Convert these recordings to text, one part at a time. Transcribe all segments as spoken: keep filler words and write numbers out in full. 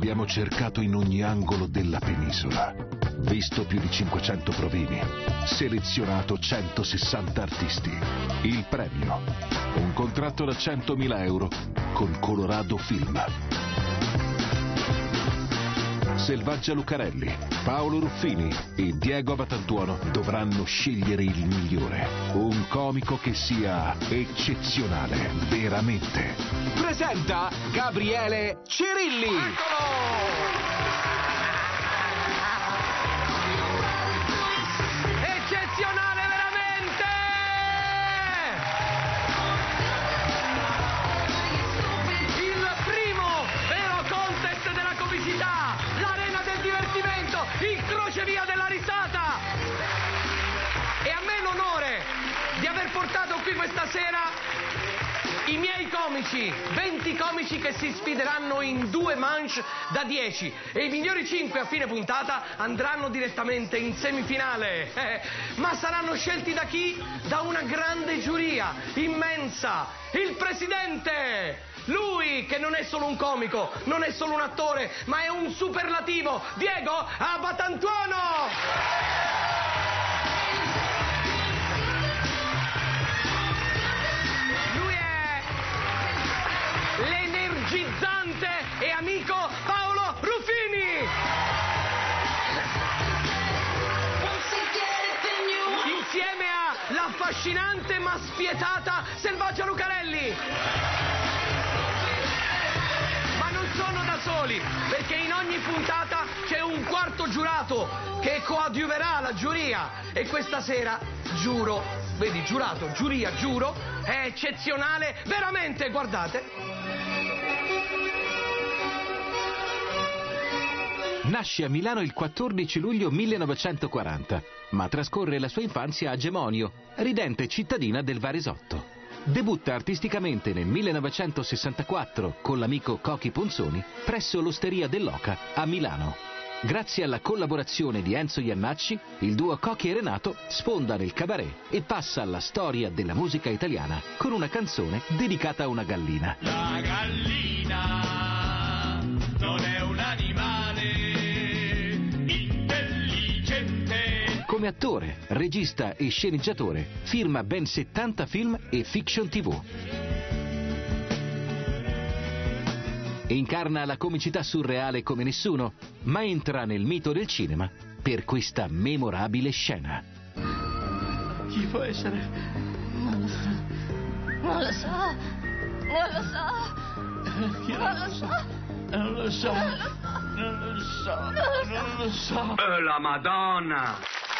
Abbiamo cercato in ogni angolo della penisola, visto più di cinquecento provini, selezionato centosessanta artisti. Il premio, un contratto da centomila euro con Colorado Film. Selvaggia Lucarelli, Paolo Ruffini e Diego Abatantuono dovranno scegliere il migliore. Un comico che sia eccezionale, veramente. Presenta Gabriele Cirilli. Eccolo! Eccezionale veramente! Il primo vero contest della comicità, l'arena del divertimento, il crocevia della risata. E a me l'onore di aver portato qui questa sera i miei comici, venti comici che si sfideranno in due manche da dieci e i migliori cinque a fine puntata andranno direttamente in semifinale. Eh, ma saranno scelti da chi? Da una grande giuria, immensa, il presidente! Lui che non è solo un comico, non è solo un attore, ma è un superlativo, Diego Abatantuono! L'energizzante e amico Paolo Ruffini! Insieme a l'affascinante ma spietata Selvaggia Lucarelli! Ma non sono da soli, perché in ogni puntata c'è un quarto giurato che coadiuverà la giuria e questa sera, giuro, vedi, giurato, giuria, giuro, è eccezionale, veramente, guardate! Nasce a Milano il quattordici luglio millenovecentoquaranta, ma trascorre la sua infanzia a Gemonio, ridente cittadina del Varesotto. Debutta artisticamente nel millenovecentosessantaquattro con l'amico Cochi Ponzoni presso l'Osteria dell'Oca a Milano. Grazie alla collaborazione di Enzo Iannacci, il duo Cochi e Renato sfonda nel cabaret e passa alla storia della musica italiana con una canzone dedicata a una gallina. La gallina non è un animale intelligente. Come attore, regista e sceneggiatore, firma ben settanta film e fiction tivù. Incarna la comicità surreale come nessuno, ma entra nel mito del cinema per questa memorabile scena. Chi può essere? Non lo so. Non lo so. Non lo so. Chi Non lo so. Non lo so. Non lo so. Non lo so. Oh, la Madonna!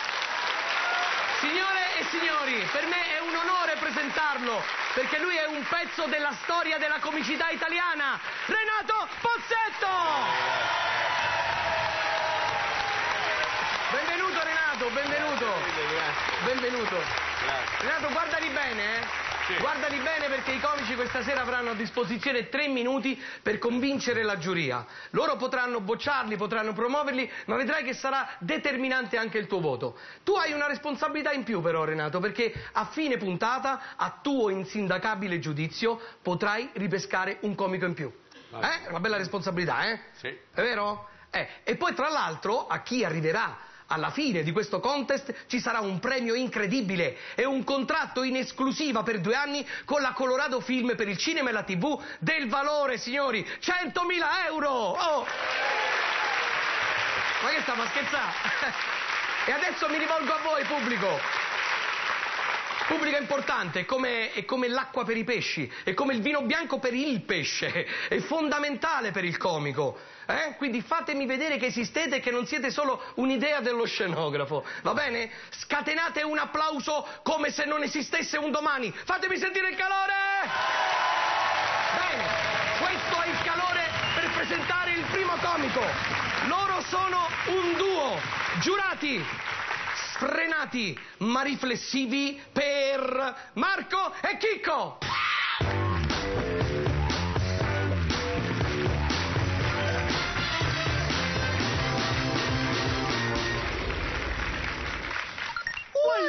Signore e signori, per me è un onore presentarlo, perché lui è un pezzo della storia della comicità italiana, Renato Pozzetto! Benvenuto Renato, benvenuto. Benvenuto. Renato, guardali bene, eh? Guardali bene, perché i comici questa sera avranno a disposizione tre minuti per convincere la giuria. Loro potranno bocciarli, potranno promuoverli, ma vedrai che sarà determinante anche il tuo voto. Tu hai una responsabilità in più però, Renato, perché a fine puntata, a tuo insindacabile giudizio, potrai ripescare un comico in più. Eh? Una bella responsabilità, eh? Sì. È vero? Eh. E poi tra l'altro, a chi arriverà alla fine di questo contest ci sarà un premio incredibile e un contratto in esclusiva per due anni con la Colorado Film per il cinema e la tivù del valore, signori, centomila euro! Oh! Ma che sta, ma scherzare? E adesso mi rivolgo a voi, pubblico. Pubblico importante, è come, è come l'acqua per i pesci, è come il vino bianco per il pesce, è fondamentale per il comico. Eh? Quindi fatemi vedere che esistete e che non siete solo un'idea dello scenografo, va bene? Scatenate un applauso come se non esistesse un domani. Fatemi sentire il calore! Bene, questo è il calore per presentare il primo comico. Loro sono un duo, giurati, sfrenati ma riflessivi per Marco e Chicco.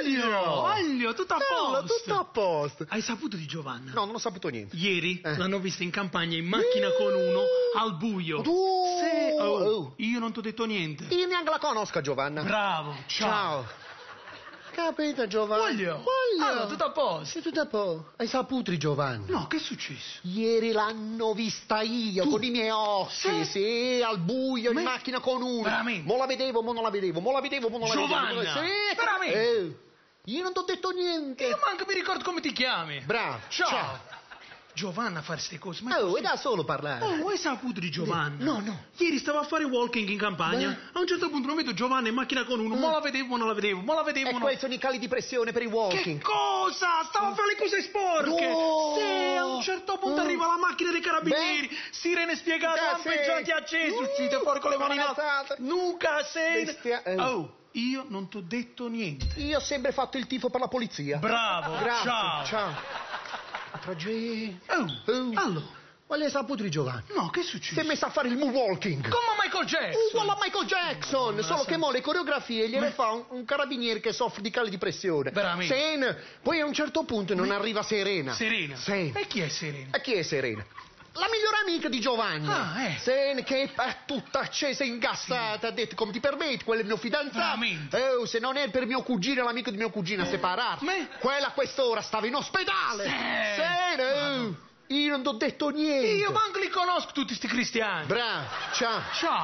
Aglio, Aglio, tutto a Ciao, posto. tutto a posto. Hai saputo di Giovanna? No, non ho saputo niente. Ieri Eh. l'hanno vista in campagna in macchina con uno al buio. Tu... Sì, oh, Oh. io non ti ho detto niente. Io neanche la conosco, Giovanna. Bravo, ciao. Ciao. Capito, Giovanna? Voglio. Voglio. Allora, tutto a posto. Sì, tutto a posto. Hai saputo, Giovanna? No, che è successo? Ieri l'hanno vista io, con i miei occhi, Sì? sì, al buio, Me- in macchina con uno. Veramente? Mo la vedevo, mo non la vedevo, mo la vedevo, mo non la Giovanna? vedevo. Sì, Veramente? Eh, io non ti ho detto niente. Io manco mi ricordo come ti chiami. Bravo. Ciao. Giovanna a fare queste cose. Ma è Oh, è così? da solo parlare. Oh, hai saputo di Giovanna? No, no. Ieri stavo a fare walking in campagna. Beh. A un certo punto non vedo Giovanna in macchina con uno. Mo la vedevo, mo non la vedevo, mo la vedevo, E mo quei no. sono i cali di pressione per i walking. Che cosa? Stavo a fare le cose sporche. No. Sì, a un certo punto Mm. arriva la macchina dei carabinieri. Beh. Sirene spiegate, Eh, lampeggianti sì. accesi, Uh, uscite fuori con le mani in alto. mazzate. Nuca sei. Bestia- eh. Oh, io non ti ho detto niente. Io ho sempre fatto il tifo per la polizia. Bravo, Grazie. ciao. Ciao. Tragedia. Oh, Oh. allora, Qual è saputo di Giovanni? no, che è Si è successo? messa a fare il moonwalking. Come Michael Jackson. Uguale a Michael Jackson, No, solo no, che mo le coreografie gliele fa un, un carabiniere che soffre di cali di pressione. Veramente? Sen, poi a un certo punto non arriva Serena. Serena. Sì. E chi è Serena? E chi è Serena? La migliore amica di Giovanni. Ah, eh. Sen, che è tutta accesa e ingassata, ha detto come ti permetti, quello è il mio fidanzato. Veramente? Oh, se non è per mio cugino, l'amico di mio cugino a separarsi. Me? Quella a quest'ora stava in ospedale. Sì. Sen, oh, io non ti ho detto niente. Io manco li conosco tutti sti cristiani. Bravo, ciao. Ciao.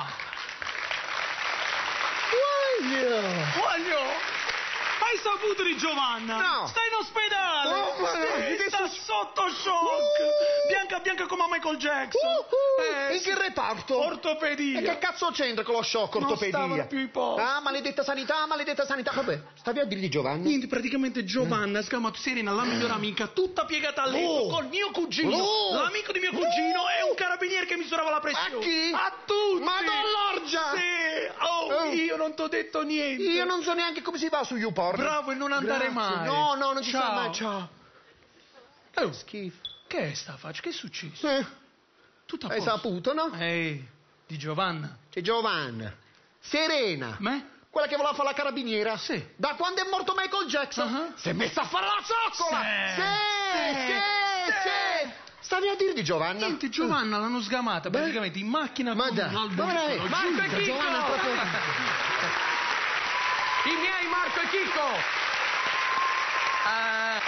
Voglio. Voglio. Hai saputo di Giovanna? No. Sta in ospedale. Oh, ma Sì, che sta suc- sotto shock. Uh. Bianca bianca come Michael Jackson. Uh, uh, Eh, in sì. che reparto? Ortopedia. E che cazzo c'entra con lo shock Non ortopedia? stavano più i posti. Ah, maledetta sanità, maledetta sanità. Vabbè, stavi a dirgli Giovanni? Niente, praticamente Giovanna ha scamato Serena, la migliore amica, tutta piegata a letto Oh. col mio cugino. Oh. L'amico di mio cugino Oh. è un carabiniere che misurava la pressione. A chi? A tutti. Ma dall'orgia. Sì. Oh, Oh. io non ti ho detto niente. Io non so neanche come si va su YouPorn. Bravo e non andare Grazie. mai. No, no, non ci Ciao. fa mai. Ciao. Oh, Schifo. che è sta faccia? Che è successo? Eh, Tutto a hai posto. saputo, no? Ehi, di Giovanna. C'è Giovanna. Serena. Me? Quella che voleva fare la carabiniera. Sì. Da quando è morto Michael Jackson. Uh-huh. Si è messa a fare la zoccola. Sì. Sì, Sì. sì, sì. Stavi a dire di Giovanna? Niente, Giovanna l'hanno sgamata Beh. praticamente in macchina Ma con dai, un albero. ma veramente? Marco e Giulia, Chicco! Giovanna è proprio- I miei Marco e Chicco! Eh,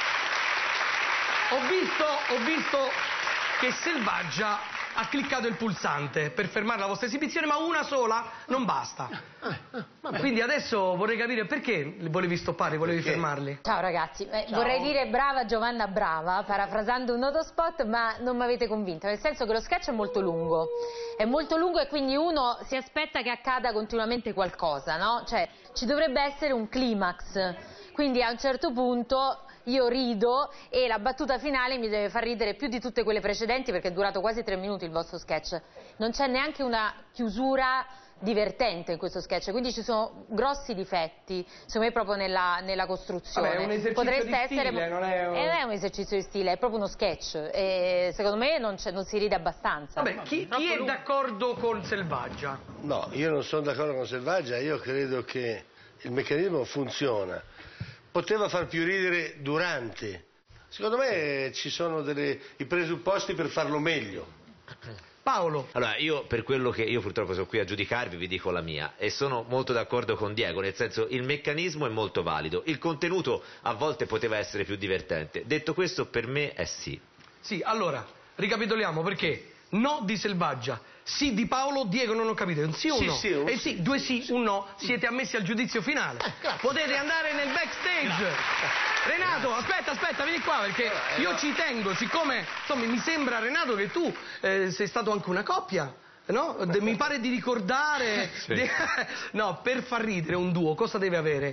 ho visto, ho visto che Selvaggia ha cliccato il pulsante per fermare la vostra esibizione, ma una sola non basta. Quindi adesso vorrei capire perché li volevi stoppare, volevi fermarli. Ciao ragazzi, Eh, vorrei dire brava Giovanna brava, parafrasando un noto spot, ma non mi avete convinto, nel senso che lo sketch è molto lungo, è molto lungo e quindi uno si aspetta che accada continuamente qualcosa, no? Cioè ci dovrebbe essere un climax, quindi a un certo punto io rido e la battuta finale mi deve far ridere più di tutte quelle precedenti perché è durato quasi tre minuti il vostro sketch, non c'è neanche una chiusura divertente in questo sketch, quindi ci sono grossi difetti, secondo me proprio nella, nella costruzione. Vabbè, è un esercizio Potreste di stile, essere... non è un- Eh, non è un esercizio di stile, è proprio uno sketch e secondo me non, c'è- non si ride abbastanza. Vabbè, chi, chi è d'accordo con Selvaggia? No, io non sono d'accordo con Selvaggia, io credo che il meccanismo funziona. Poteva far più ridere durante. Secondo me ci sono delle, i presupposti per farlo meglio. Paolo. Allora, io per quello che io purtroppo sono qui a giudicarvi, vi dico la mia e sono molto d'accordo con Diego, nel senso il meccanismo è molto valido, il contenuto a volte poteva essere più divertente. Detto questo, per me è sì. Sì, allora, ricapitoliamo perché no di Selvaggia, sì di Paolo, Diego non ho capito, è un sì o un Sì, no? sì, un Eh sì. sì, due sì, un no, siete ammessi al giudizio finale. Potete andare nel backstage. Renato, aspetta, aspetta, vieni qua perché io ci tengo, siccome insomma mi sembra Renato che tu eh, sei stato anche una coppia. No? De- mi pare di ricordare. Sì. De- no, per far ridere un duo cosa deve avere?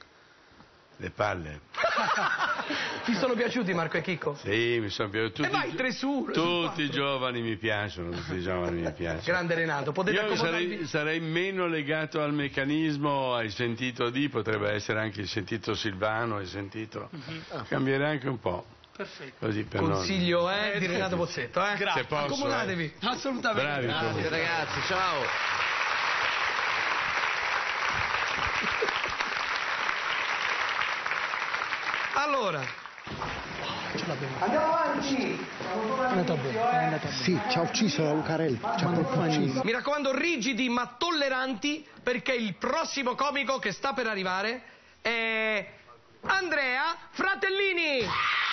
Le palle. Ti sono piaciuti Marco e Chicco? Sì, mi sono piaciuti. E vai, tre su. su Tutti quattro. i giovani mi piacciono, tutti i giovani mi piacciono. Grande Renato, potete Io accomodarvi? sarei, sarei meno legato al meccanismo, hai sentito di, potrebbe essere anche il sentito Silvano, hai sentito. Cambierei anche un po'. Perfetto. Così per Consiglio eh, di Renato Pozzetto, eh? Se posso, Accomodatevi. eh. Assolutamente. Bravi, Grazie. comunque. Ragazzi, ciao. Allora, andiamo avanti. È andata bene, è andata bene. Sì, ci ha ucciso la Lucarella. Ci ha ucciso. Mi raccomando, rigidi ma tolleranti, perché il prossimo comico che sta per arrivare è Andrea Fratellini.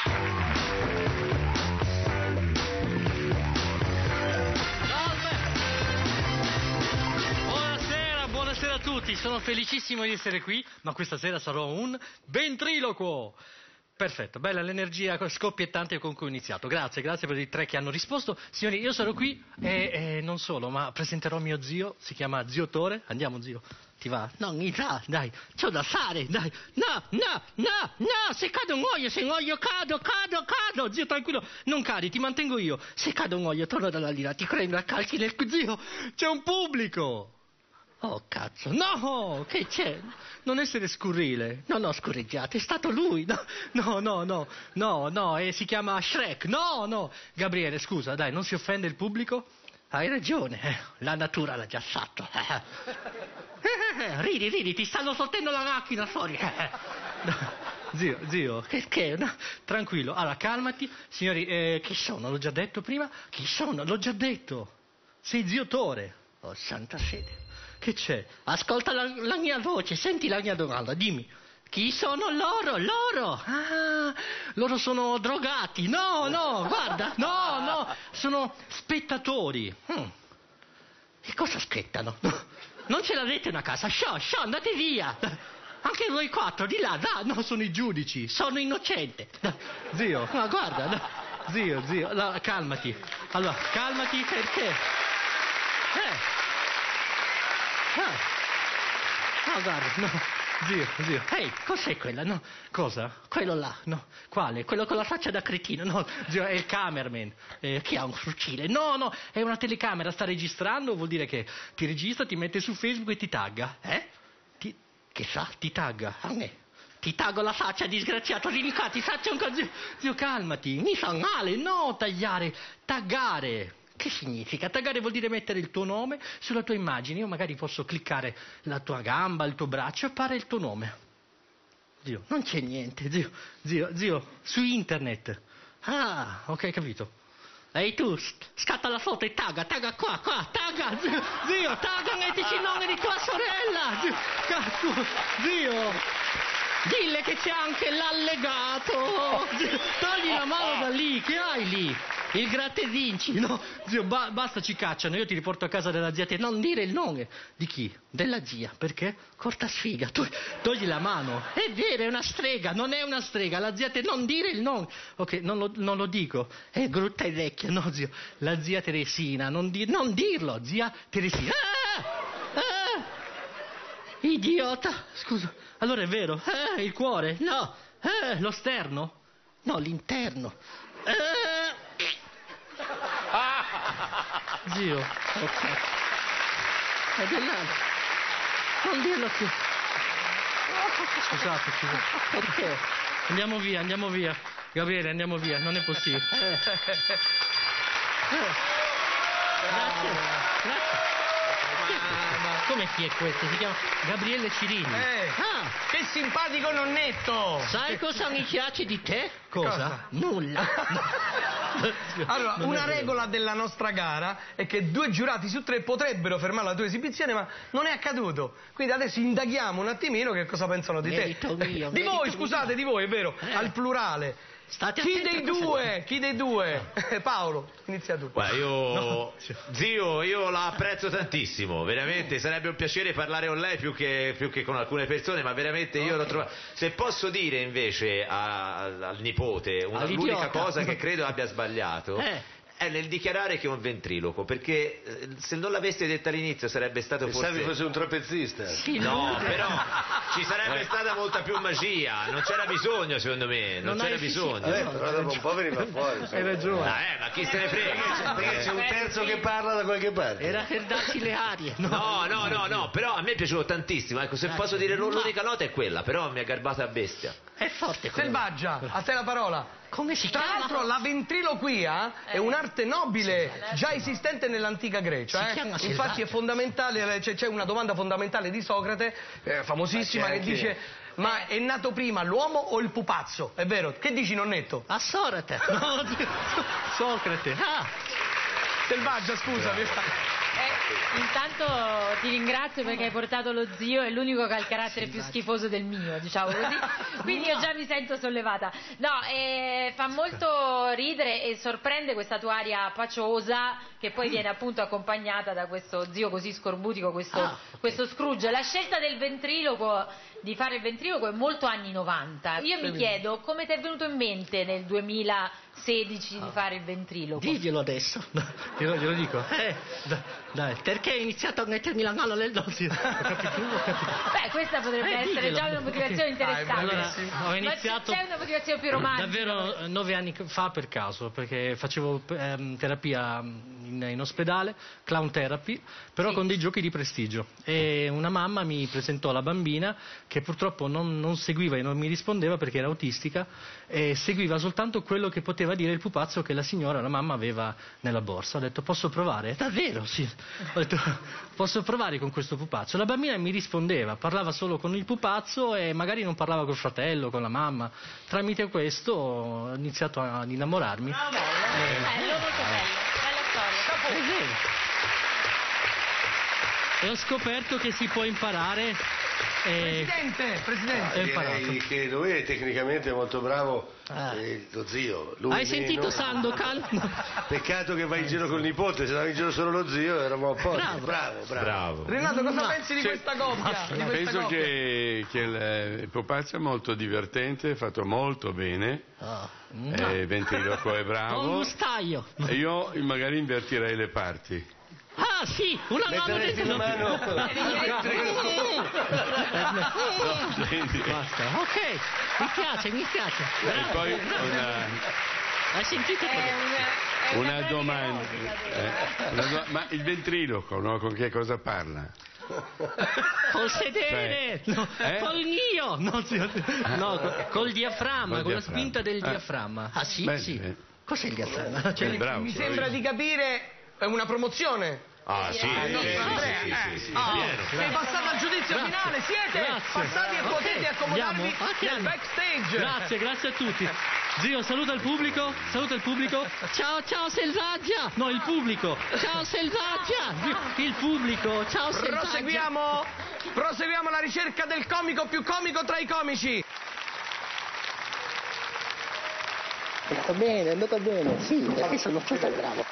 Buonasera, buonasera a tutti. Sono felicissimo di essere qui, ma questa sera sarò un ventriloquo. Perfetto, bella l'energia scoppiettante con cui ho iniziato. Grazie, grazie per i tre che hanno risposto. Signori, io sarò qui e, e non solo, ma presenterò mio zio, si chiama Zio Tore. Andiamo, zio. Ti va? No, mi va, dai, c'ho da fare, dai. No, no, no, no, se cado muoio, se muoio cado, cado, cado. Zio, tranquillo, non cadi, ti mantengo io. Se cado muoio, torno dalla lira, ti crei una calchi nel... Zio, c'è un pubblico. Oh, cazzo, no, che c'è? Non essere scurrile. No, no, scorreggiate, è stato lui. No, no, no, no, no, no, e si chiama Shrek. No, no. Gabriele, scusa, dai, non si offende il pubblico? Hai ragione, eh, la natura l'ha già fatto. Ridi, ridi, ti stanno sortendo la macchina fuori. Zio, zio, che, che no, tranquillo, allora calmati. Signori, eh, chi sono? L'ho già detto prima? Chi sono? L'ho già detto. Sei Zio Tore. Oh, santa fede. Che c'è? Ascolta la, la mia voce, senti la mia domanda, dimmi. Chi sono loro? Loro? Ah, loro sono drogati. No, no, guarda, no, no, sono spettatori. Hmm. E cosa aspettano? Non ce l'avete una casa? Sciò, sciò, andate via. Anche voi quattro, di là, da, no, sono i giudici, sono innocente. Zio, no, guarda, no. Zio, zio, no, calmati. Allora, calmati perché... Eh... Ah. No, guarda, no, zio, zio. Ehi, cos'è quella? No, cosa? Quello là, no. Quale? Quello con la faccia da cretino, no. Zio, è il cameraman, eh, che ha un fucile. No, no, è una telecamera, sta registrando, vuol dire che ti registra, ti mette su Facebook e ti tagga. Eh? Ti, che sa, ti tagga, a me. Ti taggo la faccia, disgraziato, vieni qua, ti faccio un così. Zio, calmati, mi fa male, no, tagliare, taggare. Che significa? Taggare vuol dire mettere il tuo nome sulla tua immagine. Io magari posso cliccare la tua gamba, il tuo braccio e appare il tuo nome. Zio, non c'è niente, zio, zio, zio, su internet. Ah, ok, capito. Ehi tu, scatta la foto e tagga, tagga qua, qua, tagga, zio, zio, tagga, mettici il nome di tua sorella. Zio, cazzo, zio, dille che c'è anche l'allegato. Zio, togli la mano da lì, che hai lì? Il gratta e vinci, no, zio, ba- basta, ci cacciano, io ti riporto a casa della zia, te non dire il nome. Di chi? Della zia, perché? Corta sfiga, tu, togli la mano. È vero, è una strega, non è una strega, la zia te non dire il nome. Ok, non lo, non lo dico, è brutta e vecchia, no, zio, la zia Teresina, non, di- non dirlo, zia Teresina. Ah! Ah! Idiota, scusa, allora è vero, eh, il cuore, no, eh, lo sterno, no, l'interno. Eh... Zio, ok. È dell'altro. Non dirlo più. Scusate, scusate. Perché? Andiamo via, andiamo via. Gabriele, andiamo via, non è possibile. Eh. Eh. Grazie, grazie. Come chi è questo? Si chiama Gabriele Cirilli. Eh, ah, che simpatico nonnetto! Sai cosa mi piace di te? Cosa? cosa? Nulla. Allora, non una regola della nostra gara è che due giurati su tre potrebbero fermare la tua esibizione, ma non è accaduto. Quindi adesso indaghiamo un attimino che cosa pensano di merito te. Mio, di voi, scusate, mio. di voi, è vero, eh. al plurale. State chi dei due? Chi dei due? Paolo, inizia tu. Guarda, io, no. zio, io la apprezzo tantissimo, veramente, sarebbe un piacere parlare con lei più che, più che con alcune persone, ma veramente io okay. l'ho trovato. Se posso dire invece a, al nipote una, l'unica cosa che credo abbia sbagliato. Eh. È nel dichiarare che è un ventriloquo, perché se non l'aveste detto all'inizio sarebbe stato Pensavi forse... fosse un trapezzista. Sì, no, però ci sarebbe stata molta più magia, non c'era bisogno secondo me, non, non c'era bisogno. Eh, però dopo un po' veniva fuori. Hai ragione. Ah, eh, ma chi se ne frega? Perché c'è un terzo che parla da qualche parte. Era per darci le arie. No, no, no, no, no, però a me è piaciuto tantissimo, ecco, se Grazie. posso dire l'unica nota è quella, però mi ha garbata a bestia. È forte quello. Selvaggia, a te la parola. Come si Tra chiama? l'altro la ventriloquia eh. è un'arte nobile già esistente nell'antica Grecia. Eh? Infatti è fondamentale, c'è una domanda fondamentale di Socrate, eh, famosissima, che dice Ma è nato prima l'uomo o il pupazzo? È vero? Che dici, nonnetto? A Socrate. No, Socrate. Ah. Selvaggia, scusami. Eh, intanto ti ringrazio perché hai portato lo zio, è l'unico che ha il carattere più schifoso del mio, diciamo così, quindi io già mi sento sollevata. No, eh, fa molto ridere e sorprende questa tua aria paciosa che poi viene appunto accompagnata da questo zio così scorbutico, questo, ah, okay. questo Scrooge. La scelta del ventriloquo, di fare il ventriloquo, è molto anni novanta. Io mi chiedo come ti è venuto in mente nel duemilasedici di fare il ventriloquo? Diglielo adesso, glielo, glielo dico. Eh, dai, perché hai iniziato a mettermi la mano nel dossi? Beh, questa potrebbe eh, essere già una motivazione interessante. Allora, ho iniziato. Ma c'è una motivazione più romantica? Davvero nove anni fa per caso, perché facevo ehm, terapia in, in ospedale, clown therapy, però sì. con dei giochi di prestigio. E una mamma mi presentò la bambina che purtroppo non, non seguiva e non mi rispondeva perché era autistica e seguiva soltanto quello che poteva dire il pupazzo che la signora, la mamma, aveva nella borsa. Ho detto, posso provare? Davvero? Sì. Ho detto, posso provare con questo pupazzo? La bambina mi rispondeva, parlava solo con il pupazzo e magari non parlava col fratello, con la mamma. Tramite questo ho iniziato ad innamorarmi. No, bello, eh, bello, molto bello, bella storia. È vero. E ho scoperto che si può imparare. E... Presidente, Presidente. Direi che lui è tecnicamente molto bravo, ah. eh, lo zio. Lui Hai sentito meno... Sandokan? Peccato che va in giro col nipote, se va in giro solo lo zio eravamo a posto. Bravo. Bravo, bravo. Bravo. Renato, cosa no. pensi di Cioè, questa coppia? Di questa penso coppia? che, che il, il pupazzo è molto divertente, è fatto molto bene. Oh. No. Eh, ventriloquo è bravo. Con gustaio. E io magari invertirei le parti. Ah sì, una mano Metteresti dentro. una mano. Basta, ok, mi piace, mi piace. E poi una, hai sentito? È una, è una, una domanda. Eh, una do- ma il ventriloquo, no? Con che cosa parla? Col sedere, Cioè, no, eh? col mio, no, no, col, col diaframma, Col con la diaframma. spinta del Ah. diaframma. Ah sì, Beh, sì. eh. Cos'è il diaframma? Cioè, Eh, bravo, Mi sono sembra io. di capire è una promozione. Ah, sì, Ah, sì, no, sì, Andrea, sì, eh. sì, sì, Ah, pieno. sei passato al giudizio Grazie. finale, siete Grazie. passati e Ok, potete accomodarvi andiamo? Ok, nel andiamo. backstage. Grazie, grazie a tutti. Zio, saluta il pubblico, saluta il pubblico. Ciao, ciao Selvaggia. No, il pubblico. Ciao Selvaggia. Il pubblico. Ciao Selvaggia. Proseguiamo, proseguiamo la ricerca del comico più comico tra i comici. È andata bene, è andata bene, sì, adesso non sono bravo.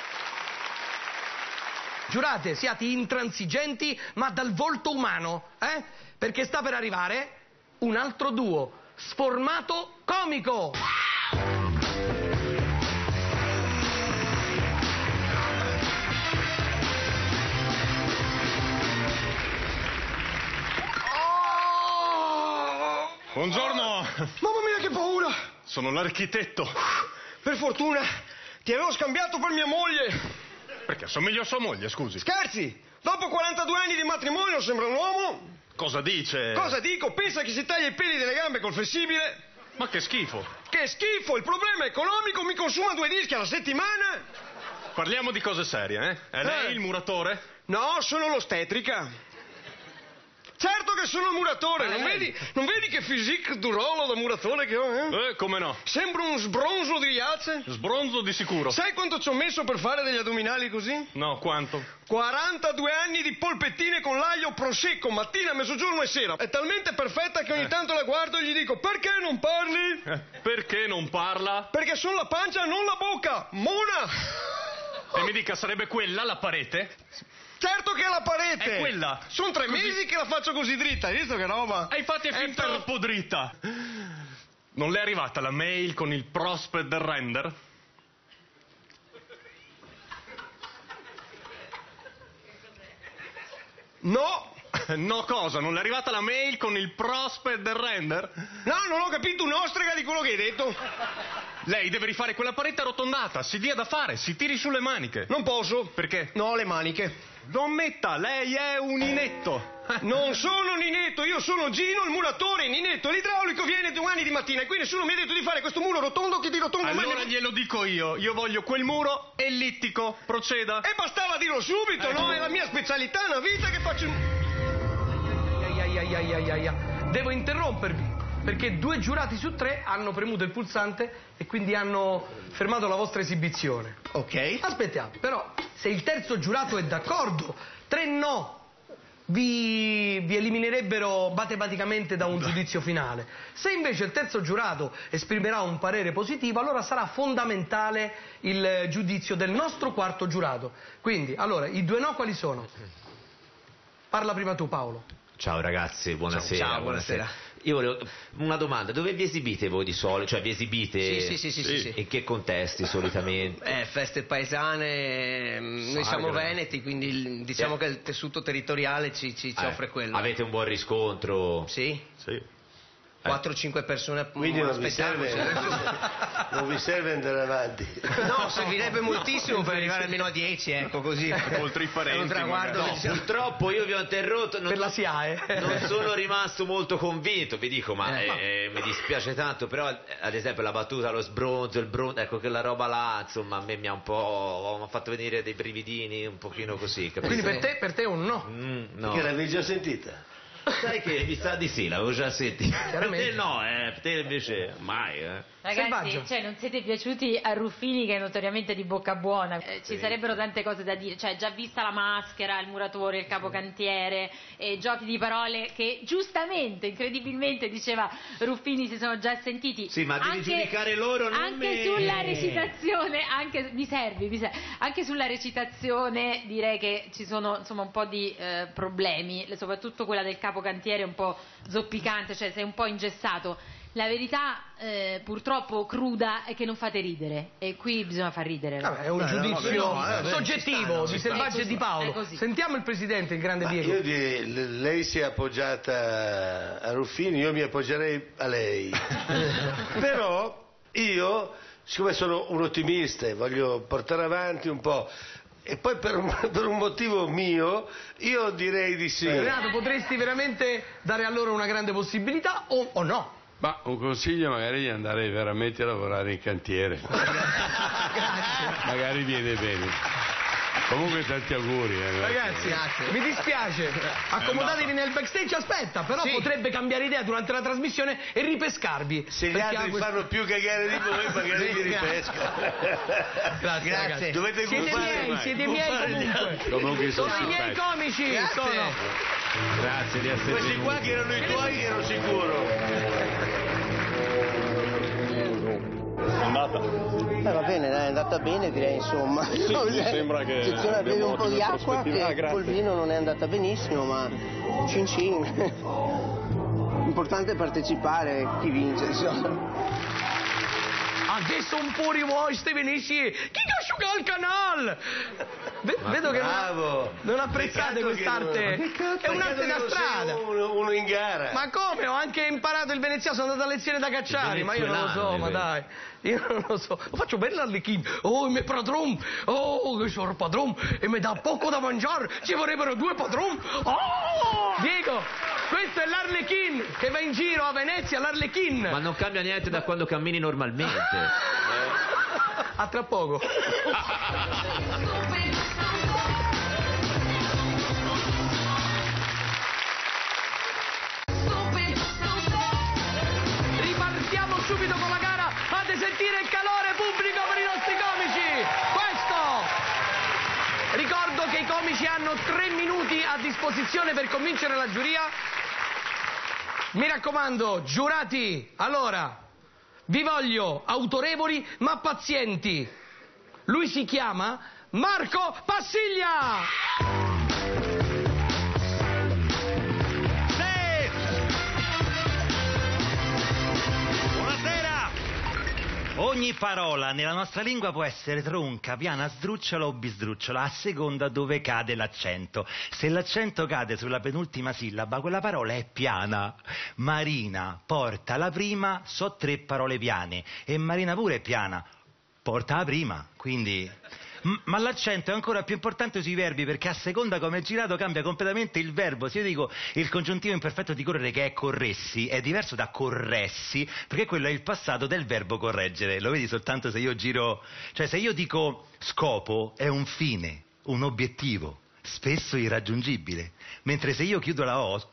Giurate, siate intransigenti, ma dal volto umano, eh? Perché sta per arrivare un altro duo, sformato comico. Buongiorno. Mamma mia, che paura! Sono l'architetto. Per fortuna ti avevo scambiato per mia moglie. Perché assomiglio a sua moglie, scusi? Scherzi! Dopo quarantadue anni di matrimonio sembra un uomo? Cosa dice? Cosa dico? Pensa che si taglia i peli delle gambe col flessibile? Ma che schifo. Che schifo! Il problema è economico, mi consuma due dischi alla settimana? Parliamo di cose serie, eh? È lei Eh. il muratore? No, sono l'ostetrica. Certo che sono muratore, non Eh. vedi, non vedi che physique du ruolo da muratore che ho, eh? Eh, come no? Sembro un sbronzo di Riace. Sbronzo di sicuro. Sai quanto ci ho messo per fare degli addominali così? No, quanto? quarantadue anni di polpettine con l'aglio prosecco, mattina, mezzogiorno e sera. È talmente perfetta che ogni Eh. tanto la guardo e gli dico, perché non parli? Eh, perché non parla? Perché sono la pancia, non la bocca. Mona! E mi dica, sarebbe quella la parete? Certo che è la parete! È quella. Sono tre Così- mesi che la faccio così dritta, hai visto che roba? E infatti è fin per- troppo dritta. Non le è arrivata la mail con il prospect del render? No! No cosa? Non le è arrivata la mail con il prospect del render? No, non ho capito un'ostrega di quello che hai detto. Lei deve rifare quella parete arrotondata, si dia da fare, si tiri sulle maniche. Non posso. Perché? No, le maniche. Non metta, lei è un inetto. Non sono Ninetto, io sono Gino il muratore. Ninetto, l'idraulico viene domani di mattina e qui nessuno mi ha detto di fare questo muro rotondo che di rotondo Allora me ne... glielo dico io, io voglio quel muro ellittico, proceda. E bastava dirlo subito, Ecco. no? È la mia specialità, è una vita che faccio... Ai, ai, ai, ai, ai, ai. devo interrompervi, perché due giurati su tre hanno premuto il pulsante e quindi hanno fermato la vostra esibizione. Ok. Aspettiamo, però, se il terzo giurato è d'accordo, tre no, vi, vi eliminerebbero matematicamente da un giudizio finale. Se invece il terzo giurato esprimerà un parere positivo, allora sarà fondamentale il giudizio del nostro quarto giurato. Quindi, allora, i due no quali sono? Parla prima tu, Paolo. Ciao ragazzi, buonasera. Ciao, buonasera. Io volevo una domanda, dove vi esibite voi di solito? Cioè vi esibite Sì, sì, sì, sì, sì, sì. in che contesti solitamente? Eh, feste paesane, noi siamo Sacra. veneti, quindi il- diciamo Eh. che il tessuto territoriale ci, ci, ci Eh, offre quello. Avete un buon riscontro? Sì. Sì. quattro cinque persone. Quindi non vi, serve, aspettiamoci. non vi serve andare avanti. No, servirebbe moltissimo per arrivare almeno a dieci, ecco, così. Oltre i parenti, È un traguardo. No, che diciamo- purtroppo io vi ho interrotto, non, Per la S I A E. non sono rimasto molto convinto, vi dico, ma Eh, ma- eh, mi dispiace tanto, però ad esempio la battuta, lo sbronzo, il bronzo, ecco quella roba là, insomma a me mi ha un po', mi ha fatto venire dei brividini, un pochino così, capito? Quindi per te, per te è un no. Mm, no. Perché l'avevi già sentita? Sai che mi sa di sì, l'avevo già sentito. Chiaramente. Per te no, eh, per te invece mai, eh. Ragazzi, Selvaggio. cioè, non siete piaciuti a Ruffini, che è notoriamente di bocca buona. Eh, ci Sì. sarebbero tante cose da dire. Cioè, già vista la maschera, il muratore, il capocantiere, e giochi di parole che giustamente, incredibilmente, diceva Ruffini, si sono già sentiti. Sì, ma devi Anche- giudicare loro, non Anche me. sulla recitazione, anche, mi servi, mi servi. Anche sulla recitazione direi che ci sono insomma un po' di eh, problemi, soprattutto quella del capocantiere un po' zoppicante, cioè sei un po' ingessato. La verità eh, purtroppo cruda è che non fate ridere, e qui bisogna far ridere. Vabbè, è un Beh, no, giudizio no, eh, beh, soggettivo ci di sta, no, Selvaggio ci e di sta. Paolo. È così. Sentiamo il presidente, il grande Ma Diego. io di- l- lei si è appoggiata a Ruffini, io mi appoggerei a lei. Però io, siccome sono un ottimista e voglio portare avanti un po', e poi per un, per un motivo mio, io direi di sì. Renato, potresti veramente dare a loro una grande possibilità o, o no? Ma un consiglio magari di andare veramente a lavorare in cantiere. Magari viene bene. Comunque tanti auguri. Eh, Ragazzi, Grazie. mi dispiace, accomodatevi nel backstage, aspetta, però Sì. potrebbe cambiare idea durante la trasmissione e ripescarvi. Se gli Perché altri ha questo- fanno più cagare di voi, magari Sì, vi ripesca. Grazie, Grazie. ragazzi. Dovete Siete gufare, miei, vai. siete miei Gufare gli comunque. Comunque sono Sono i miei simpatici. comici, Grazie. sono. Grazie di essere Questi qua venuti. che erano i tuoi ero sicuro. Eh, va bene, dai, è andata bene, direi, insomma. Sì, mi sembra che Eccezione a bere un po' di abbiamo acqua, prospettiva. che Ah, grazie. col vino non è andata benissimo, ma cin cin. L'importante è partecipare, chi vince, insomma. Adesso un po' di voi, Stevenisci, chi asciuga il canale? Ve- vedo che bravo. non, non apprezzate Peccato che quest'arte. non- È Peccato un'arte che da non sei strada. Uno, uno in gara. Ma come? Ho anche imparato il veneziano, sono andato a lezione da Cacciari, ma io non lo so, venezuelano, ma è dai. Io non lo so. Lo faccio bene l'arlecchino. Oh, il mio padron. Oh, che sono padron. E mi dà poco da mangiare. Ci vorrebbero due padron. Oh! Diego, questo è l'arlecchino che va in giro a Venezia, l'arlecchino. Ma non cambia niente da quando cammini normalmente. A tra poco. Ripartiamo subito con la gara. Fate sentire il calore pubblico per i nostri comici. Questo. Ricordo che i comici hanno tre minuti a disposizione per convincere la giuria. Mi raccomando, giurati, allora, vi voglio autorevoli ma pazienti. Lui si chiama Marco Passiglia. Buonasera! Ogni parola nella nostra lingua può essere tronca, piana, sdrucciola o bisdrucciola, a seconda dove cade l'accento. Se l'accento cade sulla penultima sillaba, quella parola è piana. Marina porta la prima, so tre parole piane. E Marina pure è piana, porta la prima, quindi... M- ma l'accento è ancora più importante sui verbi, perché a seconda come è girato cambia completamente il verbo. Se io dico il congiuntivo imperfetto di correre, che è corressi, è diverso da corressi, perché quello è il passato del verbo correggere. Lo vedi soltanto se io giro... Cioè se io dico scopo è un fine, un obiettivo, spesso irraggiungibile. Mentre se io chiudo la O,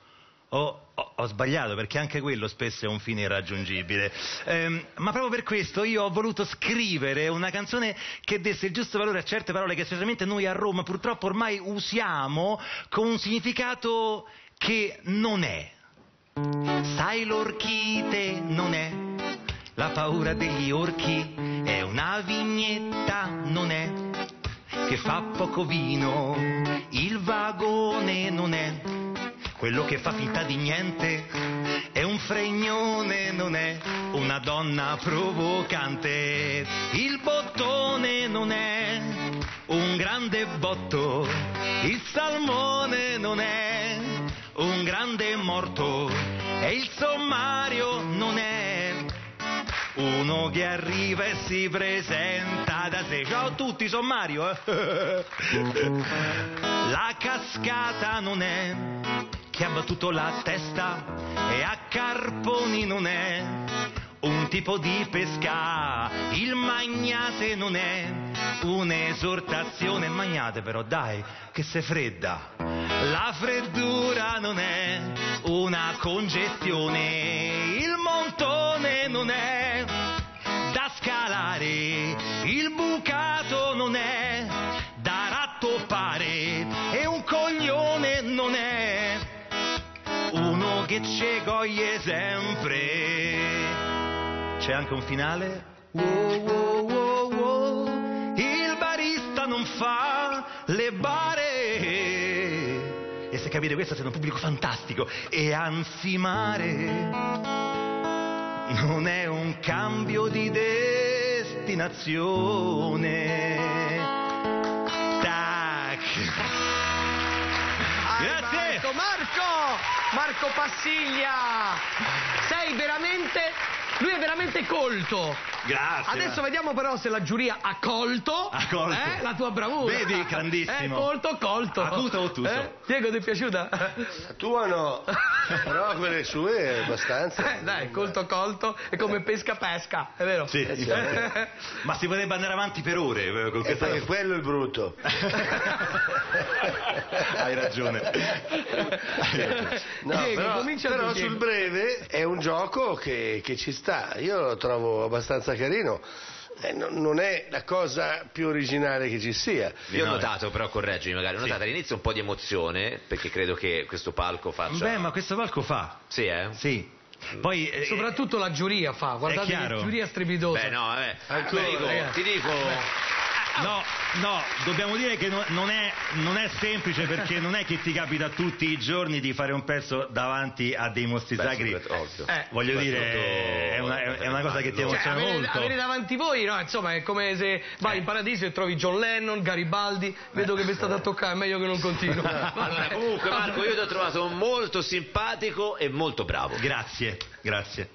Ho, ho, ho sbagliato, perché anche quello spesso è un fine irraggiungibile. Ehm, ma proprio per questo io ho voluto scrivere una canzone che desse il giusto valore a certe parole che specialmente noi a Roma purtroppo ormai usiamo con un significato che non è. Sai, l'orchite non è la paura degli orchi, è una vignetta, non è che fa poco vino, il vagone non è quello che fa finta di niente, è un fregnone, non è una donna provocante, il bottone non è un grande botto, il salmone non è un grande morto, e il sommario non è uno che arriva e si presenta da sé. Ciao a tutti, sommario. Eh? La cascata non è che ha battuto la testa, e a carponi non è un tipo di pesca, il magnate non è un'esortazione, il magnate però dai che sei fredda, la freddura non è una congestione, il montone non è da scalare, il bucato non è da rattoppare, e un coglione non è uno che ce goglie sempre. C'è anche un finale? Wow, wow, wow, wow. Il barista non fa le bare. E se capite questo siete un pubblico fantastico. E anzi mare non è un cambio di destinazione. Tac. Grazie. Marco, Marco, Marco Passiglia, sei veramente... Lui è veramente colto. Grazie. Adesso vediamo però se la giuria ha colto, ha colto. Eh, la tua bravura. Vedi, grandissimo. Eh, colto, colto. Acuto o ottuso? Eh? Diego, ti è piaciuta? La tua no, però quelle sue è abbastanza. Eh, dai, colto, colto, è come pesca, pesca, è vero? Sì. Eh, sì. Ma si potrebbe andare avanti per ore con questa... Perché quello è il brutto. Hai ragione. Hai ragione. No, Diego, però, comincia però tu, sul Diego. breve è un gioco che, che ci sta. Io lo trovo abbastanza carino. Eh, no, non è la cosa più originale che ci sia. Io ho notato, però correggimi magari, ho notato all'inizio un po' di emozione, perché credo che questo palco faccia... Beh, ma questo palco fa. Sì, eh? Sì. Poi, eh, soprattutto la giuria fa, guardate che giuria strepitosa. Beh, no, vabbè. Ancora, ti dico, ragazzi. ti dico... No, no, dobbiamo dire che no- non, è, non è semplice, perché non è che ti capita tutti i giorni di fare un pezzo davanti a dei mostri Beh, sacri. ovvio. Eh. Voglio dire, è una, è una cosa che ti Cioè, emoziona avere, molto. avere davanti voi, no, insomma, è come se vai in paradiso e trovi John Lennon, Garibaldi, vedo che vi state a toccare, è meglio che non continuo. Allora, comunque Marco, io ti ho trovato molto simpatico e molto bravo. Grazie, grazie.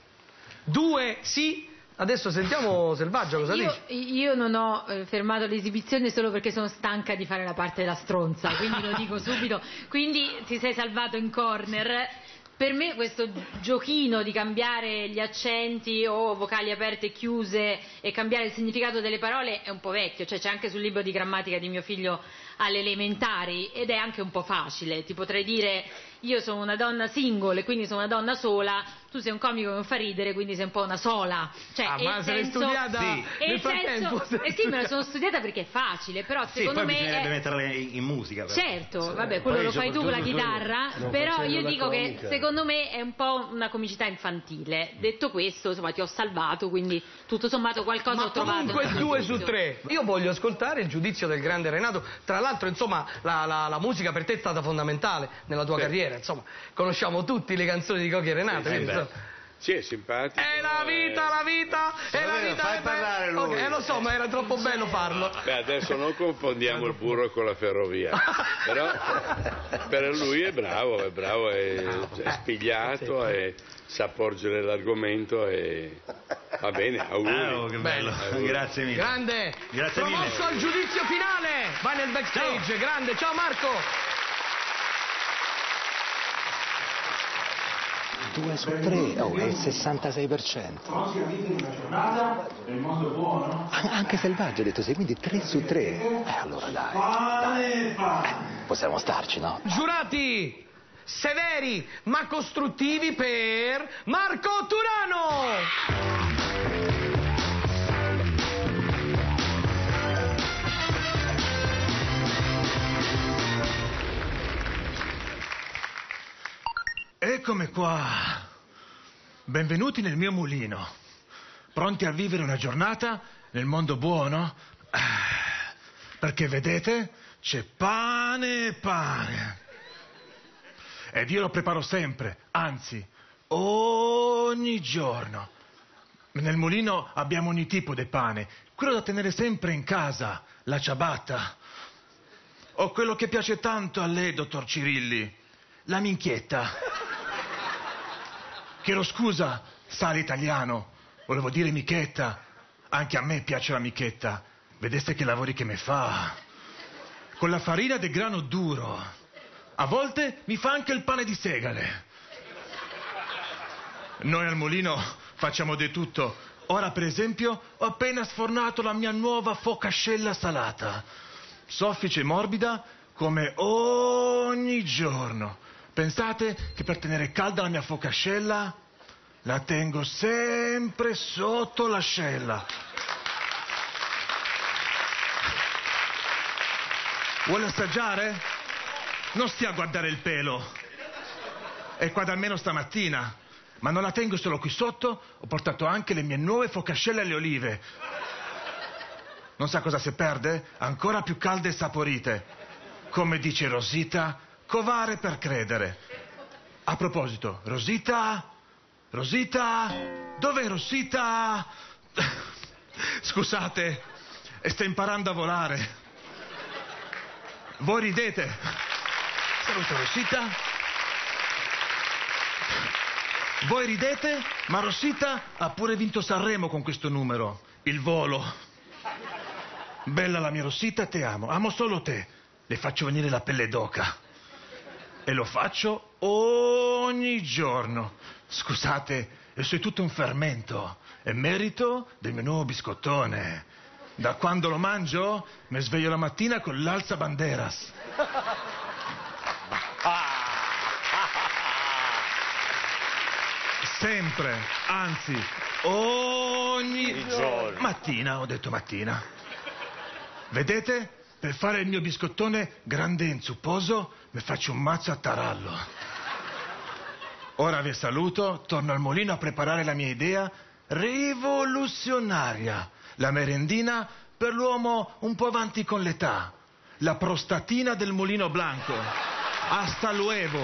Due, sì. Adesso sentiamo Selvaggio cosa Io, dici. io non ho eh, fermato l'esibizione solo perché sono stanca di fare la parte della stronza, quindi lo dico subito. Quindi ti sei salvato in corner. Per me questo giochino di cambiare gli accenti o vocali aperte e chiuse e cambiare il significato delle parole è un po' vecchio, cioè c'è anche sul libro di grammatica di mio figlio alle elementari ed è anche un po' facile. Ti potrei dire io sono una donna single e quindi sono una donna sola, tu sei un comico che non fa ridere, quindi sei un po' una sola. Cioè, Ah, ma se l'hai senso, studiata sì. nel il frattempo? senso, eh sì, me la sono studiata perché è facile, però Sì, secondo poi me bisognerebbe è... metterla in, in musica. Però. Certo, vabbè, quello Poi lo fai tu con la soprattutto chitarra, non però facendo io la dico che comica. secondo me è un po' una comicità infantile. Detto questo, insomma, ti ho salvato, quindi tutto sommato qualcosa Ma ho trovato. comunque nel due giudizio. su tre. Io voglio ascoltare il giudizio del grande Renato. Tra l'altro, insomma, la, la, la musica per te è stata fondamentale nella tua carriera. Insomma, conosciamo tutti le canzoni di Cochi e Renato. Sì, quindi, beh. insomma, Sì, è simpatico. è la vita, la vita, è la Vabbè, vita. fai è parlare bella. lui. Ok, eh, lo so, ma era troppo bello farlo. Beh, adesso non confondiamo il burro con la ferrovia, però per lui è bravo, è bravo, è, è spigliato, e sa porgere l'argomento e va bene, auguri. Ah, oh, che bello, Auguri. grazie mille. Grande. Grazie mille. Promosso al giudizio finale. Vai nel backstage. Ciao. Grande. Ciao Marco. due su tre, oh, è il sessantasei per cento. Anche Selvaggio ha detto sì, quindi tre su tre. Eh, allora dai, dai. Eh, possiamo starci, no? Giurati. severi ma costruttivi per Marco Turano! Eccomi qua. Benvenuti nel mio mulino. Pronti a vivere una giornata nel mondo buono? Perché vedete, c'è pane e pane. Ed io lo preparo sempre, anzi, ogni giorno. Nel mulino abbiamo ogni tipo di pane. Quello da tenere sempre in casa, la ciabatta. O quello che piace tanto a lei, dottor Cirilli, la minchietta. Chiedo scusa, sale italiano, volevo dire michetta. Anche a me piace la michetta. Vedeste che lavori che me fa. Con la farina del grano duro. A volte mi fa anche il pane di segale. Noi al mulino facciamo di tutto. Ora, per esempio, ho appena sfornato la mia nuova focaccia salata. Soffice e morbida come ogni giorno. Pensate che per tenere calda la mia focaccia la tengo sempre sotto l'ascella. Vuole assaggiare? Non stia a guardare il pelo. È qua da almeno stamattina. Ma non la tengo solo qui sotto, ho portato anche le mie nuove focacce alle olive. Non sa cosa si perde? Ancora più calde e saporite. Come dice Rosita, covare per credere. A proposito, Rosita? Rosita? Dov'è Rosita? Scusate, sta imparando a volare. Voi ridete. Saluto Rosita. Voi ridete, ma Rosita ha pure vinto Sanremo con questo numero. Il volo. Bella la mia Rosita, te amo. Amo solo te. Le faccio venire la pelle d'oca. E lo faccio ogni giorno. Scusate, sei tutto un fermento. È merito del mio nuovo biscottone. Da quando lo mangio, mi sveglio la mattina con l'alza banderas. Sempre, anzi, ogni giorno. Mattina, ho detto mattina. Vedete? Per fare il mio biscottone grande e inzupposo, mi faccio un mazzo a tarallo. Ora vi saluto, torno al mulino a preparare la mia idea rivoluzionaria. La merendina per l'uomo un po' avanti con l'età. La prostatina del mulino blanco. Hasta luego.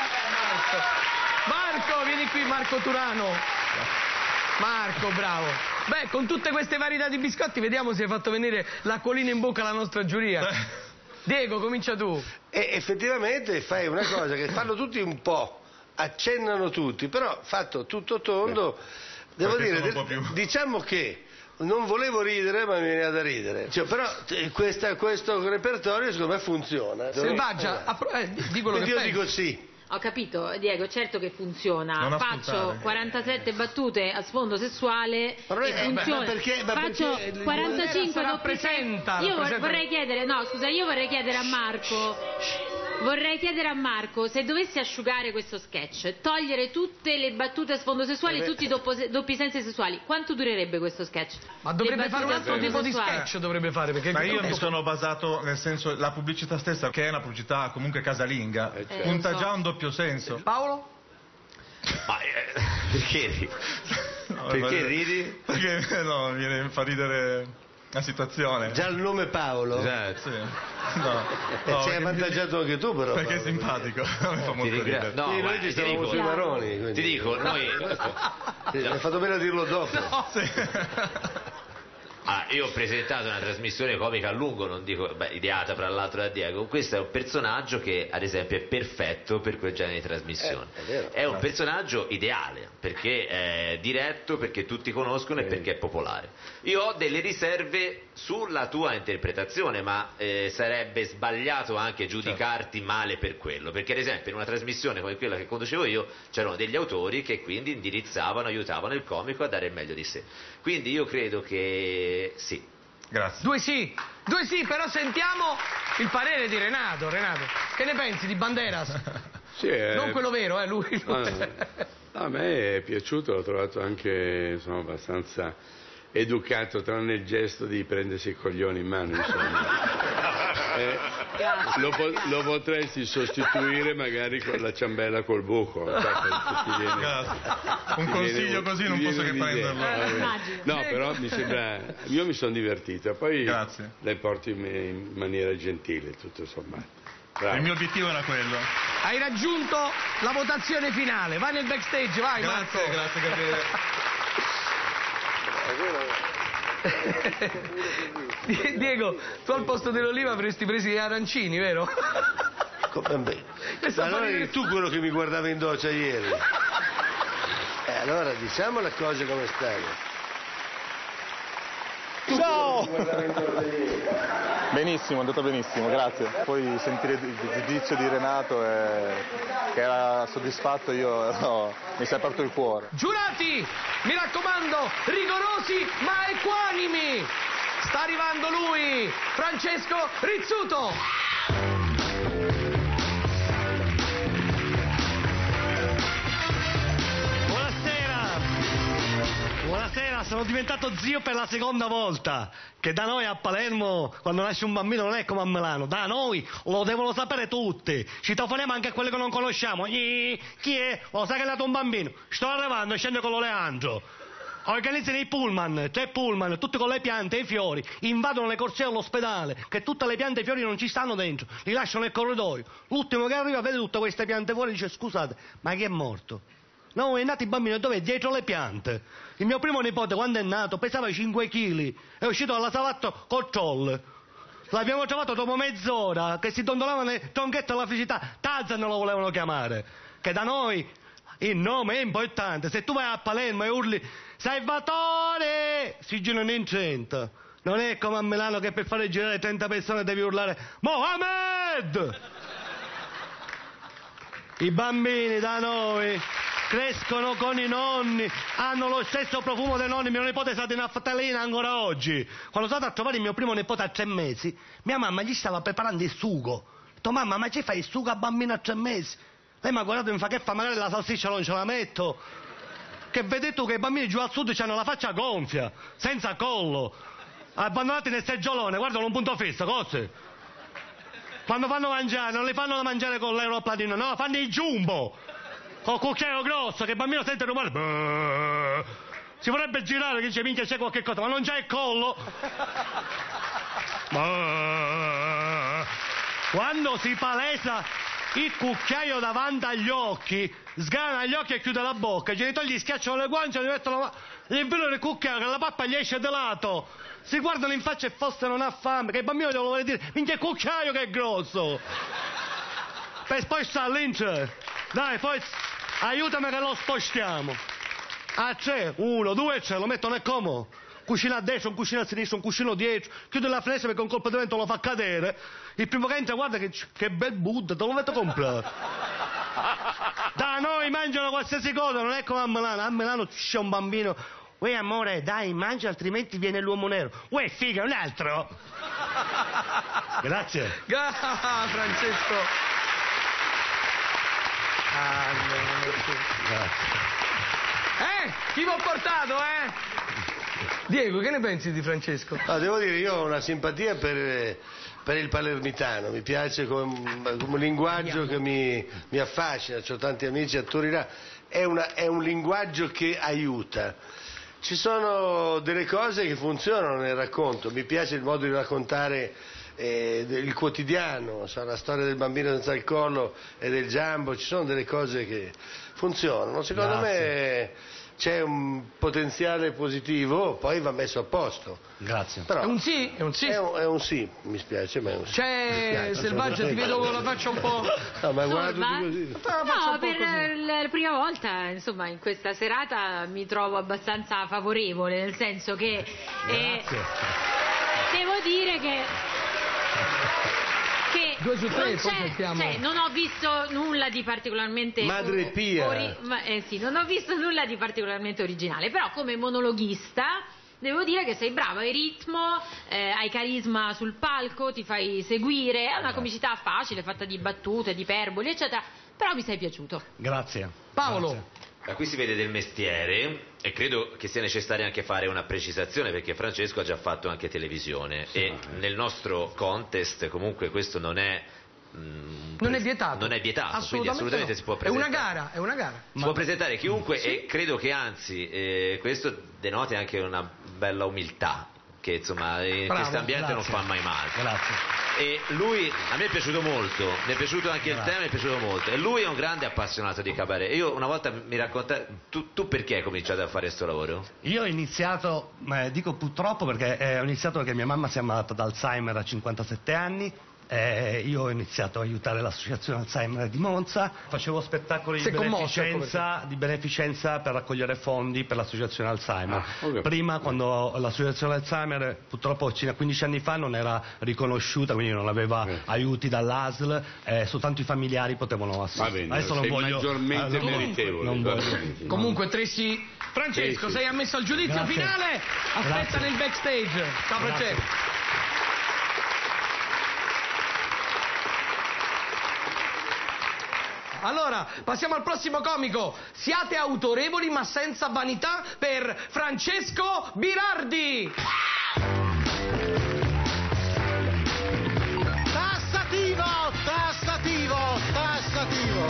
Marco, vieni qui, Marco Turano. Marco, bravo. Beh, con tutte queste varietà di biscotti, vediamo se hai fatto venire l'acquolina in bocca alla nostra giuria. Diego, comincia tu. E effettivamente fai una cosa che fanno tutti un po', accennano tutti, però fatto tutto tondo, devo Perché dire, sono un po' più- diciamo che non volevo ridere, ma mi veniva da ridere. Cioè, però eh, questa- questo repertorio secondo me funziona. Selvaggia, appro- eh, di quello Quindi che io pensi. dico sì. Ho capito, Diego, certo che funziona. Non Faccio ascoltare. quarantasette battute a sfondo sessuale Ma e funziona. ma perché- ma Faccio perché- quarantacinque Bandera doppi rappresenta, Io vor- rappresenta- vorrei chiedere, no, scusa, io vorrei chiedere a Marco. Vorrei chiedere a Marco se dovessi asciugare questo sketch, togliere tutte le battute a sfondo sessuale, Eh beh. tutti i doppo- doppi sensi sessuali, quanto durerebbe questo sketch? Ma Le dovrebbe fare un battute a altro sfondo tipo di sessuale. sketch, dovrebbe fare, perché Ma io mi tutto- sono basato, nel senso, la pubblicità stessa, che è una pubblicità comunque casalinga, certo. punta Eh, lo so. già a un doppio senso. Paolo? Ma eh, perché ridi? No, Perché ma- ridi? Perché no, mi mi fa ridere la situazione. Già il nome Paolo? Esatto. Sì. No, E no, sei perché- avvantaggiato anche tu però. Perché è Paolo. simpatico, mi fa molto ringra- ridere. no, Sì, noi guarda, ci ti stavamo dico- sui maroni. quindi- Ti dico, noi... Sì, hai fatto bene a dirlo dopo. Ah, io ho presentato una trasmissione comica a lungo, non dico, beh, ideata fra l'altro da Diego. Questo è un personaggio che, ad esempio, è perfetto per quel genere di trasmissione. Eh, è vero. È un personaggio ideale, perché è diretto, perché tutti conoscono e perché è popolare. Io ho delle riserve sulla tua interpretazione, ma eh, sarebbe sbagliato anche giudicarti male per quello, perché ad esempio in una trasmissione come quella che conducevo io c'erano degli autori che quindi indirizzavano, aiutavano il comico a dare il meglio di sé. Quindi io credo che sì. Grazie. Due sì, due sì, però sentiamo il parere di Renato. Renato, che ne pensi di Banderas? Sì, è... Non quello vero, eh, lui. No, no. A me è piaciuto, l'ho trovato anche insomma, abbastanza educato, tranne il gesto di prendersi i coglioni in mano, insomma. Eh, lo, po- lo potresti sostituire magari con la ciambella col buco. Ti viene, un ti consiglio viene, così non posso che prenderlo. Eh, no, però mi sembra, io mi sono divertito, poi Grazie. le porti in maniera gentile, tutto sommato. Il mio obiettivo era quello. Hai raggiunto la votazione finale, vai nel backstage, vai Grazie, Marco. grazie Gabriele. Diego, tu al posto dell'oliva avresti preso gli arancini, vero? Come beh. Ma allora eri tu quello che mi guardava in doccia ieri. E eh, allora diciamo le cose come stanno. Ciao! Benissimo, è andato benissimo, grazie. Poi sentire il giudizio di Renato e... che era soddisfatto, io no, mi si è aperto il cuore. Giurati, mi raccomando, rigorosi ma equanimi. Sta arrivando lui, Francesco Rizzuto. Buonasera, sono diventato zio per la seconda volta. Che da noi a Palermo, quando nasce un bambino, non è come a Milano. Da noi lo devono sapere tutti. Citofoniamo anche a quelli che non conosciamo. Chi è? Lo sa che è nato un bambino. Sto arrivando, scendo con lo Leandro. Organizzano i pullman, tre pullman, tutti con le piante e i fiori. Invadono le corsie dell'ospedale, che tutte le piante e i fiori non ci stanno dentro. Li lasciano nel corridoio. L'ultimo che arriva vede tutte queste piante fuori e dice: scusate, ma chi è morto? No, è nato il bambino, dove? Dietro le piante. Il mio primo nipote, quando è nato, pesava cinque chili. È uscito dalla savatta col troll. L'abbiamo trovato dopo mezz'ora, che si dondolava nel tronchetto della felicità. Tarzan lo volevano chiamare. Che da noi il nome è importante. Se tu vai a Palermo e urli Salvatore, si girano in trenta. Non è come a Milano che per fare girare trenta persone devi urlare Mohamed! I bambini da noi crescono con i nonni, hanno lo stesso profumo dei nonni. Mio nipote è stato in aftalina ancora oggi. Quando sono andato a trovare il mio primo nipote a tre mesi, mia mamma gli stava preparando il sugo. Ho detto: mamma, ma ci fai il sugo a bambino a tre mesi? Lei mi ha guardato e mi fa: che fa, magari la salsiccia non ce la metto. Che vedi tu che i bambini giù al sud hanno la faccia gonfia, senza collo, abbandonati nel seggiolone, guardano un punto fisso, cose. Quando fanno mangiare, non li fanno da mangiare con l'aeroplanino, no, fanno il jumbo. Con cucchiaio grosso, che il bambino sente il rumore. Beh, si vorrebbe girare, che dice: minchia, c'è qualche cosa, ma non c'è il collo. Beh, quando si palesa il cucchiaio davanti agli occhi, sgrana gli occhi e chiude la bocca, i genitori gli schiacciano le guance e gli mettono la... gli infilano il cucchiaio, che la pappa gli esce di lato. Si guardano in faccia e forse non ha fame, che il bambino gli vuole dire: minchia, il cucchiaio che è grosso. Per poi sta all'inter. Dai, poi aiutami che lo spostiamo. A tre, uno, due, tre, lo mettono, è comodo. Cucina a destra, un cuscino a sinistra, un cuscino dietro. Chiude la finestra perché un colpo di vento lo fa cadere. Il primo che entra, guarda che, che bel Buddha, te lo metto a comprare. Da noi mangiano qualsiasi cosa, non è come a Milano. A Milano c'è un bambino: uè amore, dai, mangia, altrimenti viene l'uomo nero. Uè figa, un altro. Grazie. Ah, Francesco. Ah, no. Grazie. Eh? Chi vi ho portato, eh? Diego, che ne pensi di Francesco? No, devo dire, io ho una simpatia per, per il palermitano, mi piace come, come linguaggio che mi, mi affascina, ho tanti amici a Torino, è, una, è un linguaggio che aiuta. Ci sono delle cose che funzionano nel racconto, mi piace il modo di raccontare eh, il quotidiano, so, la storia del bambino senza il collo e del Giambo, ci sono delle cose che funzionano, secondo Grazie. me c'è un potenziale positivo, poi va messo a posto. Grazie. Però è un sì? È un sì? È un, è un sì, mi spiace, ma è un sì. C'è Selvaggia, ti vedo con la faccia un po'... No, ma guarda tutti così. No, per così. La prima volta, insomma, in questa serata mi trovo abbastanza favorevole, nel senso che... Eh, devo dire che... che Due su tre, non, poi mettiamo... cioè, non ho visto nulla di particolarmente Madre Pia. ori... ma, eh, sì, non ho visto nulla di particolarmente originale, però come monologhista devo dire che sei bravo, hai ritmo, eh, hai carisma sul palco, ti fai seguire, è una comicità facile, fatta di battute, di iperboli, eccetera, però mi sei piaciuto. Grazie. Paolo. Grazie. Da qui si vede del mestiere e credo che sia necessario anche fare una precisazione, perché Francesco ha già fatto anche televisione, sì, e nel nostro contest comunque questo non è mh, non è vietato, non è vietato, assolutamente, quindi assolutamente no. si può È presentare. una gara, è una gara. Si può presentare chiunque, sì, e credo che anzi eh, questo denoti anche una bella umiltà, che insomma in Bravo, questo ambiente grazie. non fa mai male. Grazie. E lui, a me è piaciuto molto, mi è piaciuto anche Grazie. il tema, mi è piaciuto molto, e lui è un grande appassionato di cabaret. Io una volta mi racconta, tu, tu perché hai cominciato a fare questo lavoro? Io ho iniziato, eh, dico purtroppo perché eh, ho iniziato perché mia mamma si è ammalata d'Alzheimer a cinquantasette anni. Eh, io ho iniziato a aiutare l'associazione Alzheimer di Monza, facevo spettacoli di beneficenza, di beneficenza per raccogliere fondi per l'associazione Alzheimer. Ah, okay. Prima, quando l'associazione Alzheimer purtroppo quindici anni fa non era riconosciuta, quindi non aveva eh. aiuti dall'A S L, eh, soltanto i familiari potevano assistere. Va bene, Adesso non sei voglio, maggiormente eh, non meritevole. non voglio. Comunque Tracy, Francesco, Tracy. sei ammesso al giudizio Grazie. finale, aspetta Grazie. nel backstage. Ciao Francesco. Allora, passiamo al prossimo comico. Siate autorevoli ma senza vanità per Francesco Birardi. Tassativo, tassativo, tassativo.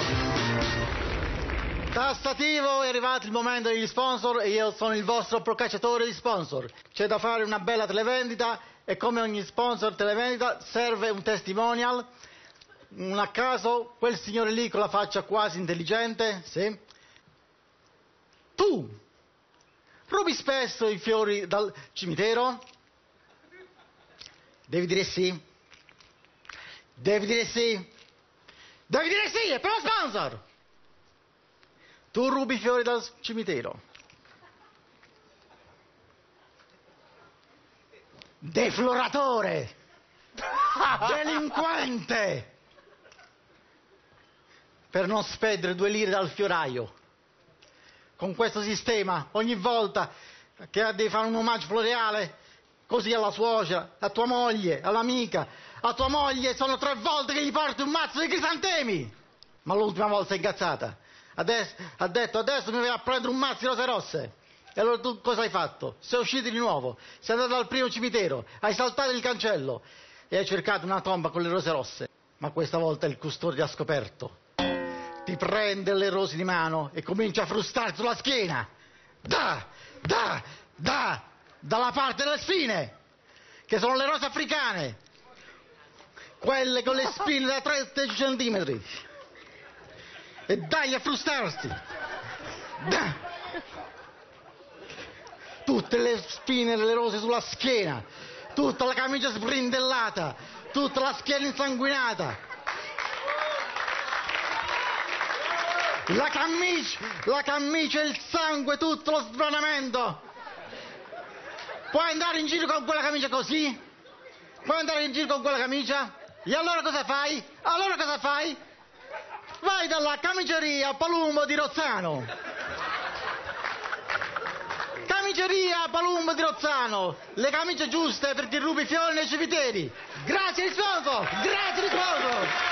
Tassativo, è arrivato il momento degli sponsor e io sono il vostro procacciatore di sponsor. C'è da fare una bella televendita e come ogni sponsor televendita serve un testimonial. Un a caso, quel signore lì con la faccia quasi intelligente, sì. Tu rubi spesso i fiori dal cimitero? Devi dire sì. Devi dire sì. Devi dire sì, è per lo sponsor. Tu rubi i fiori dal cimitero. Defloratore. Delinquente. Per non spendere due lire dal fioraio. Con questo sistema, ogni volta che devi fare un omaggio floreale, così alla suocera, a tua moglie, all'amica, a tua moglie sono tre volte che gli porti un mazzo di crisantemi. Ma l'ultima volta è incazzata. Adesso, ha detto, adesso mi vai a prendere un mazzo di rose rosse. E allora tu cosa hai fatto? Sei uscito di nuovo, sei andato al primo cimitero, hai saltato il cancello e hai cercato una tomba con le rose rosse. Ma questa volta il custode ha scoperto. Ti prende le rose di mano e comincia a frustarti sulla schiena. Da, da, da, dalla parte delle spine, che sono le rose africane, quelle con le spine da tredici centimetri. E dai a frustarsi. Da. Tutte le spine delle rose sulla schiena, tutta la camicia sbrindellata, tutta la schiena insanguinata. La camicia, la camicia e il sangue, tutto lo sbranamento. Puoi andare in giro con quella camicia così? Puoi andare in giro con quella camicia? E allora cosa fai? Allora cosa fai? Vai dalla camiceria Palumbo di Rozzano. Camiceria Palumbo di Rozzano. Le camicie giuste per chi rubi i fiori nei cimiteri. Grazie risposo! Grazie risposo!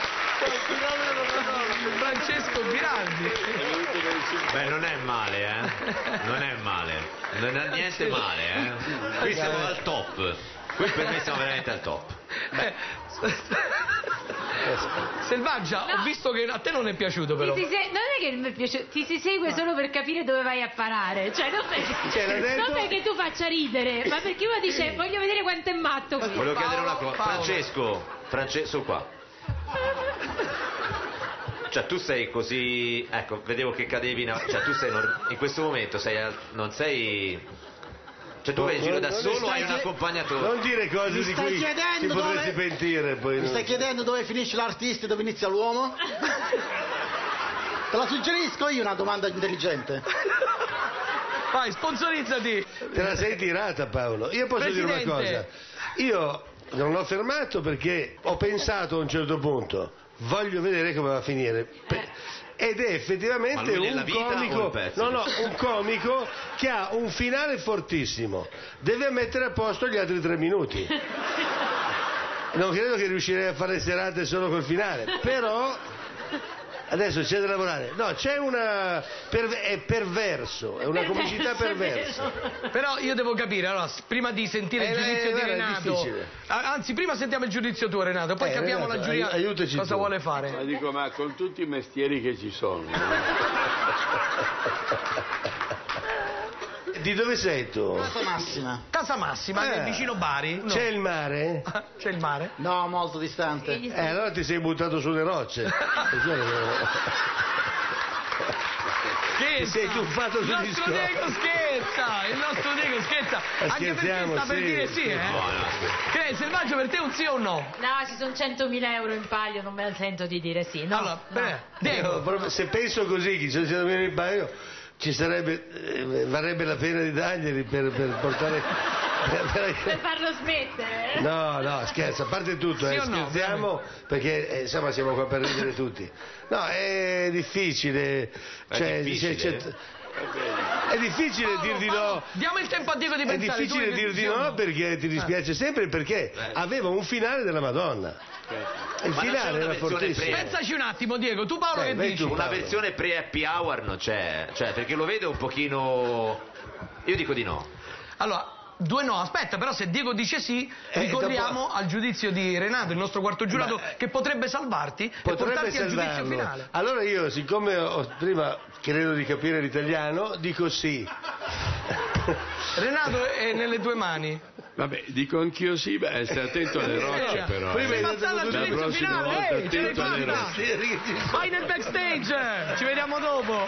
Francesco Birardi. Beh, non è male, eh? Non è male. Non è niente male, eh? Qui siamo al top. Qui per me siamo veramente al top. Beh. Selvaggia, No. ho visto che a te non è piaciuto però. Ti si se- non è che mi è piaciuto, ti si segue solo per capire dove vai a parare, cioè non perché, non perché tu faccia ridere, ma perché uno dice voglio vedere quanto è matto qui. Volevo chiedere una cosa. Paolo. Francesco, Francesco qua. Cioè tu sei così, ecco, vedevo che cadevi in, cioè tu sei nor- in questo momento sei al- non sei, cioè tu vai in giro da Non- non solo o stai hai un chie- accompagnatore? Non dire cose Mi di stai cui ti chiedendo potresti dove- pentire poi. Mi no? stai chiedendo dove finisce l'artista e dove inizia l'uomo? Te la suggerisco io una domanda intelligente. Vai, sponsorizzati. Te la sei tirata, Paolo. Io posso Presidente. dire una cosa. Io non l'ho fermato perché ho pensato a un certo punto, voglio vedere come va a finire. Ed è effettivamente un comico, no, no, un comico che ha un finale fortissimo, deve mettere a posto gli altri tre minuti. Non credo che riuscirei a fare serate solo col finale, però adesso c'è da lavorare. No, c'è una... Per... è perverso, è una comicità perversa. Però io devo capire, allora, prima di sentire il Eh, giudizio eh, di guarda, è Renato... difficile. Ah, Anzi, prima sentiamo il giudizio tuo, Renato, poi Eh, capiamo Renato, la giuria ai- aiutaci cosa tu. vuole fare. Ma dico, ma con tutti i mestieri che ci sono... Di dove sei tu? Casa Massima. Casa Massima, Eh. è vicino Bari? No. C'è il mare? C'è il mare? No, molto distante. Eh, allora ti sei buttato sulle rocce. Ti sei tuffato Il sugli nostro scogli. Diego scherza! Il nostro Diego scherza! Ma Anche perché scherziamo, sta per sì, dire sì, sì. eh? Che è Selvaggio, per te un sì o un no? No, ci sono centomila euro in palio, non me la sento di dire sì. No, Allora, no. beh, Diego, proprio- se penso così, che ci sono in paio, ci sarebbe, eh, varrebbe la pena di darglieli per, per portare... per- per- Per farlo smettere. No, no, scherzo, a parte tutto, Sì eh, o no? scherziamo perché eh, insomma siamo qua per ridere tutti. No, è difficile, cioè, difficile? c'è- c'è- è difficile dir di no. Diamo il tempo a Diego di È pensare. difficile tu dir di sì o no perché ti dispiace sempre, perché aveva un finale della Madonna. Il Ma non c'è finale una era versione fortissimo. pre- Pensaci un attimo, Diego, tu Paolo Eh, che vai dici? tu. Una versione pre-happy hour non c'è, cioè, perché lo vedo un pochino... Io dico di no. Allora, due no, aspetta, però se Diego dice sì, Eh, ricorriamo dopo- al giudizio di Renato, il nostro quarto giurato, Ma- che potrebbe salvarti e Potrebbe portarti al giudizio salvarlo. finale. Allora io, siccome ho, prima credo di capire l'italiano, dico sì. Renato è nelle tue mani. Vabbè, dico anch'io sì, beh, stai attento alle rocce però. Prima eh. hai Ma detto sta al così. La giudizio prossima finale, volta ehi, ce l'hai attento alle fatta. rocce. Vai nel backstage, ci vediamo dopo.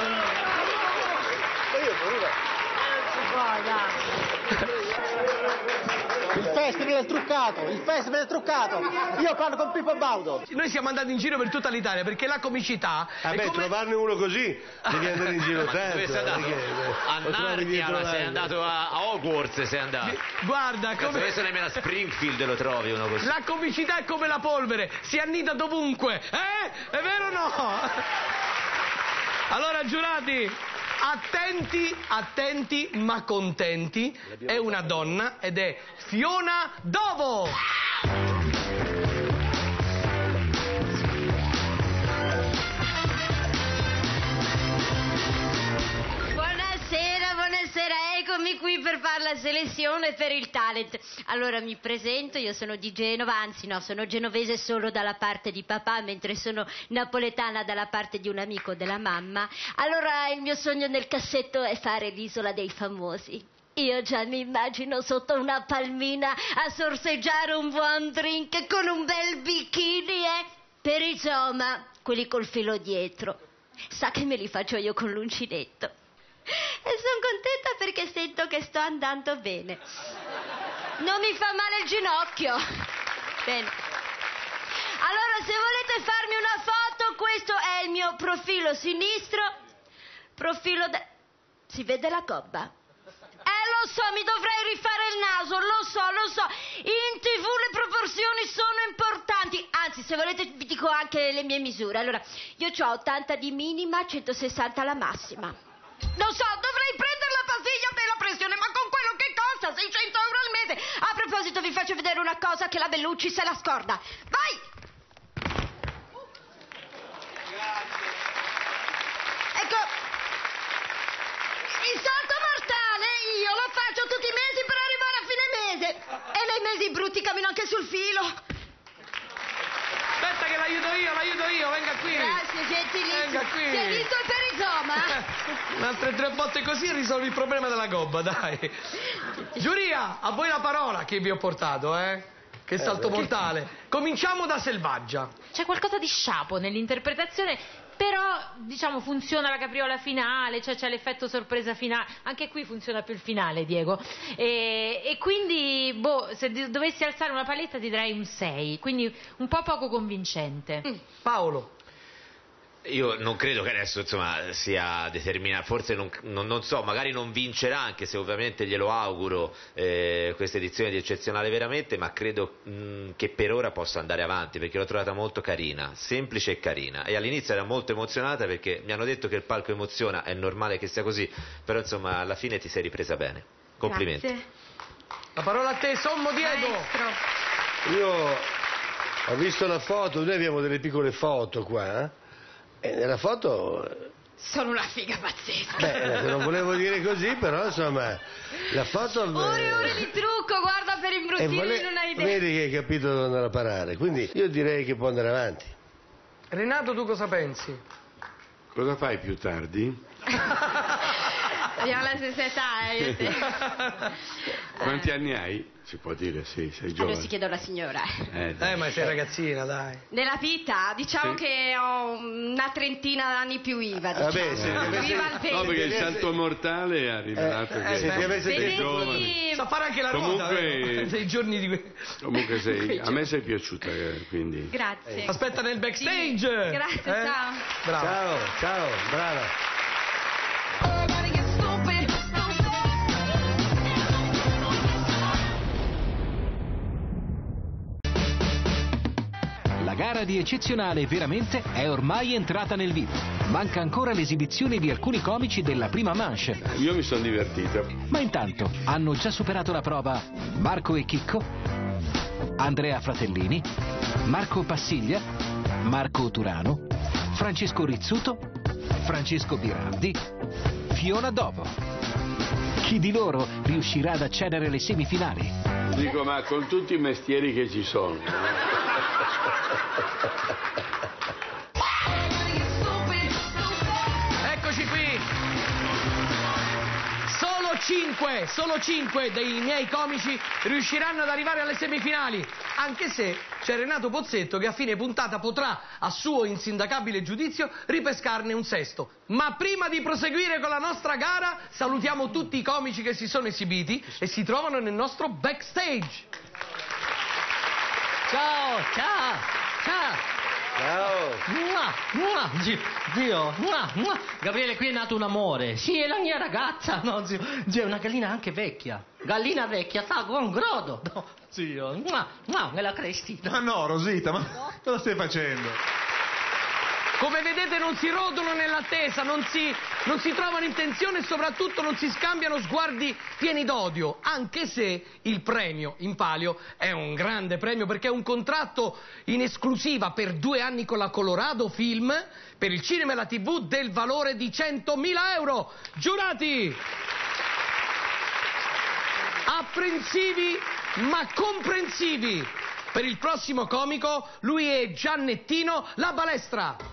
Il festival è truccato, il festival è truccato. Io parlo con Pippo Baudo. Noi siamo andati in giro per tutta l'Italia perché la comicità è Vabbè, come... trovarne uno così devi andare in giro Ma tanto. dove sei andato? perché, eh, A lo trovi Narnia, dietro ma sei l'angolo. andato a, a Hogwarts, sei andato. Guarda, Cazzo, come... adesso nemmeno a Springfield lo trovi uno così. La comicità è come la polvere, si annida dovunque. Eh? È vero o no? Allora, giurati, attenti, attenti ma contenti. È una donna ed è Fiona Dovo. Buonasera, buonasera, eccomi qui per fare la selezione per il talent. Allora mi presento, io sono di Genova, anzi no, sono genovese solo dalla parte di papà, mentre sono napoletana dalla parte di un amico della mamma. Allora il mio sogno nel cassetto è fare l'Isola dei Famosi. Io già mi immagino sotto una palmina a sorseggiare un buon drink con un bel bikini, eh? Per insomma, quelli col filo dietro. Sa che me li faccio io con l'uncinetto. E sono contenta perché sento che sto andando bene. Non mi fa male il ginocchio. Bene. Allora, se volete farmi una foto, questo è il mio profilo sinistro. Profilo de... Si vede la gobba? Eh, lo so, mi dovrei rifare il naso, lo so, lo so. In tivù le proporzioni sono importanti. Anzi, se volete vi dico anche le mie misure. Allora, io ho ottanta di minima, centosessanta la massima. Lo so, dovrei prendere la pastiglia per la pressione, ma con quello che costa seicento euro al mese. A proposito, vi faccio vedere una cosa che la Bellucci se la scorda. Vai! Ecco, il salto mortale io lo faccio tutti i mesi per arrivare a fine mese. E nei mesi brutti cammino anche sul filo. Aspetta che l'aiuto io, l'aiuto io, venga qui. Grazie, gentilissimo. Venga qui. Si è visto il perizoma? Altre tre botte così risolvi il problema della gobba, dai. Giuria, a voi la parola che vi ho portato, eh? Che salto mortale. Cominciamo da Selvaggia. C'è qualcosa di sciapo nell'interpretazione, però diciamo funziona la capriola finale, cioè c'è l'effetto sorpresa finale. Anche qui funziona più il finale, Diego. E, e quindi, boh, se di- dovessi alzare una paletta ti darei un sei, quindi un po' poco convincente. Paolo. Io non credo che adesso insomma sia determinato, forse non, non, non so, magari non vincerà, anche se ovviamente glielo auguro eh, questa edizione di Eccezionale veramente, ma credo mh, che per ora possa andare avanti, perché l'ho trovata molto carina, semplice e carina, e all'inizio era molto emozionata perché mi hanno detto che il palco emoziona, è normale che sia così, però insomma alla fine ti sei ripresa bene, complimenti. Grazie. La parola a te, Sommo Diego. Maestro. Io ho visto la foto, noi abbiamo delle piccole foto qua, eh? E nella foto... Sono una figa pazzesca. Beh, non volevo dire così, però insomma, la foto... Ore ore di trucco, guarda, per imbruttire, vole... non hai idea. Vedi che hai capito dove andare a parare, quindi io direi che può andare avanti. Renato, tu cosa pensi? Cosa fai più tardi? Abbiamo la stessa età, eh, io e te. Quanti anni hai? Si può dire, sì, sei giovane. Allora si chiede alla signora. Eh, Eh, ma sei ragazzina, dai. Nella vita, diciamo Sì. che ho una trentina d'anni più IVA, diciamo. Vabbè, se avesse- Viva il No, vento. perché il salto mortale ha rivelato Eh, che eh, se ti avesse sei detto- giovane. Sa fare anche la ruota, Comunque- vero? Sei giorni di que- Comunque sei, a me sei piaciuta, eh, quindi... Grazie. Aspetta nel backstage. Sì, grazie, Eh? ciao. Bravo. Ciao, ciao, brava. La gara di Eccezionale veramente è ormai entrata nel vivo. Manca ancora l'esibizione di alcuni comici della prima manche. Io mi sono divertito. Ma intanto hanno già superato la prova Marco e Chicco, Andrea Fratellini, Marco Passiglia, Marco Turano, Francesco Rizzuto, Francesco Biraldi, Fiona Dovo. Chi di loro riuscirà ad accedere alle semifinali? Dico, ma con tutti i mestieri che ci sono, no? Eccoci qui. Solo cinque, solo cinque dei miei comici riusciranno ad arrivare alle semifinali, anche se c'è Renato Pozzetto che a fine puntata potrà, a suo insindacabile giudizio, ripescarne un sesto. Ma prima di proseguire con la nostra gara, salutiamo tutti i comici che si sono esibiti e si trovano nel nostro backstage. Ciao, ciao, ciao. Ciao. Mua, mua, zio, zio, mua, mua. Gabriele, qui è nato un amore. Sì, è la mia ragazza. No, zio, zio, è una gallina anche vecchia. Gallina vecchia, sa, buon grodo. No, zio, mua, mua, me la cresti. Ma no, Rosita, ma cosa stai facendo? Come vedete non si rodono nell'attesa, non si, non si trovano in tensione e soprattutto non si scambiano sguardi pieni d'odio, anche se il premio in palio è un grande premio perché è un contratto in esclusiva per due anni con la Colorado Film per il cinema e la tivù del valore di centomila euro. Giurati! Apprensivi ma comprensivi. Per il prossimo comico, lui è Giannettino La Balestra.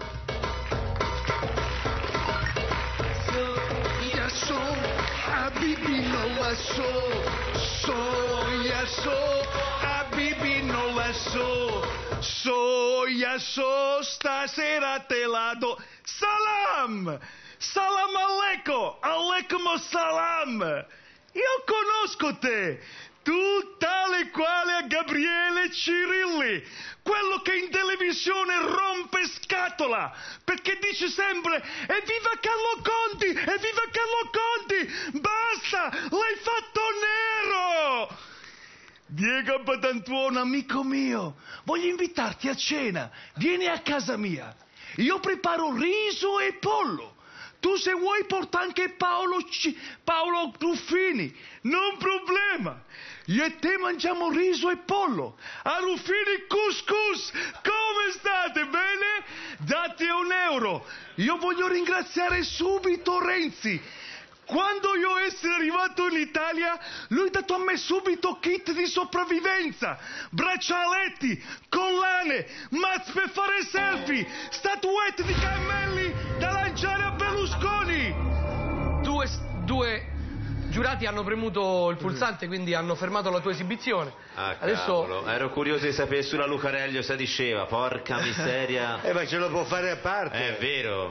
Ya so, Habibi no la so, so, ya so, Habibi no la so, so, ya so, stasera te la do. Salam! Salam aleikum, aleikum salam! Io conosco te! Tu tale quale a Gabriele Cirilli, quello che in televisione rompe scatola, perché dice sempre evviva Carlo Conti, evviva Carlo Conti, basta, l'hai fatto nero! Diego Badantuono, amico mio, voglio invitarti a cena, vieni a casa mia, io preparo riso e pollo. Tu se vuoi porta anche Paolo, C... Paolo Ruffini, non problema. Io e te mangiamo riso e pollo. A Ruffini couscous. Come state? Bene? Date un euro. Io voglio ringraziare subito Renzi. Quando io essere arrivato in Italia, lui ha dato a me subito kit di sopravvivenza, braccialetti, collane, mazze per fare selfie, statuette di cammelli da lanciare a Berlusconi. Due, due giurati hanno premuto il pulsante, quindi hanno fermato la tua esibizione. Ah, Adesso cavolo, ero curioso di sapere sulla Lucarelli se diceva, porca miseria. Eh, ma ce lo può fare a parte. È vero.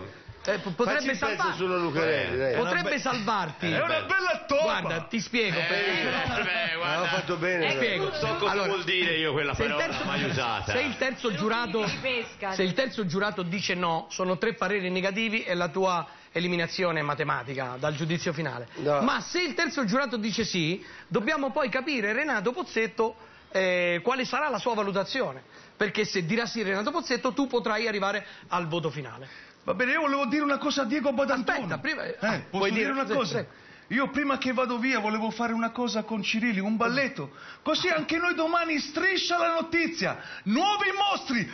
eh, potrebbe salvarti. Sulla Lucarelli, dai. Potrebbe Be- salvarti. È una bella toppa. Guarda, ti spiego. Eh, perché... beh, guarda. Ho fatto bene. Ti spiego. Non so cosa Allora, vuol dire io quella se il parola, terzo- mai usata. Se il terzo giurato se il terzo giurato dice no, sono tre pareri negativi e la tua eliminazione matematica dal giudizio finale. No. Ma se il terzo giurato dice sì, dobbiamo poi capire, Renato Pozzetto, eh, quale sarà la sua valutazione. Perché se dirà sì Renato Pozzetto, tu potrai arrivare al voto finale. Va bene, io volevo dire una cosa a Diego Badantuono. Aspetta, prima... Eh, ah, posso vuoi dire una sì, cosa? sì. Io prima che vado via volevo fare una cosa con Cirilli, un balletto. Così anche noi domani striscia la notizia. Nuovi mostri!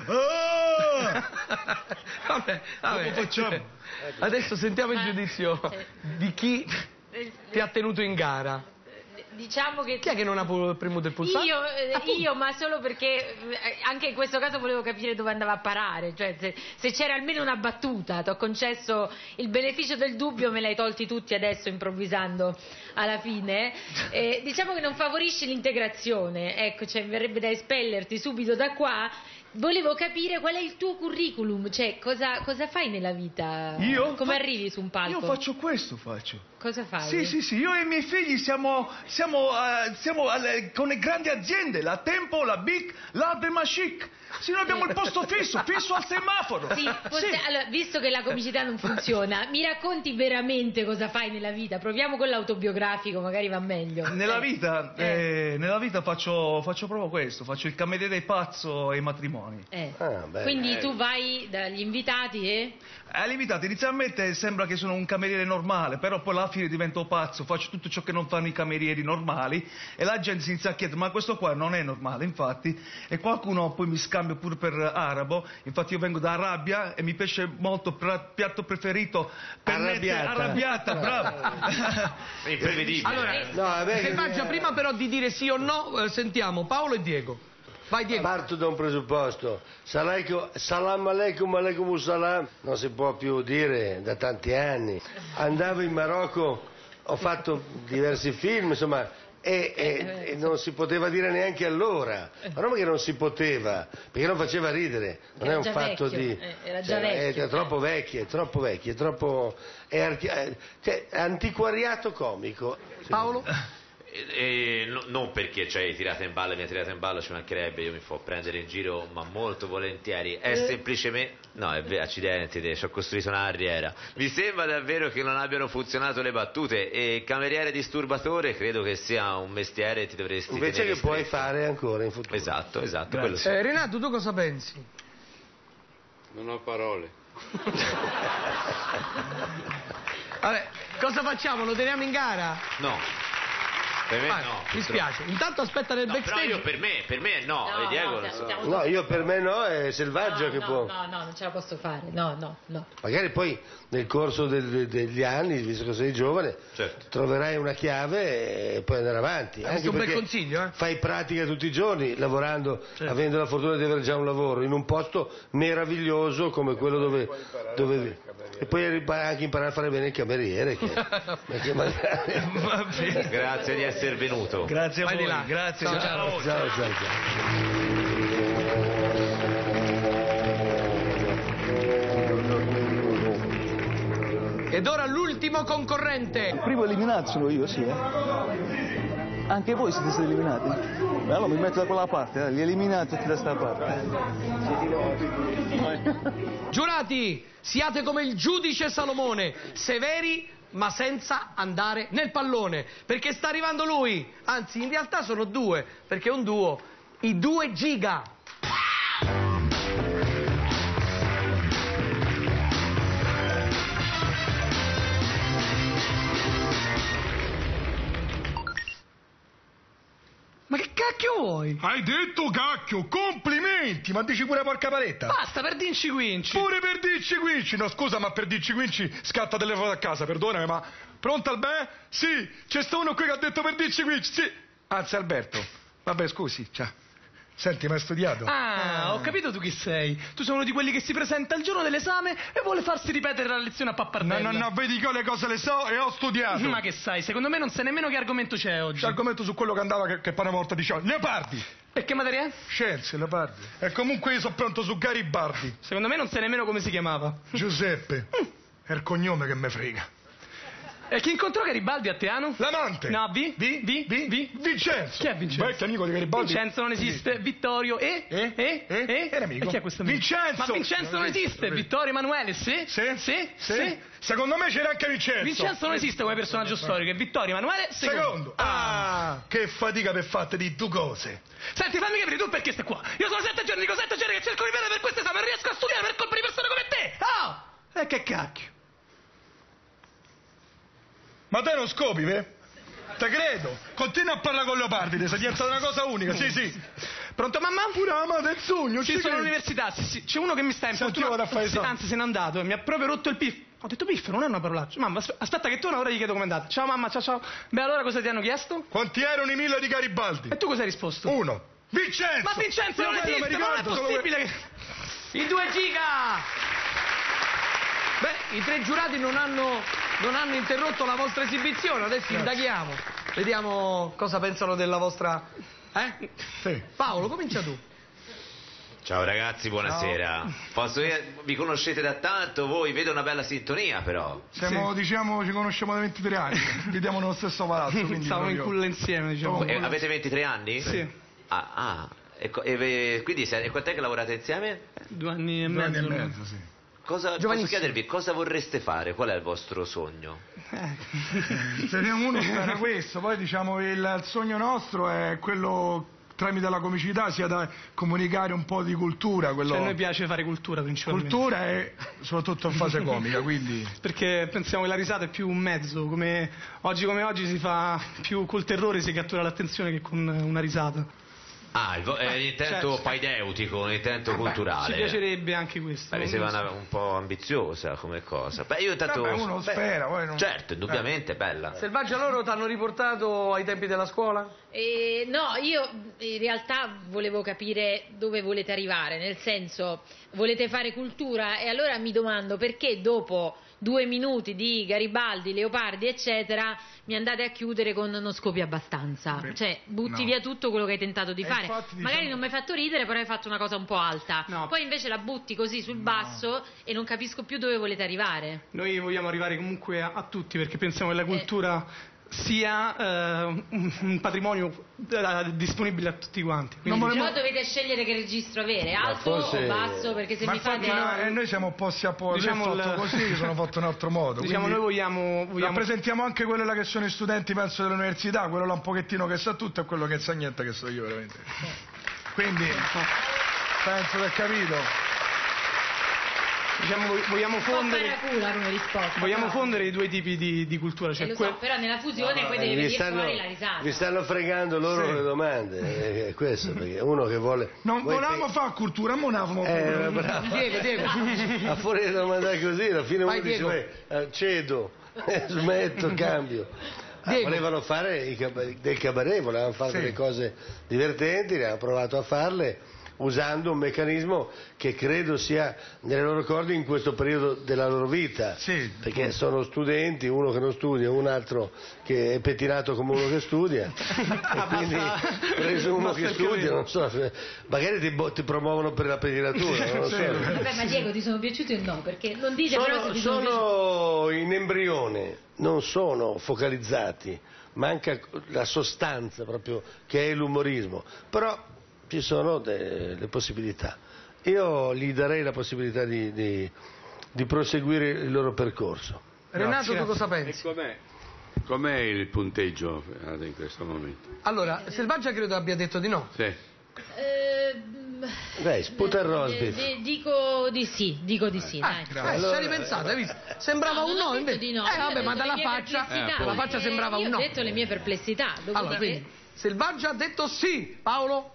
Ah! Vabbè, vabbè. Come facciamo? Adesso sentiamo il giudizio di chi ti ha tenuto in gara. Diciamo che... Chi è che non ha pu- premuto il pulsante? Io, eh, io, ma solo perché eh, anche in questo caso volevo capire dove andava a parare, cioè se, se c'era almeno una battuta, ti ho concesso il beneficio del dubbio, me l'hai tolti tutti adesso improvvisando alla fine. Eh, diciamo che non favorisci l'integrazione, ecco, cioè verrebbe da espellerti subito da qua. Volevo capire qual è il tuo curriculum, cioè cosa, cosa fai nella vita? Io? Come Fa- arrivi su un palco? Io faccio questo, faccio. Cosa fai? Sì, sì, sì, io e i miei figli siamo, siamo, eh, siamo alle- con le grandi aziende, la Tempo, la Bic, la Demachic. Sì, noi abbiamo il posto fisso, fisso al semaforo. Sì, poste- allora, visto che la comicità non funziona, mi racconti veramente cosa fai nella vita? Proviamo con l'autobiografico, magari va meglio. Nella Eh. vita, eh, nella vita faccio, faccio proprio questo, faccio il cameriere pazzo ai matrimoni. Eh. Ah, beh, Quindi eh. tu vai dagli invitati e... Agli invitati inizialmente sembra che sono un cameriere normale, però poi alla fine divento pazzo, faccio tutto ciò che non fanno i camerieri normali e la gente si inizia a chiedere ma questo qua non è normale, infatti, e qualcuno poi mi scambia pure per arabo, infatti io vengo da Arabia e mi piace molto, pra- piatto preferito, pennette Arrabbiata. arrabbiata, bravo. Imprevedibile. Allora, eh. No, vabbè, Selvaggia, eh, prima però di dire sì o no, eh, sentiamo Paolo e Diego. Vai Diego. Parto da un presupposto. Salaiko- Salam alaikum, alaikum salam. Non si può più dire da tanti anni. Andavo in Marocco, ho fatto diversi film, insomma, e, e- e non si poteva dire neanche allora. Ma non che non si poteva, perché non faceva ridere. Non Era è un già fatto vecchio, di... eh, era già cioè, vecchio, è troppo vecchio, è troppo vecchio, è troppo... È archi- eh, cioè, antiquariato comico. Paolo? E no- non perché c'hai tirata in ballo e mi ha tirata in ballo, ci mancherebbe, io mi fo prendere in giro, ma molto volentieri. È semplicemente. No, è vero, accidenti, te, ci ho costruito una carriera. Mi sembra davvero che non abbiano funzionato le battute. E cameriere disturbatore credo che sia un mestiere che ti dovresti Invece tenere che puoi stretto. fare ancora in futuro. Esatto, esatto, quello sì. Eh, Renato, tu cosa pensi? Non ho parole. Vabbè, cosa facciamo? Lo teniamo in gara? No. Per me Vai, no. mi purtroppo. spiace. Intanto aspetta nel No, però backstage. io per me, per me no, No, e Diego no, non so. stiamo- No, io per me no, è Selvaggio no, che no, può. no, no, non ce la posso fare, no, no, no. Magari poi nel corso del- degli anni, visto che sei giovane, Certo. troverai una chiave e puoi andare avanti. Questo è un bel perché consiglio, eh? fai pratica tutti i giorni, lavorando, avendo la fortuna di avere già un lavoro, in un posto meraviglioso come quello dove... dove e poi ripa- anche imparare a fare bene il cameriere. Che, perché magari... Grazie di essere venuto. Grazie a Vai di voi, là. grazie. Ciao, ciao. Ciao, ciao, ciao. Ed ora l'ultimo concorrente. Il primo eliminato sono io, sì. Eh. Anche voi siete stati eliminati? Beh, allora mi metto da quella parte, eh. Gli eliminati tutti da sta parte. Giurati, siate come il giudice Salomone, severi ma senza andare nel pallone, perché sta arrivando lui. Anzi, in realtà sono due, perché è un duo. I due giga. Ma che cacchio vuoi? Hai detto cacchio, complimenti, ma dici pure porca paletta. Basta per dirci quinci. Pure per dirci quinci, no scusa, ma per dirci quinci scatta telefono a casa, perdonami, ma pronto Albè? Sì, c'è sta uno qui che ha detto per dirci quinci, sì. Anzi Alberto, vabbè scusi, ciao. Senti, ma hai studiato? Ah, ho capito tu chi sei. Tu sei uno di quelli che si presenta il giorno dell'esame e vuole farsi ripetere la lezione a No, pappardella. no, no, vedi che io le cose le so e ho studiato. Ma che sai, secondo me non sai nemmeno che argomento c'è oggi. C'è argomento su quello che andava che, che pare una volta diceva Leopardi. E che materia è? Scienze, Leopardi. E comunque io sono pronto su Garibaldi. Secondo me non sai nemmeno come si chiamava. Giuseppe. È il cognome che me frega. E chi incontrò Garibaldi a Teano? L'amante. No, Vi? Vi? Vi? Vi? Vi? Vincenzo. Chi è Vincenzo? Vecchio amico di Garibaldi. Vincenzo non esiste. Vittorio e? E? E? E? E? Era amico. E chi è questo amico? Vincenzo. Ma Vincenzo non esiste. Vittorio Emanuele, sì? Sì? Sì? Sì? Secondo me c'era anche Vincenzo. Vincenzo non esiste come personaggio storico. È Vittorio Emanuele, secondo. Secondo. Ah, che fatica per fatte di due cose. Senti, fammi capire tu perché stai qua. Io sono sette giorni, dico sette giorni che cerco di prendere per questo esame e riesco a studiare per colpa di persone come te. Oh! E che cacchio? Ma te non scopi, ve? Te credo. Continua a parlare con Leopardi, sei diventata una cosa unica, sì, sì. Pronto, mamma? Pure la madre del sogno, ci sono all'università, sì, sì. C'è uno che mi sta importunando. Sì, anzi, se n'è andato e mi ha proprio rotto il piff. Ho detto piff, non è una parolaccia. Mamma, aspetta che torna, ora gli chiedo com'è andata. Ciao mamma, ciao ciao. Beh, allora cosa ti hanno chiesto? Quanti erano i mille di Garibaldi? E tu cosa hai risposto? Uno. Vincenzo! Ma Vincenzo non esiste, ma non è possibile che... I due giga! Beh, i tre giurati non hanno, non hanno interrotto la vostra esibizione, adesso Grazie. indaghiamo. Vediamo cosa pensano della vostra... Eh? Sì. Paolo, comincia tu. Ciao ragazzi, buonasera. Posso dire, vi conoscete da tanto, voi vedo una bella sintonia però. Siamo, Sì. diciamo, ci conosciamo da ventitré anni, viviamo nello stesso palazzo. quindi Stavamo in proprio- culla insieme, diciamo. E avete ventitré anni? Sì. Ah, ah. E, co- e- e quindi se- e quant'è che lavorate insieme? Due anni e Due anni mezzo. e mezzo, sì. Cosa, posso Giovanissimo. chiedervi cosa vorreste fare? Qual è il vostro sogno? Teniamo uno spera questo, poi diciamo il, il sogno nostro è quello tramite la comicità sia da comunicare un po' di cultura, quello... Cioè, a noi piace fare cultura principalmente. cultura e soprattutto in fase comica, quindi... Perché pensiamo che la risata è più un mezzo, come oggi come oggi si fa più col terrore, si cattura l'attenzione che con una risata. Ah, il vo- è l'intento Certo. paideutico, l'intento culturale. Ci piacerebbe anche questo. Beh, mi sembra una- un po' ambiziosa come cosa. Beh, io intanto... Vabbè, uno beh, spera, poi non... Certo, indubbiamente, bella. Selvaggia, loro ti hanno riportato ai tempi della scuola? Eh, no, io in realtà volevo capire dove volete arrivare, nel senso, volete fare cultura e allora mi domando perché dopo due minuti di Garibaldi, Leopardi, eccetera, mi andate a chiudere con non scopi abbastanza. Beh, Cioè, butti no. via tutto quello che hai tentato di E fare. infatti, diciamo- Magari non mi hai fatto ridere, però hai fatto una cosa un po' alta. No. Poi invece la butti così sul basso e non capisco più dove volete arrivare. Noi vogliamo arrivare comunque a, a tutti perché pensiamo che la cultura sia eh, un, un patrimonio eh, disponibile a tutti quanti. Quindi- Non Però dovete scegliere che registro avere, alto forse- o basso, perché se Ma mi infatti fate... no, eh, noi siamo opposti a po', Diciamo io ho fatto il- così, io sono fatto in un altro modo. Diciamo, quindi noi vogliamo, vogliamo... rappresentiamo anche quello là che sono i studenti, penso, dell'università, quello là un pochettino che sa tutto e quello che sa niente che so io veramente. Quindi penso di aver capito. Diciamo, vogliamo Un po' fondere, paracula come risposta. vogliamo però. fondere i due tipi di, di cultura. Eh, Cioè lo que- so, però nella fusione poi deve vi, venire stanno, fuori la risata. vi stanno fregando loro Sì. le domande, è questo, perché uno che vuole... Non voi volevamo pe- fare cultura, ma volevamo Eh, bravo. Diego, Diego. A fuori di domandare così, alla fine Vai, uno dice, Diego. "Beh, eh, cedo, smetto, cambio. Ah, Diego. volevano fare i cab- del cabaret, volevano fare Sì. delle cose divertenti, le hanno provato a farle usando un meccanismo che credo sia nelle loro corde in questo periodo della loro vita, Sì. perché sono studenti, uno che non studia, un altro che è pettinato come uno che studia, e quindi presumo Basta che il studia, capello. non so, se- magari ti, bo- ti promuovono per la pettinatura, non lo so. Vabbè, ma Diego, ti sono piaciuti o no? Perché non dite però se Sono, ti sono piaciuti. sono in embrione, non sono focalizzati, manca la sostanza proprio che è l'umorismo, però ci sono delle possibilità. Io gli darei la possibilità di, di, di proseguire il loro percorso. Renato, tu cosa E pensi? com'è, com'è il punteggio eh, in questo momento? Allora, Selvaggia credo abbia detto di no. Sì. Eh, Dai, sputa il roast eh, beef. di- dico di sì, dico di sì, Ah, dai. eh, Allora- ci hai ripensato, hai visto? Sembrava No, un non ho no, detto invece. di no, Eh io ho vabbè, ma detto dalla le mie faccia, perplessità. la faccia Eh, sembrava un io no. ho detto le mie perplessità. Allora, dopodiché- quindi, Selvaggia ha detto sì. Paolo?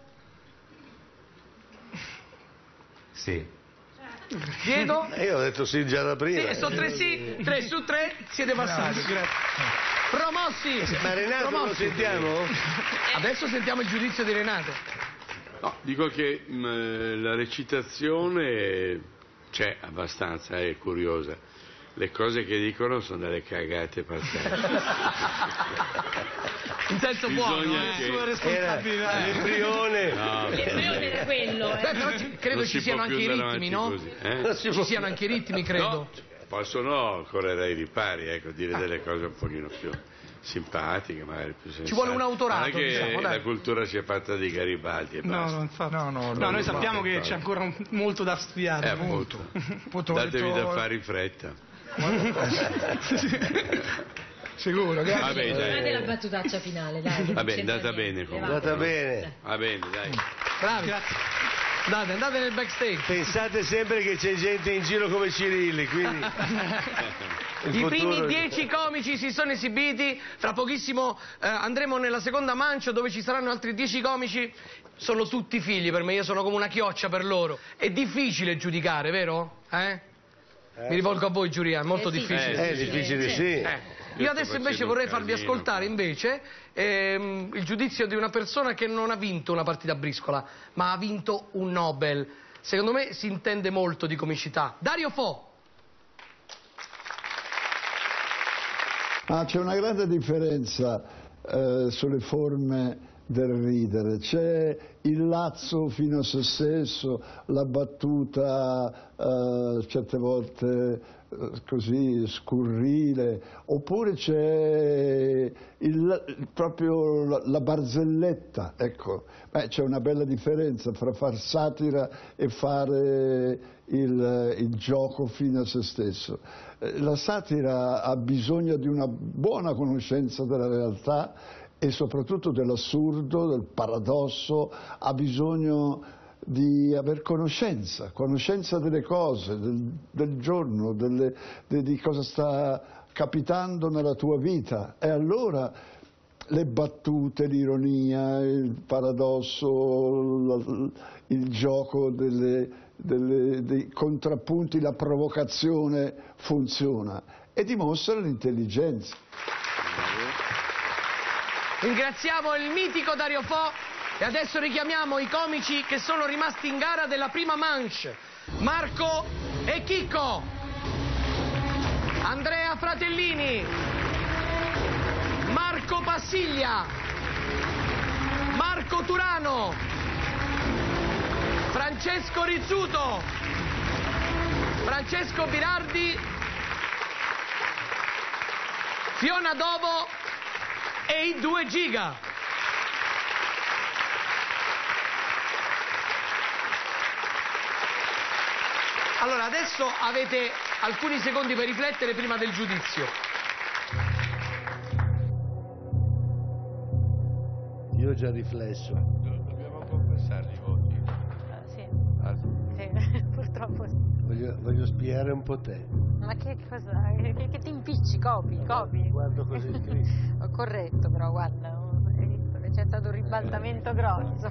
Sì. Diego? E io ho detto sì già da prima. Sì, sono tre sì, tre su tre, siete passati. Promossi! Ma Renato lo Promossi. sentiamo? Adesso sentiamo il giudizio di Renato. No, dico che mh, la recitazione c'è abbastanza, è curiosa. Le cose che dicono sono delle cagate pazzesche. In senso buono, Bisogna eh. che- Sua responsabilità. Era l'embrione. No, L'embrione era quello. eh. Beh, però ci- credo non ci si siano può anche i più andare ritmi, avanti no? così, eh? Non si Ci può- siano anche i ritmi, credo. No, possono correre ai ripari, ecco, dire ah. delle cose un pochino più simpatiche, magari più sensate. Ci vuole un autorato, non è che diciamo, la dai. cultura sia fatta di Garibaldi e no, basta. no, infatti, no, no, no, noi sappiamo no, che infatti. c'è ancora un, molto da studiare. Eh, appunto. appunto. Datevi detto... da fare in fretta. Sicuro, grazie. Vabbè, dai. Fate la battutaccia finale, dai. Vabbè, è andata bene È comunque. andata bene. Va bene, dai. Bravi. Andate, andate nel backstage. Pensate sempre che c'è gente in giro come Cirilli, quindi... I primi dieci comici si sono esibiti, fra pochissimo eh, andremo nella seconda mancia dove ci saranno altri dieci comici, sono tutti figli per me, io sono come una chioccia per loro. È difficile giudicare, vero? Eh? Mi rivolgo a voi giuria, è molto Eh sì. difficile. Eh, è difficile, sì. Eh. Io adesso invece vorrei farvi ascoltare invece ehm, il giudizio di una persona che non ha vinto una partita a briscola, ma ha vinto un Nobel. Secondo me si intende molto di comicità. Dario Fo. Ah, c'è una grande differenza eh, sulle forme del ridere. C'è il lazzo fino a se stesso, la battuta eh, certe volte eh, così scurrile, oppure c'è il, proprio la, la barzelletta, ecco. Beh, c'è una bella differenza fra far satira e fare il, il gioco fino a se stesso. La satira ha bisogno di una buona conoscenza della realtà e soprattutto dell'assurdo, del paradosso, ha bisogno di aver conoscenza, conoscenza delle cose, del, del giorno, delle, de, di cosa sta capitando nella tua vita, e allora le battute, l'ironia, il paradosso, la, il gioco delle, delle, dei contrappunti, la provocazione funziona e dimostra l'intelligenza. Ringraziamo il mitico Dario Fo e adesso richiamiamo i comici che sono rimasti in gara della prima manche. Marco e Chicco, Andrea Fratellini, Marco Passiglia, Marco Turano, Francesco Rizzuto, Francesco Birardi, Fiona Dovo e i due giga. Allora, adesso avete alcuni secondi per riflettere prima del giudizio. Io ho già riflesso. Dobbiamo confessargli i voti. Uh, sì. Ah, sì. Purtroppo. Voglio, voglio spiare un po' te. Ma che cosa? Che, che ti impicci, copi, copi. Guardo così scritto. Ho corretto, però guarda, c'è stato un ribaltamento grosso.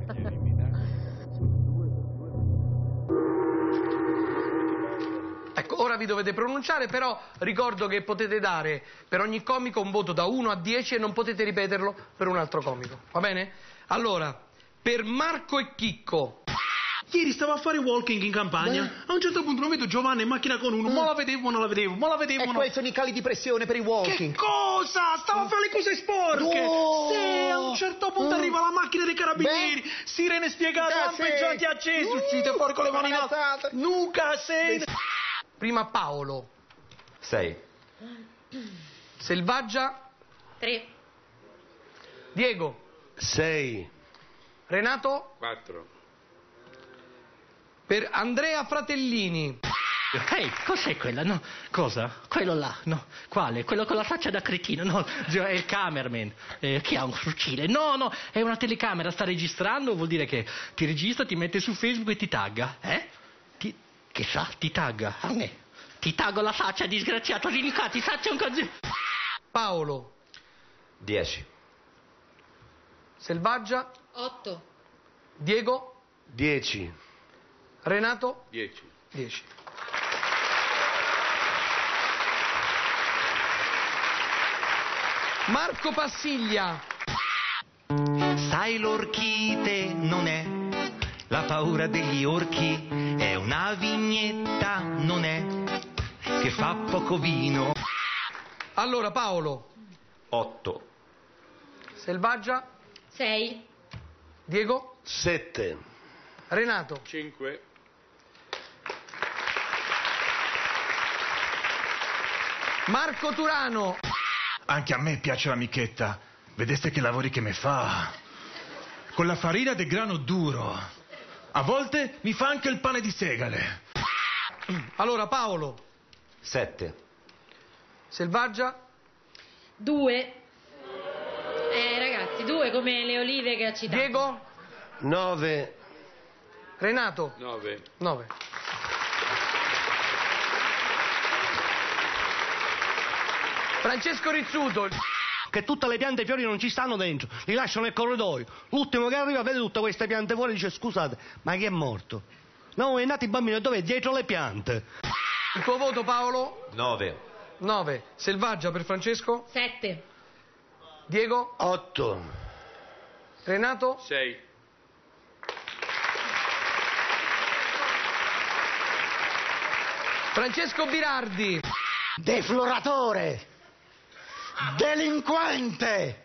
Ecco, ora vi dovete pronunciare, però ricordo che potete dare per ogni comico un voto da uno a dieci e non potete ripeterlo per un altro comico, va bene? Allora, per Marco e Chicco. Ieri stavo a fare walking in campagna. Beh. A un certo punto non vedo Giovanni in macchina con uno. Mm. Ma la vedevo, non la vedevo, ma la vedevo. E questi sono i cali di pressione per i walking. Che cosa? Stavo a fare le cose sporche. No. Sì, a un certo punto mm. arriva la macchina dei carabinieri. Beh. Sirene spiegate, lampeggianti sì. accesi. Uh. Uscite fuori con le mani in alto. Nuca, sei. Prima Paolo. Sei. Selvaggia. Tre. Diego. Sei. Renato. Quattro. Per Andrea Fratellini. Ehi, hey, cos'è quella? No, cosa? Quello là, no. Quale? Quello con la faccia da cretino, no. È il cameraman. Eh, che ha un fucile. No, no, è una telecamera, sta registrando, vuol dire che ti registra, ti mette su Facebook e ti tagga. Eh? Ti, che sa? Ti tagga. A me. Ti taggo la faccia, disgraziato, rincati, faccia un cazzo. Paolo. Dieci. Selvaggia. Otto. Diego. Dieci. Renato? Dieci. Dieci. Marco Passiglia. Sai, l'orchite non è la paura degli orchi, è una vignetta, non è che fa poco vino. Allora, Paolo. Otto. Selvaggia. Sei. Diego. Sette. Renato. Cinque. Marco Turano. Anche a me piace l'amichetta. Vedeste che lavori che me fa. Con la farina del grano duro. A volte mi fa anche il pane di segale. Allora, Paolo. Sette. Selvaggia. Due. Eh, ragazzi, due come le olive che ha citato. Diego. Nove. Renato. Nove. Nove. Francesco Rizzuto. Che tutte le piante e i fiori non ci stanno dentro, li lasciano nel corridoio. L'ultimo che arriva vede tutte queste piante fuori e dice: scusate, ma chi è morto? No, è nato il bambino, dove? Dietro le piante. Il tuo voto, Paolo? Nove. Nove. Selvaggia per Francesco? Sette. Diego? Otto. Renato? Sei. Francesco Birardi. Defloratore. Delinquente.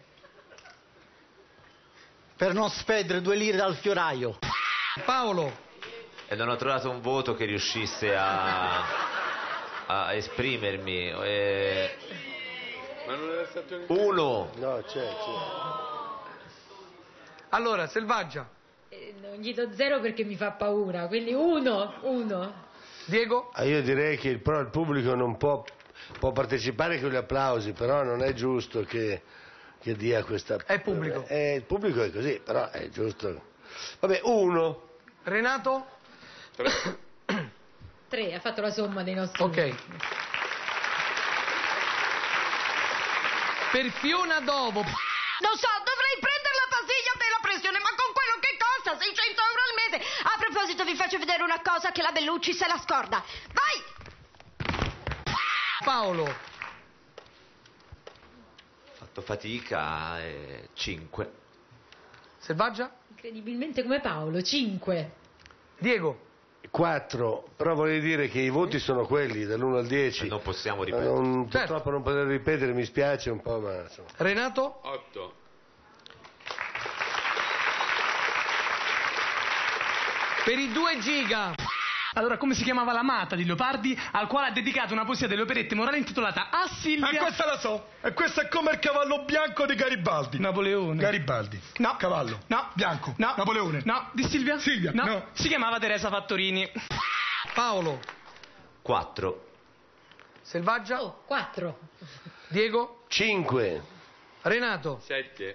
Per non spendere due lire dal fioraio. Paolo. E non ho trovato un voto che riuscisse a, a esprimermi. E... Ma non era stato il... Uno. No, c'è, c'è. Allora, Selvaggia. Eh, non gli do zero perché mi fa paura, quindi uno, uno. Diego? Ah, io direi che il, però il pubblico non può, può partecipare con gli applausi, però non è giusto che, che dia questa... È pubblico. Eh, il pubblico è così, però è giusto. Vabbè, uno. Renato? Tre. Tre, ha fatto la somma dei nostri. Ok. Per Fiona Dovo. Non so, dovrei prendere la pastiglia della pressione, ma con quello che costa seicento euro al mese. A proposito, vi faccio vedere una cosa che la Bellucci se la scorda. Vai! Paolo. Ho fatto fatica. E... Cinque. Selvaggia? Incredibilmente come Paolo, cinque. Diego? Quattro, però voglio dire che i voti sono quelli, dall'uno al dieci. Non possiamo ripetere. Non, Certo. Purtroppo non poter ripetere, mi spiace un po', ma insomma. Renato? Otto. Per i due giga. Allora, come si chiamava l'amata di Leopardi, al quale ha dedicato una poesia delle operette morali intitolata A Silvia... E questa la so, e questo è come il cavallo bianco di Garibaldi. Napoleone. Garibaldi. No. Cavallo. No. Bianco. No. Napoleone. No. Di Silvia? Silvia. No. No. Si chiamava Teresa Fattorini. Paolo. Quattro. Selvaggia? Oh, quattro. Diego? Cinque. Renato? Sette.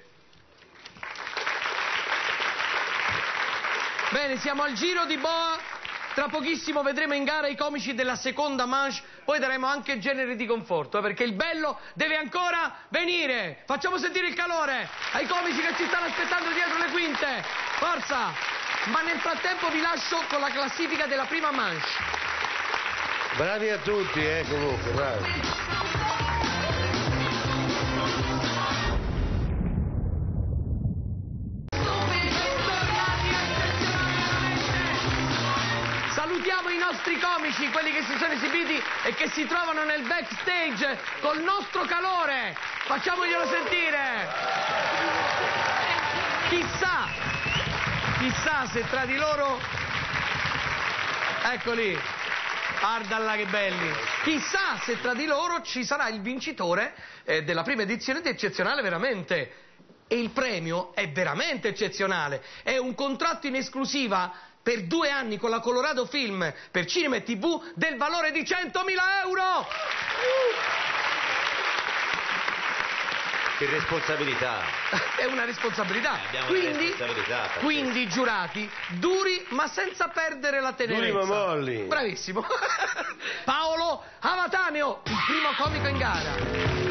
Bene, siamo al giro di boa. Tra pochissimo vedremo in gara i comici della seconda manche, poi daremo anche generi di conforto, eh, perché il bello deve ancora venire. Facciamo sentire il calore ai comici che ci stanno aspettando dietro le quinte. Forza! Ma nel frattempo vi lascio con la classifica della prima manche. Bravi a tutti, eh, comunque, bravi. Salutiamo i nostri comici, quelli che si sono esibiti e che si trovano nel backstage col nostro calore. Facciamoglielo sentire. Chissà, chissà se tra di loro... Eccoli. Guardala che belli. Chissà se tra di loro ci sarà il vincitore eh, della prima edizione di Eccezionale Veramente. E il premio è veramente eccezionale. È un contratto in esclusiva per due anni con la Colorado Film per cinema e tivù del valore di centomila euro! Che responsabilità! È una responsabilità. Eh, abbiamo quindi, una responsabilità. quindi giurati, duri ma senza perdere la tenerezza. Duri ma molli. Bravissimo. Paolo Avataneo, il primo comico in gara.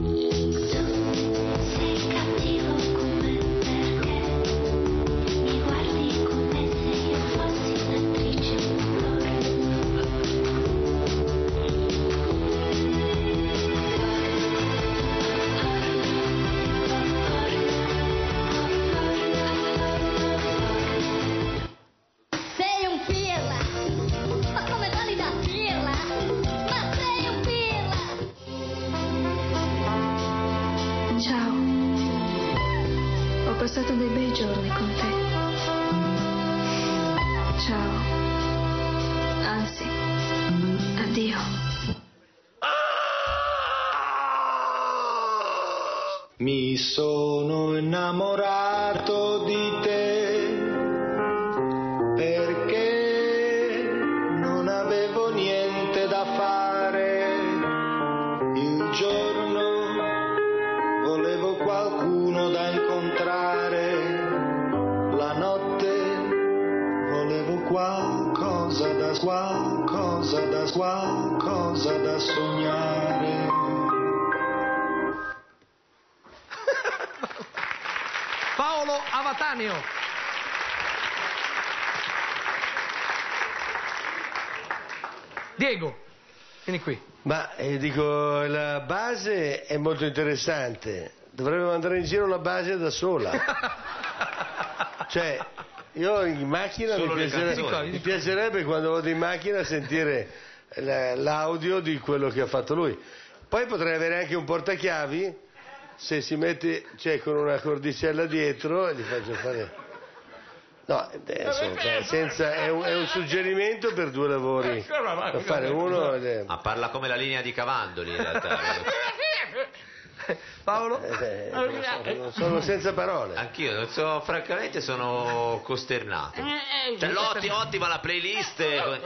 Mi guardi passato dei bei giorni con te. Ciao. Anzi, addio. Mi sono innamorato di te perché non avevo niente da fare. Il giorno volevo qualcuno da incontrare, la notte volevo qualcosa da qualcosa da qualcosa da sognare. Paolo Avataneo. Diego, vieni qui. Ma eh, dico, la base è molto interessante. Dovrebbe andare in giro la base da sola. Cioè, io in macchina mi, piacere, mi piacerebbe quando vado in macchina sentire la- l'audio di quello che ha fatto lui. Poi potrei avere anche un portachiavi, se si mette, cioè, con una cordicella dietro e gli faccio fare. No, adesso, cioè, senza, è, un, è un suggerimento per due lavori da fare. Uno ed è- Ma parla come la linea di Cavandoli in realtà. Paolo? Eh, non so, non sono senza parole. Anch'io, non so, francamente sono costernato. Cioè, l'otti- ottima la playlist.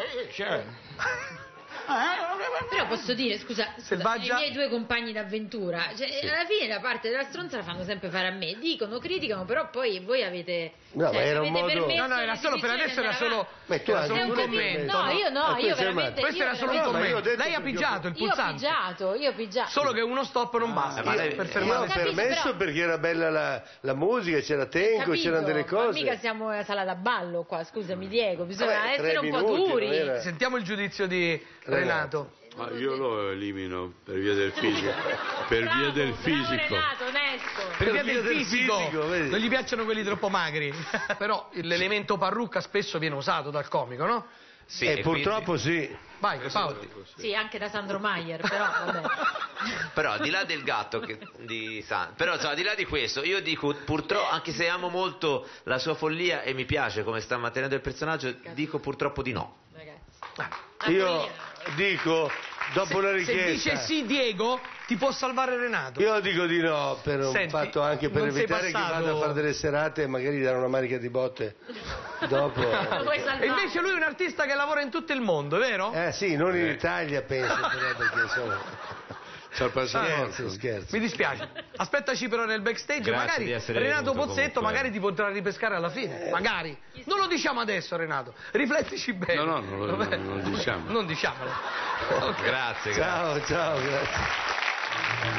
Però posso dire, scusa, scusa, i miei due compagni d'avventura, cioè, Sì. alla fine la parte della stronza la fanno sempre fare a me. Dicono, criticano, però poi voi avete. No, cioè, ma era un avete modo- permesso No, no, era alle solo per divisioni adesso, era di andare solo, avanti. Ma tu era hai solo un pure commento. No, io no, Ah, tu io sei veramente. Questo io era solo un veramente- No, ma io ho commento. detto Lei ha perché- pigiato il Io ho pulsante. pigiato, io ho pigiato. Solo che uno stop non basta. ma lei- per Io fermare. ho Capisci, permesso però- perché era bella la, la musica, c'era Tenco, Capito, c'erano delle ma cose. mica siamo alla sala da ballo qua, scusami Diego, bisogna Vabbè, tre essere un po' minuti, duri. non era- Sentiamo il giudizio di Renato. Ma io lo elimino per via del fisico. Per via del Bravo fisico. Renato, onesto. Per via via del del fisico, fisico, vedi? non gli piacciono quelli troppo magri. Però l'elemento parrucca spesso viene usato dal comico, no? Sì, Eh, e purtroppo sì. Vai, Paolo. Sì, anche da Sandro Maier, però vabbè. Però al di là del gatto che, di San, però insomma, al di là di questo, io dico purtroppo, anche se amo molto la sua follia e mi piace come sta mantenendo il personaggio, dico purtroppo di no. Io dico, dopo la Se richiesta... dice sì Diego, ti può salvare Renato. Io dico di no, per un Senti, fatto anche per non sei evitare che passato- vada a fare delle serate e magari gli dare una manica di botte dopo. E invece lui è un artista che lavora in tutto il mondo, è vero? Eh sì, non in Italia penso, però perché insomma... C'ha il passaporto. Scherzo, scherzo. Mi dispiace. Aspettaci però nel backstage, Grazie magari di essere Renato venuto, Pozzetto comunque. magari ti potrà ripescare alla fine, magari. Non lo diciamo adesso Renato, riflettici bene. No, no, non lo, Vabbè. non lo diciamo. Non diciamolo. Ok. Grazie, grazie. Ciao, ciao, grazie.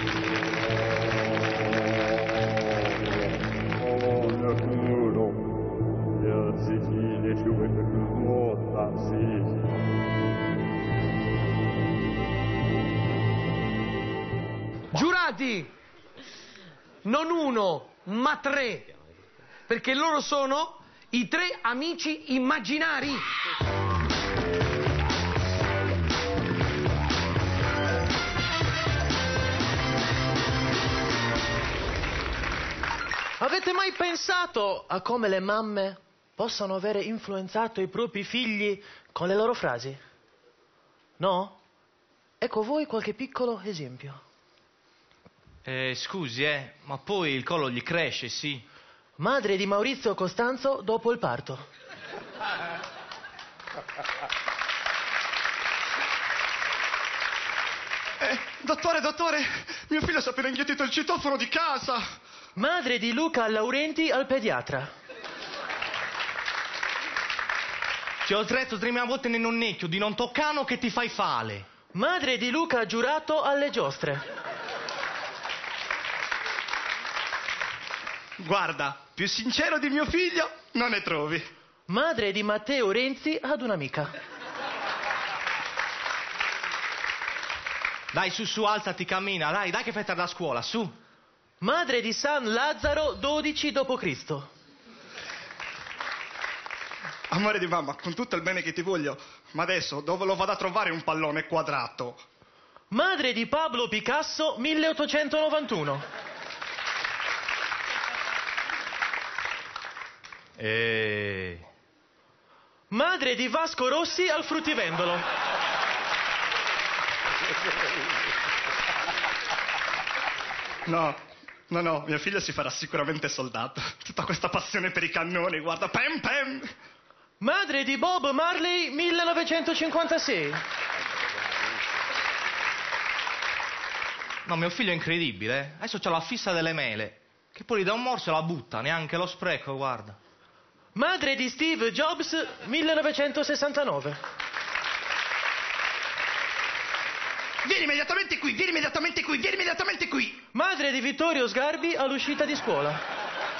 Giurati, non uno, ma tre, perché loro sono i tre amici immaginari. Avete mai pensato a come le mamme possano avere influenzato i propri figli con le loro frasi? No? Ecco voi qualche piccolo esempio. Eh, scusi, eh, ma poi il collo gli cresce, sì. Madre di Maurizio Costanzo dopo il parto. Eh, dottore, dottore, mio figlio si è appena inghiottito il citofono di casa. Madre di Luca Laurenti al pediatra. Ti ho detto tremila volte nel nonnecchio di non toccano che ti fai fale. Madre di Luca Giurato alle giostre. Guarda, più sincero di mio figlio non ne trovi. Madre di Matteo Renzi ad un'amica. Dai, su, su, alzati, cammina, dai, dai che fai tarda a scuola, su. Madre di San Lazzaro dodici dopo Cristo. Amore di mamma, con tutto il bene che ti voglio, ma adesso dove lo vado a trovare un pallone quadrato? Madre di Pablo Picasso milleottocentonovantuno. E... Madre di Vasco Rossi al fruttivendolo. No, no, no, mia figlia si farà sicuramente soldato. Tutta questa passione per i cannoni, guarda, pem pem. Madre di Bob Marley millenovecentocinquantasei. No, mio figlio è incredibile, eh? Adesso c'ha la fissa delle mele, che poi gli dà un morso e la butta, neanche lo spreco, guarda. Madre di Steve Jobs millenovecentosessantanove. Vieni immediatamente qui, vieni immediatamente qui, vieni immediatamente qui. Madre di Vittorio Sgarbi all'uscita di scuola.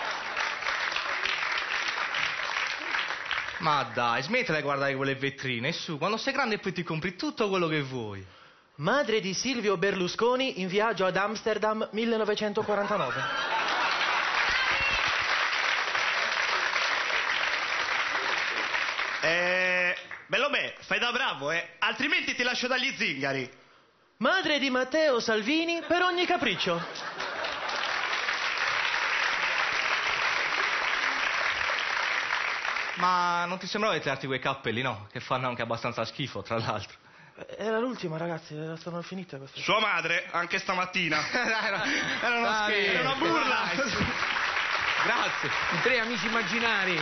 Ma dai, smettila di guardare quelle vetrine, e su, quando sei grande poi ti compri tutto quello che vuoi. Madre di Silvio Berlusconi in viaggio ad Amsterdam millenovecentoquarantanove. Eh, bello beh, fai da bravo, eh, altrimenti ti lascio dagli zingari. Madre di Matteo Salvini per ogni capriccio. Ma non ti sembrava di tirarti quei cappelli, no? Che fanno anche abbastanza schifo, tra l'altro. Era l'ultima, ragazzi, stanno finite queste. Sua madre, anche stamattina. era, era uno Dai, scherzo. era una burla. Dai, su. Grazie. I tre amici immaginari.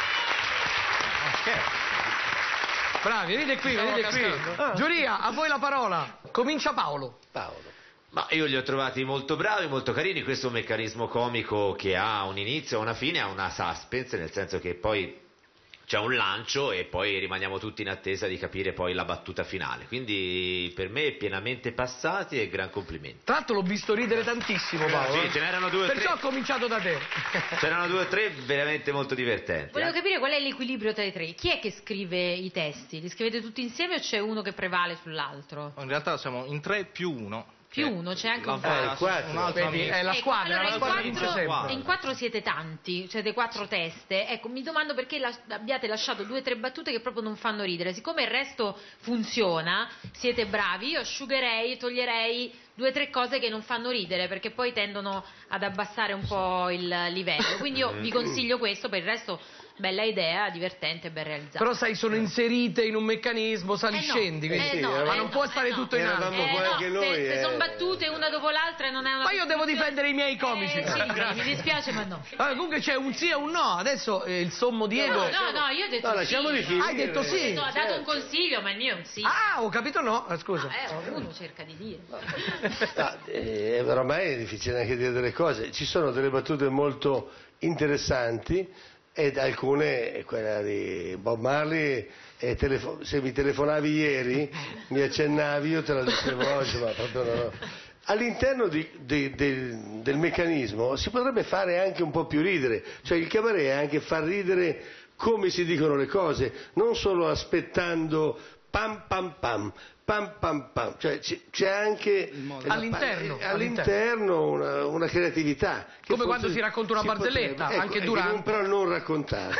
Ah, scherzo. Bravi, venite qui, Stiamo venite qui. cascando. Ah. Giuria, a voi la parola. Comincia Paolo. Paolo. Ma io li ho trovati molto bravi, molto carini. Questo è un meccanismo comico che ha un inizio, una fine, ha una suspense, nel senso che poi c'è un lancio e poi rimaniamo tutti in attesa di capire poi la battuta finale. Quindi per me pienamente passati e gran complimenti. Tra l'altro l'ho visto ridere tantissimo, Paolo. Sì, ce n'erano due o Perciò tre. ho cominciato da te. C'erano due o tre veramente molto divertenti. Volevo eh. capire qual è l'equilibrio tra i tre. Chi è che scrive i testi? Li scrivete tutti insieme o c'è uno che prevale sull'altro? In realtà siamo in tre più uno. Più uno, c'è anche un Eh, quattro. un altro Vedi, amico. è la Ecco, squadra, allora, la in squadra quattro- vince sempre. In quattro siete tanti, siete quattro teste. Ecco, mi domando perché la- abbiate lasciato due o tre battute che proprio non fanno ridere. Siccome il resto funziona, siete bravi, io asciugherei, toglierei due o tre cose che non fanno ridere, perché poi tendono ad abbassare un po' il livello. Quindi io vi consiglio questo, per il resto bella idea, divertente, ben realizzata. Però sai, sono inserite in un meccanismo sali Eh no, scendi, quindi- eh no, ma eh non no, può eh stare no. tutto in alto. Eravamo qua Eh, no, anche noi, se, se eh. sono battute una dopo l'altra non è una Ma io devo difendere i miei comici. Eh, sì, mi dispiace, ma no. Allora, comunque c'è un sì e un no. Adesso eh, il sommo Diego. No, no, no, io ho detto No, sì. lasciamoli finire. Hai detto sì. No, ha dato un consiglio, ma il mio è un sì. Ah, ho capito no. Ah, scusa. Eh, ognuno cerca di dire. Ah, eh, ormai è difficile anche dire delle cose. Ci sono delle battute molto interessanti ed alcune, quella di Bob Marley, e telefo- se mi telefonavi ieri, mi accennavi, io te la dicevo oggi, ma proprio no. All'interno di- di- del, del meccanismo si potrebbe fare anche un po' più ridere, cioè il cabaret è anche far ridere come si dicono le cose, non solo aspettando pam pam pam, pam pam pam, cioè c- c'è anche All'interno, eh, all'interno una, una creatività. che Come forse quando si racconta una si barzelletta, potrebbe- anche ecco, eh, durante. non- però non raccontarsi.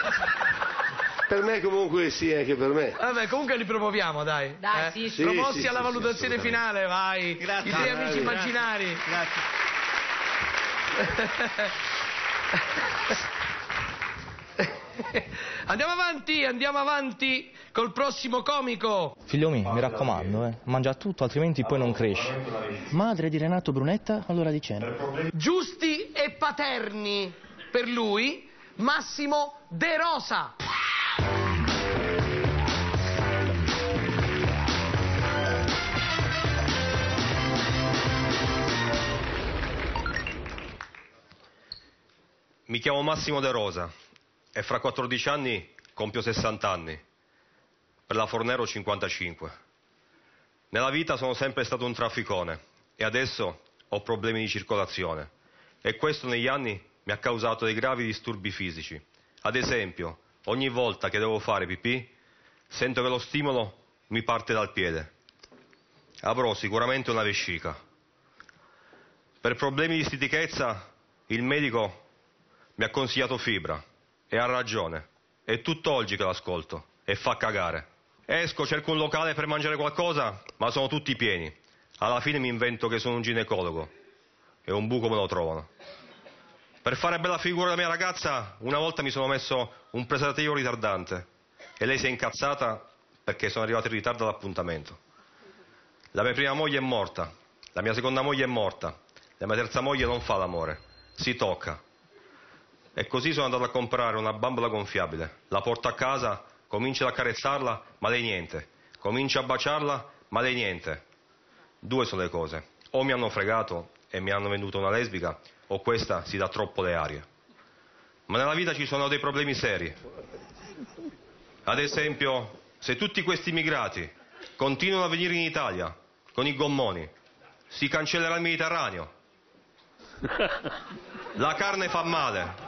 Per me comunque sì, anche per me. Vabbè, comunque li promuoviamo, dai. Dai, Eh? sì, sì. Promossi Sì, alla sì, valutazione sì, finale, vai. Grazie. I tre amici Grazie. immaginari. Andiamo avanti, andiamo avanti col prossimo comico. Figlio mio, mi raccomando, eh, mangia tutto, altrimenti poi non cresci. Madre di Renato Brunetta, all'ora di cena. Giusti e paterni per lui, Massimo De Rosa. Mi chiamo Massimo De Rosa e fra quattordici anni compio sessanta anni. Per la Fornero cinquantacinque. Nella vita sono sempre stato un trafficone e adesso ho problemi di circolazione. E questo negli anni mi ha causato dei gravi disturbi fisici. Ad esempio, ogni volta che devo fare pipì, sento che lo stimolo mi parte dal piede. Avrò sicuramente una vescica. Per problemi di stitichezza, il medico mi ha consigliato fibra. E ha ragione. È tutt'oggi che l'ascolto. E fa cagare. Esco, cerco un locale per mangiare qualcosa, ma sono tutti pieni. Alla fine mi invento che sono un ginecologo. E un buco me lo trovano. Per fare bella figura alla mia ragazza, una volta mi sono messo un preservativo ritardante e lei si è incazzata perché sono arrivato in ritardo all'appuntamento. La mia prima moglie è morta, la mia seconda moglie è morta, la mia terza moglie non fa l'amore, si tocca. E così sono andato a comprare una bambola gonfiabile, la porto a casa, comincio ad accarezzarla, ma lei niente. Comincio a baciarla, ma lei niente. Due sono le cose, o mi hanno fregato e mi hanno venduto una lesbica, o questa si dà troppo le arie. Ma nella vita ci sono dei problemi seri. Ad esempio, se tutti questi immigrati continuano a venire in Italia con i gommoni, si cancellerà il Mediterraneo. La carne fa male.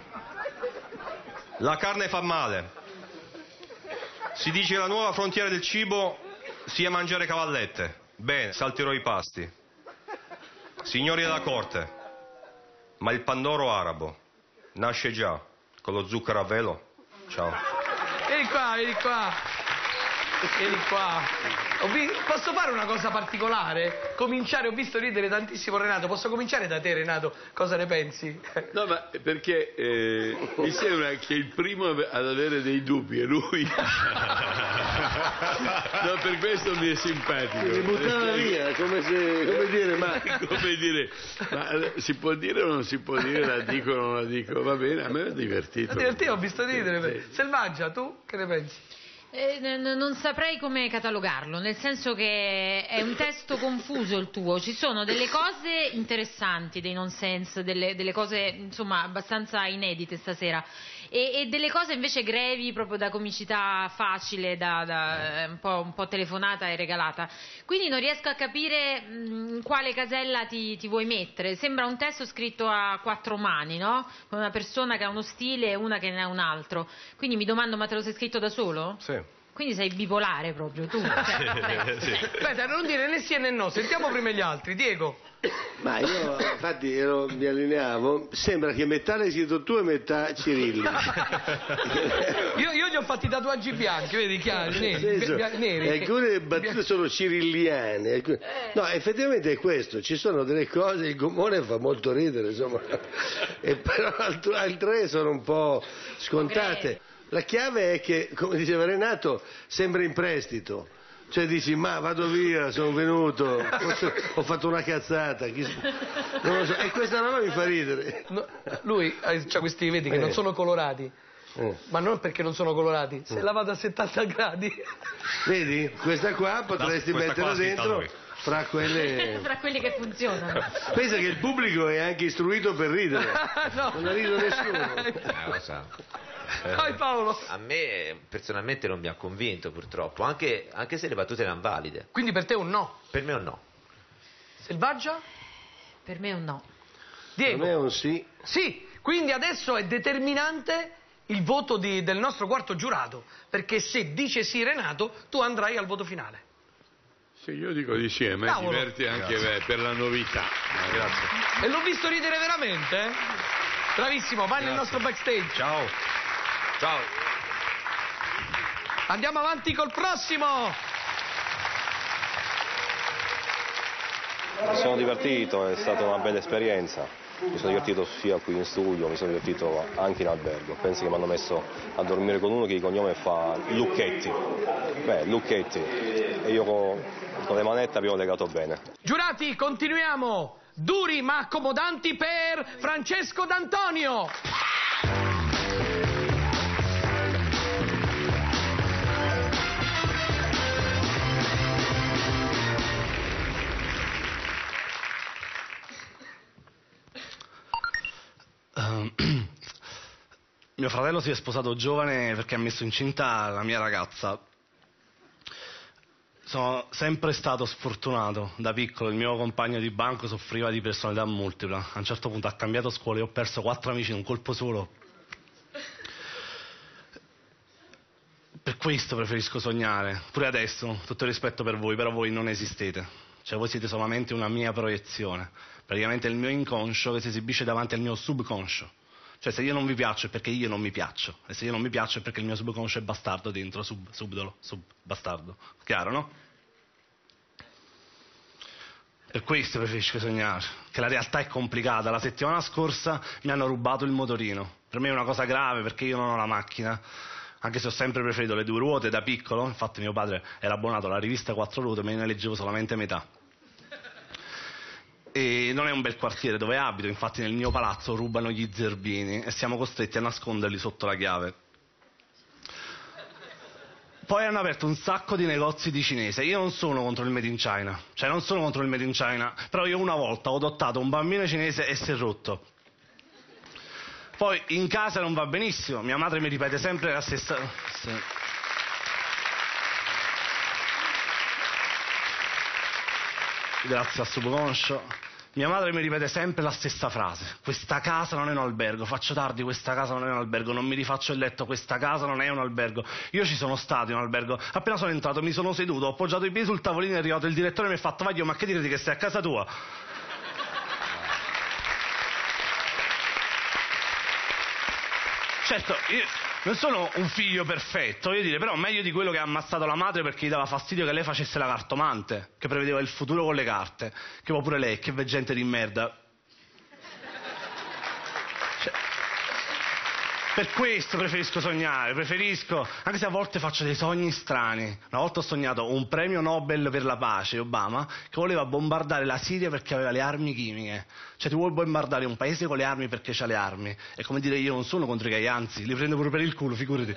La carne fa male. Si dice che la nuova frontiera del cibo sia mangiare cavallette. Bene, salterò i pasti. Signori della corte, ma il pandoro arabo nasce già con lo zucchero a velo? Ciao. Vieni qua, vieni qua. Vieni qua. Ho vi- Posso fare una cosa particolare? Cominciare, ho visto ridere tantissimo Renato. Posso cominciare da te, Renato? Cosa ne pensi? No, ma perché eh, mi sembra che il primo ad avere dei dubbi è lui. No, per questo mi è simpatico. Si buttava via, come se, come dire, ma... Come dire, ma si può dire o non si può dire, la dico o non la dico, va bene, a me è divertito. Ti divertito, ho visto ridere. Selvaggia, tu che ne pensi? Eh, n- non saprei come catalogarlo, nel senso che è un testo confuso il tuo, ci sono delle cose interessanti, dei nonsense, delle, delle cose insomma abbastanza inedite stasera e, e delle cose invece grevi, proprio da comicità facile, da, da un, po', un po' telefonata e regalata, quindi non riesco a capire mh, in quale casella ti, ti vuoi mettere. Sembra un testo scritto a quattro mani, no? Con una persona che ha uno stile e una che ne ha un altro, quindi mi domando, ma te lo sei scritto da solo? Sì. Quindi sei bipolare proprio tu. Cioè, beh, Sì. Aspetta, non dire né sì né no, sentiamo prima gli altri. Diego. Ma io infatti ero, mi allineavo, sembra che metà l'hai scritto tu e metà Cirilli. Io, io gli ho fatti i tatuaggi bianchi, vedi, chiari, neri. Nel senso, bia- neri. alcune battute sono cirilliane, alcune- no, effettivamente è questo, ci sono delle cose, il gommone fa molto ridere, insomma, e però altro- altre sono un po' scontate. La chiave è che, come diceva Renato, sembra in prestito. Cioè dici, ma vado via, sono venuto, forse ho fatto una cazzata, chi- non lo so, e questa roba mi fa ridere. No, lui ha questi, vedi, che Eh. non sono colorati. Eh. Ma non perché non sono colorati, se Eh. la vado a settanta gradi. Vedi? Questa qua potresti No, questa metterla qua la scritta dentro lui. fra quelle... fra quelli che funzionano. Pensa che il pubblico è anche istruito per ridere. No. Non ha riso nessuno. Eh, lo so. Vai Paolo. A me personalmente non mi ha convinto purtroppo, anche, anche se le battute erano valide. Quindi per te è un no? Per me è un no. Selvaggia? Per me è un no. Diego? Per me è un sì. Sì, quindi adesso è determinante il voto di- del nostro quarto giurato, perché se dice sì Renato, tu andrai al voto finale. Sì, io dico di sì, a me Cavolo. diverte anche me, per la novità. Grazie. E l'ho visto ridere veramente, eh? Bravissimo, vai nel nostro backstage. Ciao. Ciao. Andiamo avanti col prossimo. Mi sono divertito, è stata una bella esperienza. Mi sono divertito sia qui in studio, mi sono divertito anche in albergo. Penso che mi hanno messo a dormire con uno che di cognome fa Lucchetti. Beh, Lucchetti. E io con, con le manette abbiamo legato bene. Giurati, continuiamo. Duri ma accomodanti per Francesco D'Antonio. Ehm, mio fratello si è sposato giovane perché ha messo incinta la mia ragazza. Sono sempre stato sfortunato. Da piccolo il mio compagno di banco soffriva di personalità multipla. A un certo punto ha cambiato scuola e ho perso quattro amici in un colpo solo. Per questo preferisco sognare. Pure adesso, tutto il rispetto per voi, però voi non esistete. Cioè voi siete solamente una mia proiezione. Praticamente il mio inconscio che si esibisce davanti al mio subconscio. Cioè se io non vi piaccio è perché io non mi piaccio. E se io non mi piaccio è perché il mio subconscio è bastardo dentro, sub, subdolo, sub, bastardo. Chiaro, no? Per questo preferisco sognare, che la realtà è complicata. La settimana scorsa mi hanno rubato il motorino. Per me è una cosa grave perché io non ho la macchina, anche se ho sempre preferito le due ruote da piccolo. Infatti mio padre era abbonato alla rivista Quattro Ruote, ma io ne leggevo solamente metà. E non è un bel quartiere dove abito, infatti nel mio palazzo rubano gli zerbini e siamo costretti a nasconderli sotto la chiave. Poi hanno aperto un sacco di negozi di cinese. Io non sono contro il Made in China, cioè non sono contro il Made in China, però io una volta ho adottato un bambino cinese e si è rotto. Poi in casa non va benissimo, mia madre mi ripete sempre la stessa... Sì. Grazie a subconscio. Mia madre mi ripete sempre la stessa frase: questa casa non è un albergo. Faccio tardi, questa casa non è un albergo. Non mi rifaccio il letto, questa casa non è un albergo. Io ci sono stato in un albergo. Appena sono entrato mi sono seduto, ho appoggiato i piedi sul tavolino, è arrivato il direttore e mi ha fatto: vai, ma che ti credi che sei a casa tua? Certo, io non sono un figlio perfetto, voglio dire, però meglio di quello che ha ammazzato la madre perché gli dava fastidio che lei facesse la cartomante, che prevedeva il futuro con le carte, che va pure lei, che ve gente di merda. Cioè, per questo preferisco sognare, preferisco, anche se a volte faccio dei sogni strani. Una volta ho sognato un premio Nobel per la pace, Obama, che voleva bombardare la Siria perché aveva le armi chimiche. Cioè ti vuoi bombardare un paese con le armi perché c'ha le armi. È come dire: io non sono contro i gay, anzi, li prendo pure per il culo, figurati.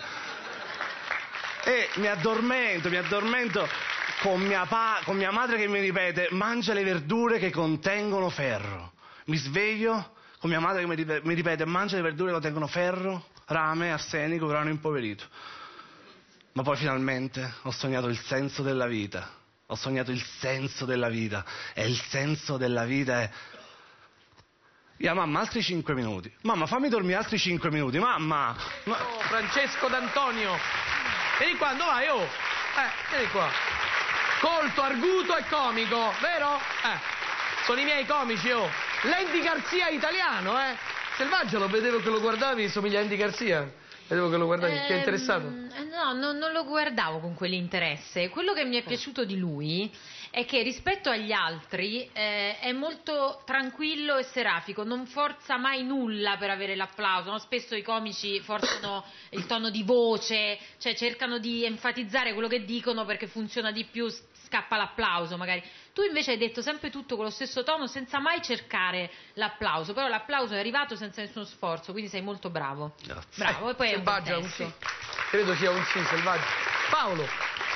E mi addormento, mi addormento con mia, pa- con mia madre che mi ripete: mangia le verdure che contengono ferro. Mi sveglio con mia madre che mi ripete, mi ripete mangia le verdure che contengono ferro, rame, arsenico, grano impoverito. Ma poi finalmente ho sognato il senso della vita. Ho sognato il senso della vita. E il senso della vita è... Yeah, mamma, altri cinque minuti. Mamma, fammi dormire altri cinque minuti. Mamma! Ma... Oh, Francesco D'Antonio. Vieni qua, dove vai, oh? Eh, vieni qua. Colto, arguto e comico, vero? Eh. Sono i miei comici, oh. L'Andy Garcia italiano, eh. Selvaggio, lo vedevo che lo guardavi, somiglia a Andy Garcia. Vedevo che lo guardavi, ehm, ti è interessato? No, no, non lo guardavo con quell'interesse. Quello che mi è piaciuto di lui è che rispetto agli altri eh, è molto tranquillo e serafico, non forza mai nulla per avere l'applauso, no? Spesso i comici forzano il tono di voce, cioè cercano di enfatizzare quello che dicono perché funziona di più, scappa l'applauso magari. Tu invece hai detto sempre tutto con lo stesso tono senza mai cercare l'applauso, però l'applauso è arrivato senza nessuno sforzo, quindi sei molto bravo. Grazie. Bravo, eh, e poi è un bel Selvaggio, testo. un sì. Credo sia un sì, Selvaggio. Paolo.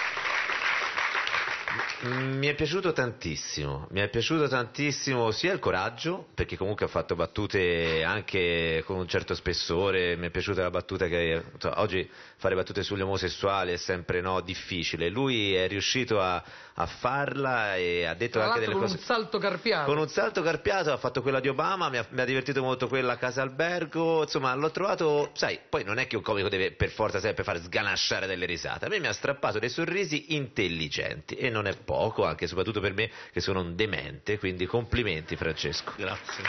Mi è piaciuto tantissimo, mi è piaciuto tantissimo sia il coraggio, perché comunque ha fatto battute anche con un certo spessore. Mi è piaciuta la battuta che insomma, oggi fare battute sugli omosessuali è sempre no, difficile. Lui è riuscito a, a farla e ha detto Tra anche delle con cose un salto carpiato. con un salto carpiato. Ha fatto quella di Obama, mi ha, mi ha divertito molto quella a Casa Albergo, insomma l'ho trovato, sai, poi non è che un comico deve per forza sempre far sganasciare delle risate. A me mi ha strappato dei sorrisi intelligenti e non è poco, anche soprattutto per me che sono un demente, quindi complimenti Francesco. Grazie.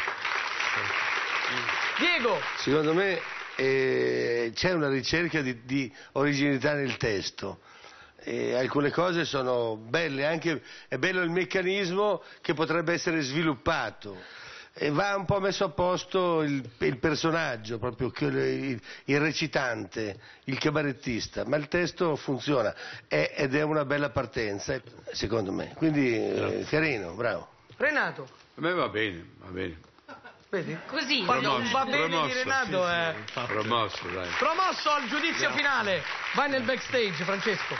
Diego. Secondo me eh, c'è una ricerca di, di originalità nel testo. E alcune cose sono belle, anche è bello il meccanismo che potrebbe essere sviluppato. E va un po' messo a posto il, il personaggio, proprio il, il recitante, il cabarettista, ma il testo funziona è, ed è una bella partenza, secondo me. Quindi eh, carino, bravo. Renato. A me va bene, va bene. Vedi? Così. Quando non va bene promosso, di Renato sì, è... sì, promosso, dai. Promosso al giudizio Grazie. finale. Vai nel backstage, Francesco.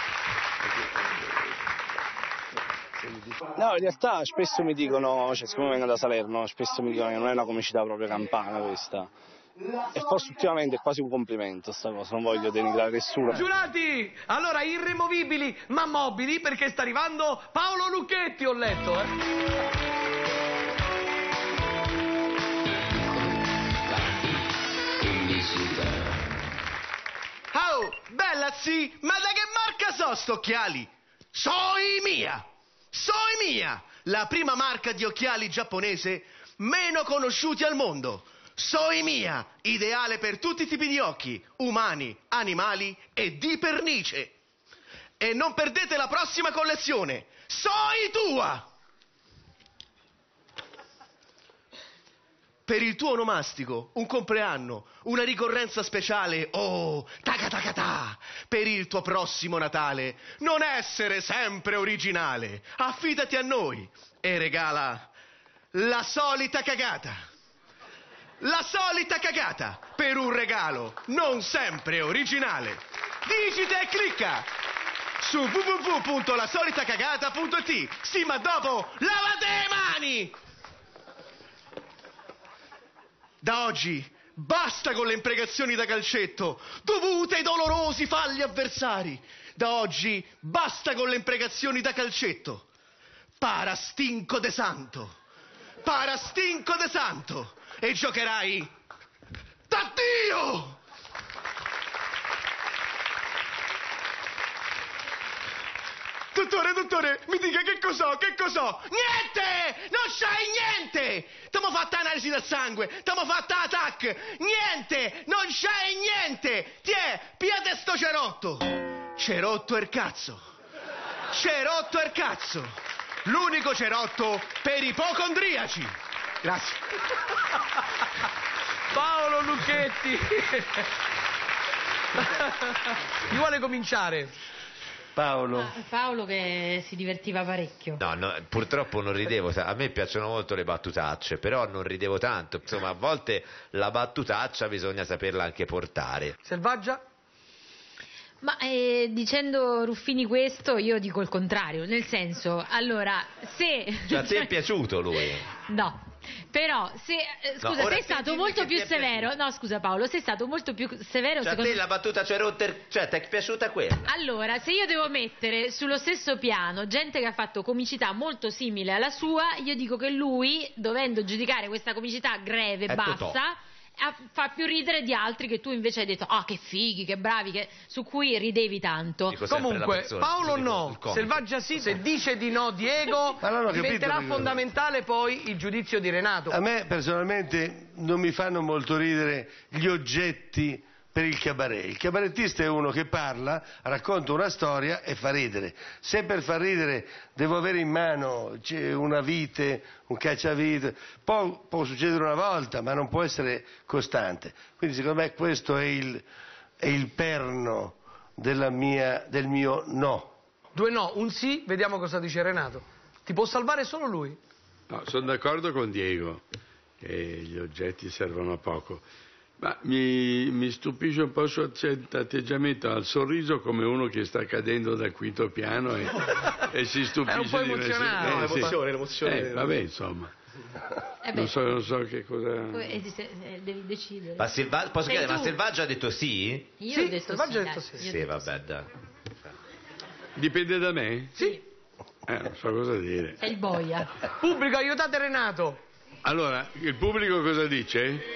No, in realtà spesso mi dicono, cioè siccome vengo da Salerno, spesso mi dicono che non è una comicità proprio campana questa. E forse ultimamente è quasi un complimento sta cosa, non voglio denigrare nessuno. Giurati! Allora, irremovibili ma mobili, perché sta arrivando Paolo Lucchetti, ho letto, eh. Oh, bella sì, ma da che marca so sto occhiali? Soi mia! Soi mia! La prima marca di occhiali giapponese meno conosciuti al mondo. Soi mia! Ideale per tutti i tipi di occhi, umani, animali e di pernice. E non perdete la prossima collezione. Soi tua! per il tuo onomastico, un compleanno, una ricorrenza speciale, oh, taca-taca-ta, per il tuo prossimo Natale, non essere sempre originale, affidati a noi e regala la solita cagata. La solita cagata per un regalo non sempre originale. Digita e clicca su w w w punto la solita cagata punto i t. Sì, ma dopo lavate le mani! Da oggi basta con le imprecazioni da calcetto dovute ai dolorosi falli avversari. Da oggi basta con le imprecazioni da calcetto. Parastinco de santo. Parastinco de santo. E giocherai d'addio! Dottore, dottore, mi dica che cos'ho, che cos'ho? Niente! Non c'hai niente! T'amo fatta analisi del sangue, t'amo fatta attack! Niente! Non c'hai niente! Tiè, piate sto cerotto! Cerotto er cazzo! Cerotto er cazzo! L'unico cerotto per ipocondriaci! Grazie. Paolo Lucchetti. Chi vuole cominciare? Paolo. Ah, Paolo che si divertiva parecchio. No, no, purtroppo non ridevo, a me piacciono molto le battutacce, però non ridevo tanto, insomma a volte la battutaccia bisogna saperla anche portare. Selvaggia? Ma eh, dicendo Ruffini questo, io dico il contrario, nel senso, allora, se... Cioè a te è piaciuto lui? No. Però, se, eh, scusa, No, ora sei stato molto più severo. No, scusa Paolo, sei stato molto più severo. Cioè a secondo te la battuta cioè rotter, cioè ti è piaciuta quella? Allora, se io devo mettere sullo stesso piano gente che ha fatto comicità molto simile alla sua, io dico che lui, dovendo giudicare questa comicità greve, È bassa, Totò. a- fa più ridere di altri che tu invece hai detto ah che fighi, che bravi, che... su cui ridevi tanto. Comunque, Paolo no, Selvaggia sì, se dice di no Diego, Ma non ho capito diventerà che- fondamentale poi il giudizio di Renato. A me personalmente non mi fanno molto ridere gli oggetti per il cabaret. Il cabarettista è uno che parla, racconta una storia e fa ridere. Se per far ridere devo avere in mano c'è una vite, un cacciavite, può, può succedere una volta, ma non può essere costante. Quindi secondo me questo è il, è il perno della mia, del mio no. Due no, un sì, vediamo cosa dice Renato. Ti può salvare solo lui? No, sono d'accordo con Diego che gli oggetti servono a poco, ma mi, mi stupisce un po' il suo accent- atteggiamento, al sorriso come uno che sta cadendo dal quinto piano e, e si stupisce È un po' di emozionato. essere- No, sì. l'emozione, l'emozione. Eh, vabbè, insomma, Eh beh, non so, non so che cosa... poi, eh, se- eh, devi decidere. Ma Selva- posso Sei chiedere, ma tu. Selvaggia ha detto sì? Io Sì, ho detto Selvaggia sì, ha detto dai, sì. io ho Sì, detto vabbè, dai. Dipende da me? Sì. Eh, non so cosa dire. Sei il boia. Pubblico, aiutate Renato. Allora, il pubblico cosa dice?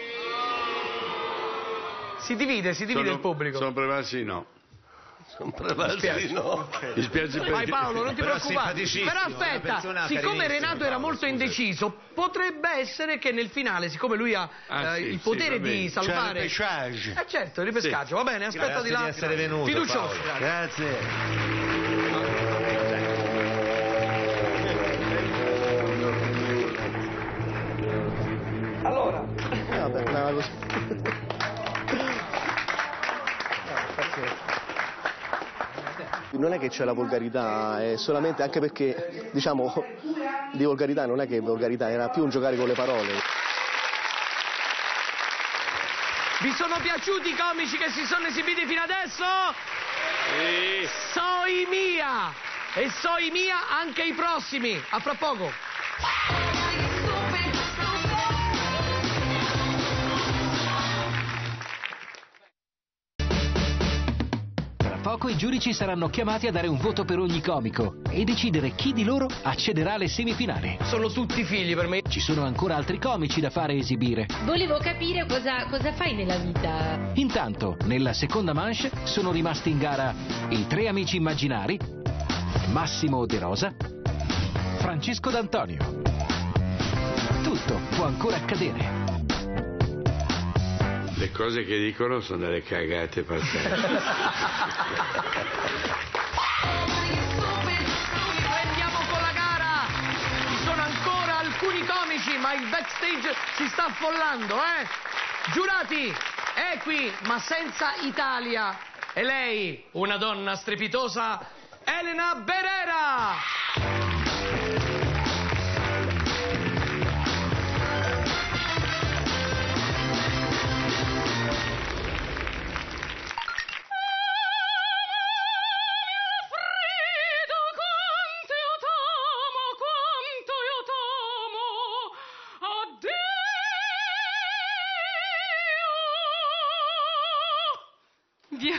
Si divide, si divide Sono- il pubblico. Sono prevalsi no. Sono prevalsi no. Mi spiace per Vai Paolo, non ti Però preoccupare. simpaticissimo, Però una aspetta, persona siccome carinissima, Renato era Paolo, molto scusa. indeciso, potrebbe essere che nel finale, siccome lui ha Ah, eh, sì, il sì, potere va bene. di C'è il salvare... repêchage. Eh certo, il ripescaggio, va bene, aspetta Grazie di là. di essere venuto, Fiducioso. Paolo. Grazie. Allora, Eh, vabbè, no, così. Non è che c'è la volgarità, è solamente anche perché, diciamo, di volgarità non è che volgarità, era più un giocare con le parole. vi sono piaciuti i comici che si sono esibiti fino adesso? Sì. Soi mia! E soi mia anche i prossimi. A fra poco. Tra poco i giudici saranno chiamati a dare un voto per ogni comico e decidere chi di loro accederà alle semifinali. Sono tutti figli per me. Ci sono ancora altri comici da fare esibire. Volevo capire cosa, cosa fai nella vita. Intanto, nella seconda manche sono rimasti in gara i tre amici immaginari, Massimo De Rosa, Francesco D'Antonio. Tutto può ancora accadere. Le cose che dicono sono delle cagate pazzesche. Andiamo con la gara. Ci sono ancora alcuni alcuni comici, ma il backstage si sta affollando, eh? Giurati, equi, ma senza Italia. E lei, una donna strepitosa, Elena Berera! Dio.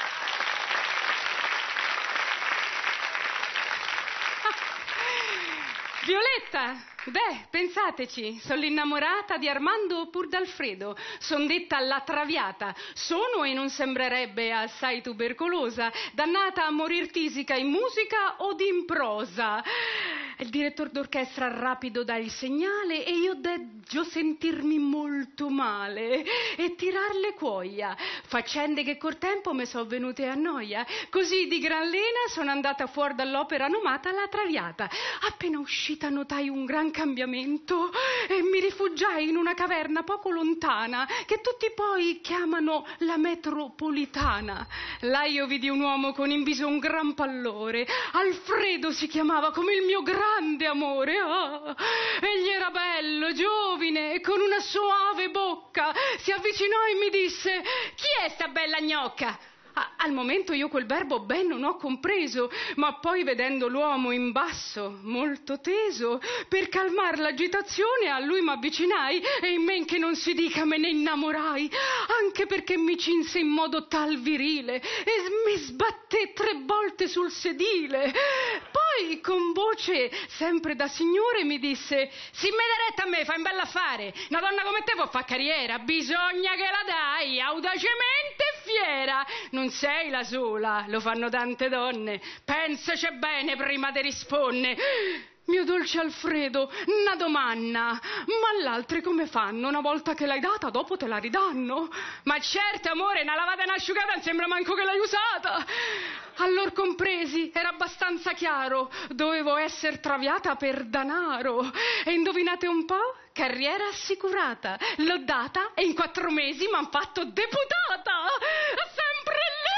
Violetta, beh, pensateci, sono l'innamorata di Armando Purdalfredo, son detta la traviata, sono e non sembrerebbe assai tubercolosa, dannata a morir tisica in musica o in prosa. Il direttore d'orchestra rapido dà il segnale e io deggio sentirmi molto male e tirarle cuoia. Faccende che col tempo mi sono venute a noia. Così di gran lena sono andata fuori dall'opera nomata La Traviata. Appena uscita notai un gran cambiamento e mi rifugiai in una caverna poco lontana che tutti poi chiamano la metropolitana. Là io vidi un uomo con in viso un gran pallore. Alfredo si chiamava, come il mio grande amore. Oh, egli era bello, giovine e con una soave bocca. Si avvicinò e mi disse: chi è sta bella gnocca? A- al momento io quel verbo ben non ho compreso, ma poi vedendo l'uomo in basso, molto teso, per calmar l'agitazione a lui m'avvicinai e in men che non si dica me ne innamorai, anche perché mi cinse in modo tal virile e mi sbatté tre volte sul sedile. Poi con voce sempre da signore mi disse: si mette retta a me, fai un bell'affare, una donna come te può far carriera, bisogna che la dai audacemente e fiera. Non sei la sola, lo fanno tante donne, pensaci bene prima di rispondere. Mio dolce Alfredo, una domanda, ma l'altre come fanno? Una volta che l'hai data, dopo te la ridanno? Ma certo, amore, una lavata e una asciugata non sembra manco che l'hai usata. Allor compresi, era abbastanza chiaro, dovevo essere traviata per danaro. E indovinate un po'? Carriera assicurata, l'ho data e in quattro mesi m'han fatto deputata. Sempre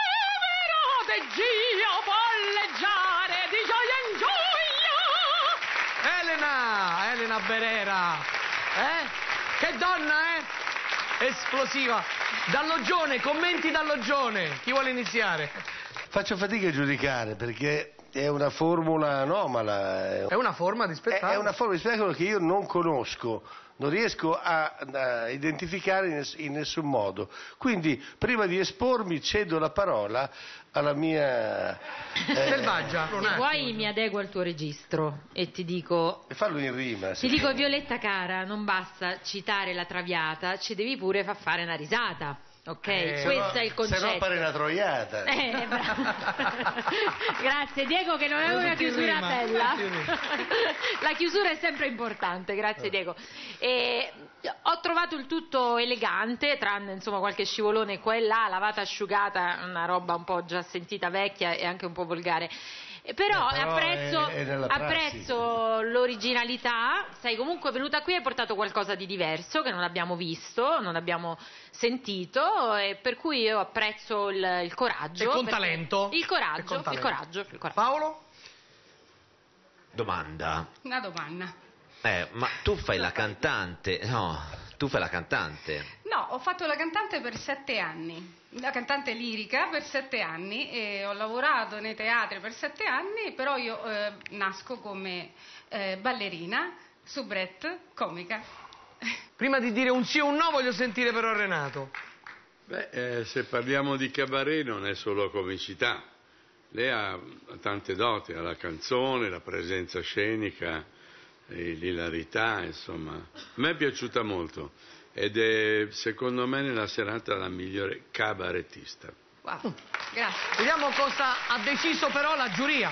libero de Gio polleggiare di gioia in gioia. Elena, Elena Berera, eh? Che donna, eh? Esplosiva. Dall'Oggione, commenti dall'Oggione. Chi vuole iniziare? Faccio fatica a giudicare perché è una formula anomala. È una forma di spettacolo? È una forma di spettacolo che io non conosco, non riesco a, a identificare in, in nessun modo. Quindi, prima di espormi, cedo la parola alla mia... Eh, Selvaggia. Se vuoi mi adeguo al tuo registro e ti dico... E fallo in rima. Ti dico, puoi. Violetta cara, non basta citare La Traviata, ci devi pure far fare una risata. Ok, eh, questo no, è il concetto. Se no pare una troiata. Eh, grazie Diego che non è una chiusura bella. La chiusura è sempre importante, grazie Diego. E ho trovato il tutto elegante, tranne insomma qualche scivolone qua e là, lavata asciugata, una roba un po' già sentita vecchia e anche un po' volgare. Però, eh, però apprezzo, è, è apprezzo l'originalità. Sei comunque venuta qui e hai portato qualcosa di diverso che non abbiamo visto, non abbiamo sentito, e per cui io apprezzo il, il coraggio. E con talento. Il coraggio, con il coraggio, il coraggio. Paolo? Domanda. Una domanda. Eh, ma tu fai la cantante, no, tu fai la cantante. No, ho fatto la cantante per sette anni, la cantante lirica per sette anni e ho lavorato nei teatri per sette anni, però io eh, nasco come eh, ballerina, soubrette, comica. Prima di dire un sì o un no voglio sentire però Renato. Beh, eh, se parliamo di cabaret non è solo comicità, lei ha tante doti, ha la canzone, la presenza scenica, l'ilarità, insomma. A me è piaciuta molto ed è secondo me nella serata la migliore cabarettista. Wow, grazie. Vediamo cosa ha deciso però la giuria.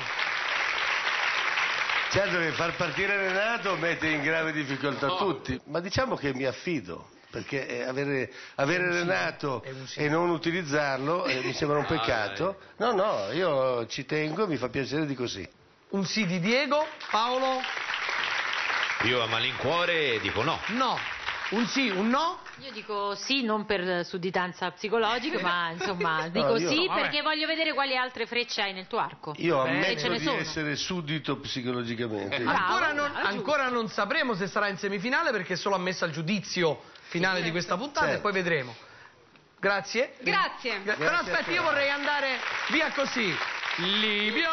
Certo che far partire Renato mette in grave difficoltà oh. tutti, ma diciamo che mi affido, perché avere, avere Renato sì. e non utilizzarlo eh, mi sembra un peccato. No, no, io ci tengo, mi fa piacere di così. Un sì di Diego, Paolo? Io a malincuore dico no. No. Un sì, un no? Io dico sì, non per sudditanza psicologica, ma insomma, dico No, io- sì no, perché voglio vedere quali altre frecce hai nel tuo arco. Io Eh, ammetto ce ne di sono. essere suddito psicologicamente. Eh, ancora, non, ancora non sapremo se sarà in semifinale perché è solo ammessa al giudizio finale di questa puntata Certo. e poi vedremo. Grazie. Grazie. Gra- Però aspetta, io vorrei andare via così. Livio,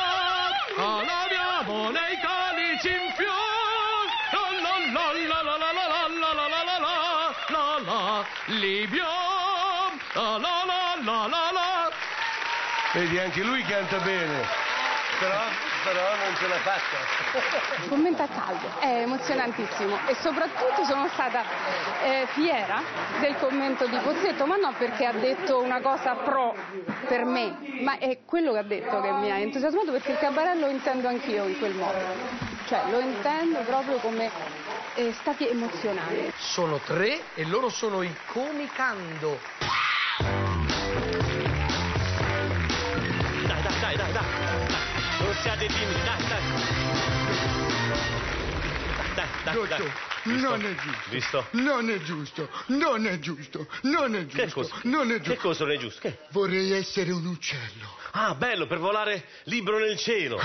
abbiamo nei calici in fior. La la la la la la la la la la la la la Livio, la la la la la la. Vedi, anche lui canta bene, però, però non ce l'ha fatta. Il commento a caldo, è emozionantissimo e soprattutto sono stata eh, fiera del commento di Pozzetto, ma non perché ha detto una cosa pro per me, ma è quello che ha detto che mi ha entusiasmato, perché il cabaret lo intendo anch'io in quel modo, cioè lo intendo proprio come eh, stati emozionanti. Sono tre e loro sono i comicando. Dai, dai, dai, dai, dai. Non siate timidi, dai, dai. Dai, dai, Dottor, dai. non è giusto. Visto? Non è giusto, non è giusto, non è giusto. Che cosa? Non è giusto. Che cosa non è giusto? Che? Vorrei essere un uccello. Ah, bello, per volare libero nel cielo.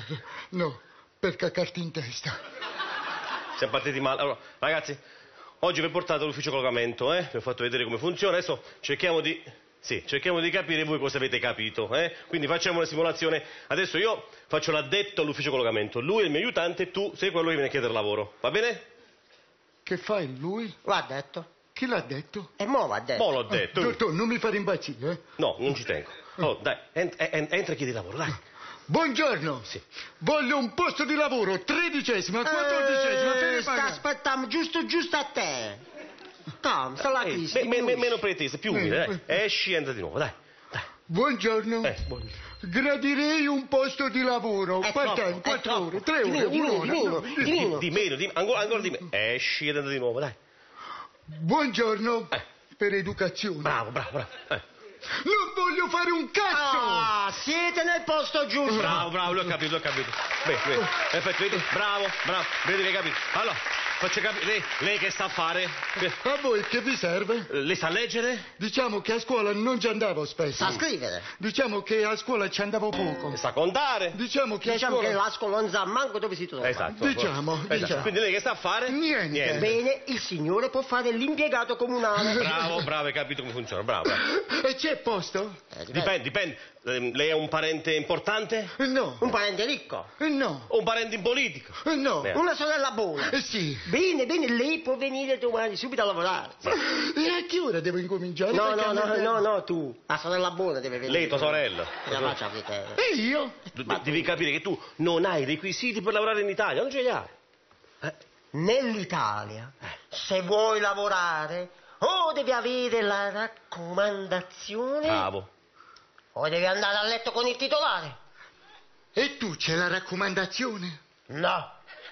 No, per caccarti in testa. Siamo partiti male. Allora, ragazzi, oggi vi ho portato all'ufficio collocamento, eh? Vi ho fatto vedere come funziona. Adesso cerchiamo di... Sì, cerchiamo di capire voi cosa avete capito, eh? Quindi facciamo una simulazione. Adesso io faccio l'addetto all'ufficio collocamento. Lui è il mio aiutante e tu sei quello che viene a chiedere lavoro. Va bene? Che fai lui? L'ha detto. Chi l'ha detto? E mo l'ha detto. Mo l'ho detto. Ah, dottor, non mi fare impazzire, eh? No, non ci tengo. Oh, dai, ent- en- entra e chiedi lavoro, dai. Buongiorno. Sì. Voglio un posto di lavoro, tredicesima, quattordicesima, te ne Eh, sta paga. aspettando giusto giusto a te. Tom, sta la Ehi, crisi. me- me- meno pretese, più umile, dai. Esci e entra di nuovo, dai. Buongiorno. Eh, buongiorno. Gradirei un posto di lavoro. È Part-time, troppo, è quattro troppo. ore, tre Di ore, meno, di meno, un'ora. di meno, no, di di- meno. Di meno, di, ancora, ancora di meno. Esci ed entra di nuovo, dai. Buongiorno. Eh. Per educazione. Bravo, bravo, bravo. Eh. Non voglio fare un cazzo. Ah, siete nel posto giusto. Bravo, bravo, l'ho capito, l'ho capito. Beh, beh, perfetto, vedi? Bravo, bravo, vedi che hai capito. Allora, faccio capire, lei, lei che sta a fare? A voi che vi serve? Eh, Lei sa leggere? Diciamo che a scuola non ci andavo spesso. Sa scrivere. Diciamo che a scuola ci andavo poco. Sa contare? Diciamo che Diciamo a scuola... che la scuola non sa manco dove si trova. Esatto. Diciamo, Esatto. diciamo. Quindi lei che sta a fare? Niente. Bene, il signore può fare l'impiegato comunale. Bravo, bravo, hai capito come funziona, bravo, bravo. E c'è posto? Eh, Dipende, dipende. Ehm, Lei è un parente importante? No. Un parente ricco. No. O un parente in politica? No. Beh. Una sorella buona. Eh sì. Bene, bene, lei può venire domani subito a lavorare. E a che ora devo incominciare? No, Perché no, a me- no, no, no, tu. La sorella buona deve venire. Lei, tua sorella. La faccia a te. E io? Tu de- Devi capire che tu non hai i requisiti per lavorare in Italia, non ce li hai. Nell'Italia, se vuoi lavorare, o devi avere la raccomandazione, Bravo. o devi andare a letto con il titolare. E tu c'è la raccomandazione? No.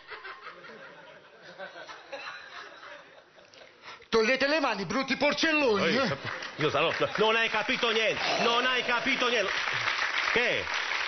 Togliete le mani, brutti porcelloni. Io, eh? io sa- no, no, non hai capito niente, non hai capito niente. Che?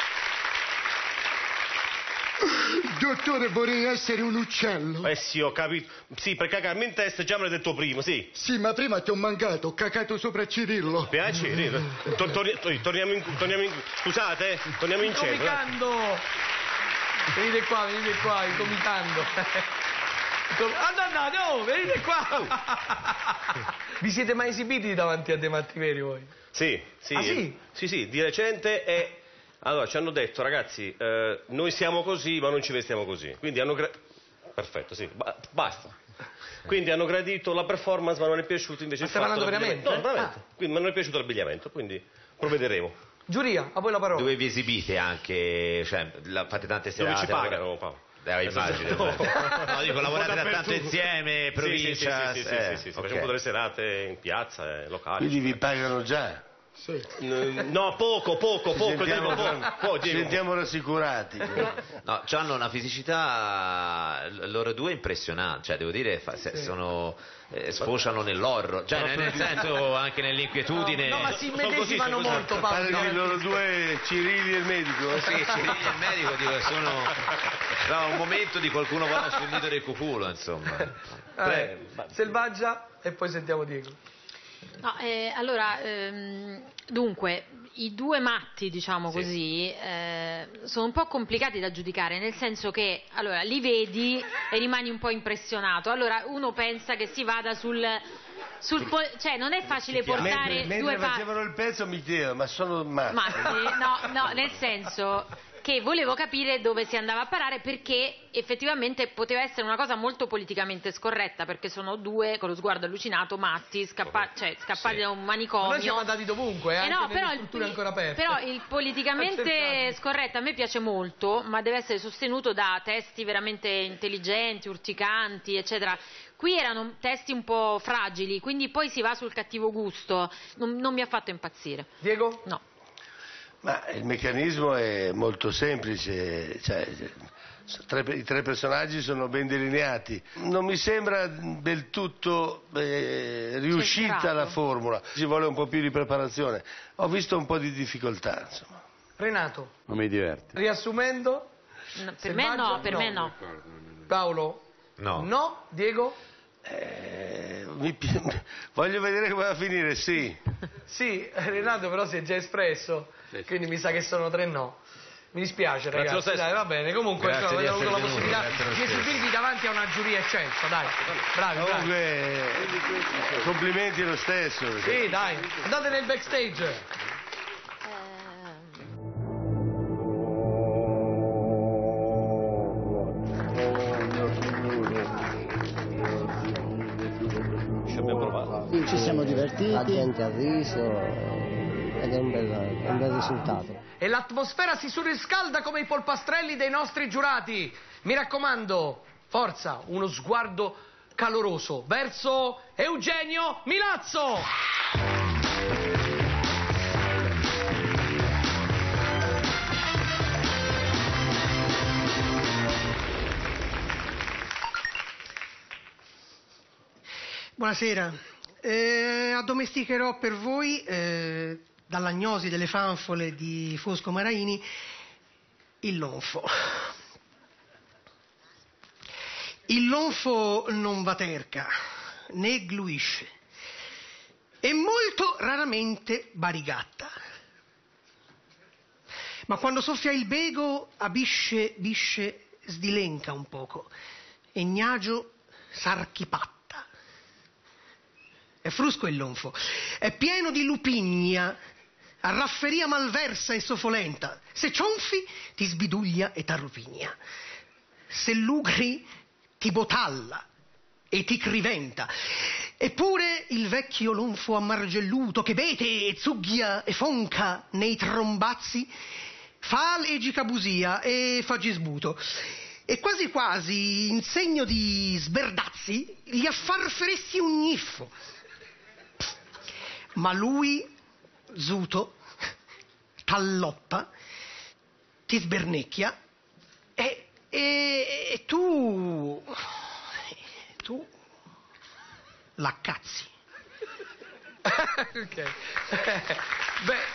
Dottore, vorrei essere un uccello. Eh sì, ho capito. Sì, per cagarmi in testa già me l'hai detto prima, sì. Sì, ma prima ti ho mancato, ho cacato sopra Cirillo. Piacere. Tor- torni- tor- torniamo in, torniamo in... Scusate, eh, torniamo in centro. eh. Comicando! Venite qua, venite qua, il comicando. Com- Andate, oh, venite qua! Vi siete mai esibiti davanti a De Mattiveri voi? Sì, sì. Ah, sì? Sì, sì, di recente è... Allora, ci hanno detto, ragazzi, eh, noi siamo così, ma non ci vestiamo così. Quindi hanno... gra- Perfetto, sì, ba- basta. Quindi hanno gradito la performance, ma non è piaciuto invece Ma il stai fatto parlando dell'abbigliamento. No, veramente? veramente. Quindi, ma non è piaciuto l'abbigliamento, quindi provvederemo. Giuria, a voi la parola. Dove vi esibite anche, cioè, la- fate tante Dove serate? ci pagano, Paolo. Eh, immagino. No. No, dico, lavorate da tanto dappertutto. insieme, provincia. Sì, sì, sì, sì, sì, eh, sì, sì, sì. ok. Facciamo delle serate in piazza, eh, locali. Quindi vi pagano già. Sì. No, poco, poco, Ci poco. sentiamo, Diego, po- ci Diego. sentiamo rassicurati. No, hanno una fisicità l- loro due impressionante, cioè devo dire fa- se- Sì. sono eh, sfociano nell'orror, cioè nel, nel senso anche nell'inquietudine. No, ma si immedesimano molto, Paolo. Parli loro due, Cirilli e il medico? Sì, Cirilli e il medico, dico, sono no, un momento di qualcuno va sul nido del cuculo, insomma. Eh, Selvaggia e poi sentiamo Diego. No, eh, allora, ehm, dunque, i due matti, diciamo Sì. così, eh, sono un po' complicati da giudicare, nel senso che, allora, li vedi e rimani un po' impressionato. Allora, uno pensa che si vada sul... sul po- cioè, non è facile portare mentre, mentre due pa- facevano il pezzo mi chiedevo, ma sono matti? matti. No, no, nel senso che volevo capire dove si andava a parare, perché effettivamente poteva essere una cosa molto politicamente scorretta, perché sono due con lo sguardo allucinato matti scappa- cioè, scappati Sì. da un manicomio. Ma noi siamo andati dovunque, eh, Eh anche no, nelle però il, strutture ancora aperte. però il politicamente scorretto a me piace molto, ma deve essere sostenuto da testi veramente intelligenti, urticanti, eccetera. Qui erano testi un po' fragili, quindi poi si va sul cattivo gusto. Non, non mi ha fatto impazzire. Diego? No. Ma il meccanismo è molto semplice, cioè, tre- i tre personaggi sono ben delineati. Non mi sembra del tutto eh, riuscita Centrato. la formula, ci vuole un po' più di preparazione. Ho visto un po' di difficoltà, insomma. Renato, Non mi diverte. riassumendo? No, per me no, per me no. Paolo? No. No? Diego? Eh, mi pi- voglio vedere come va a finire, sì. Sì, Renato però si è già espresso, quindi mi sa che sono tre no. Mi dispiace, Grazie lo ragazzi, stesso. dai, va bene. Comunque Grazie insomma, di abbiamo avuto la essere venuti, possibilità grazie lo di stesso. esibirvi davanti a una giuria eccelsa, dai. Bravi, bravi. Comunque, complimenti lo stesso. perché- Sì, dai, andate nel backstage. Ci abbiamo provato. Sì, ci siamo divertiti. La gente ha riso ed è un bel, è un bel risultato. E l'atmosfera si surriscalda come i polpastrelli dei nostri giurati. Mi raccomando, forza, uno sguardo caloroso verso Eugenio Milazzo. Buonasera, eh, addomesticherò per voi, eh, dall'agnosi delle fanfole di Fosco Maraini, il lonfo. Il lonfo non vaterca, né gluisce, e molto raramente barigatta. Ma quando soffia il bego, a bisce, bisce, sdilenca un poco, e gnagio s'archipatta. È frusco il lonfo, è pieno di lupigna, a rafferia malversa e sofolenta. Se cionfi, ti sbiduglia e t'arrupigna. Se lugri, ti botalla e ti criventa. Eppure il vecchio lonfo ammargelluto, che bete e zughia e fonca nei trombazzi, fa legica busia e fa gisbuto. E quasi quasi, in segno di sberdazzi, gli affarferesti un gniffo. Ma lui, zuto, t'alloppa, ti sbernecchia e, e, e tu, tu l'accazzi. Ok. Beh.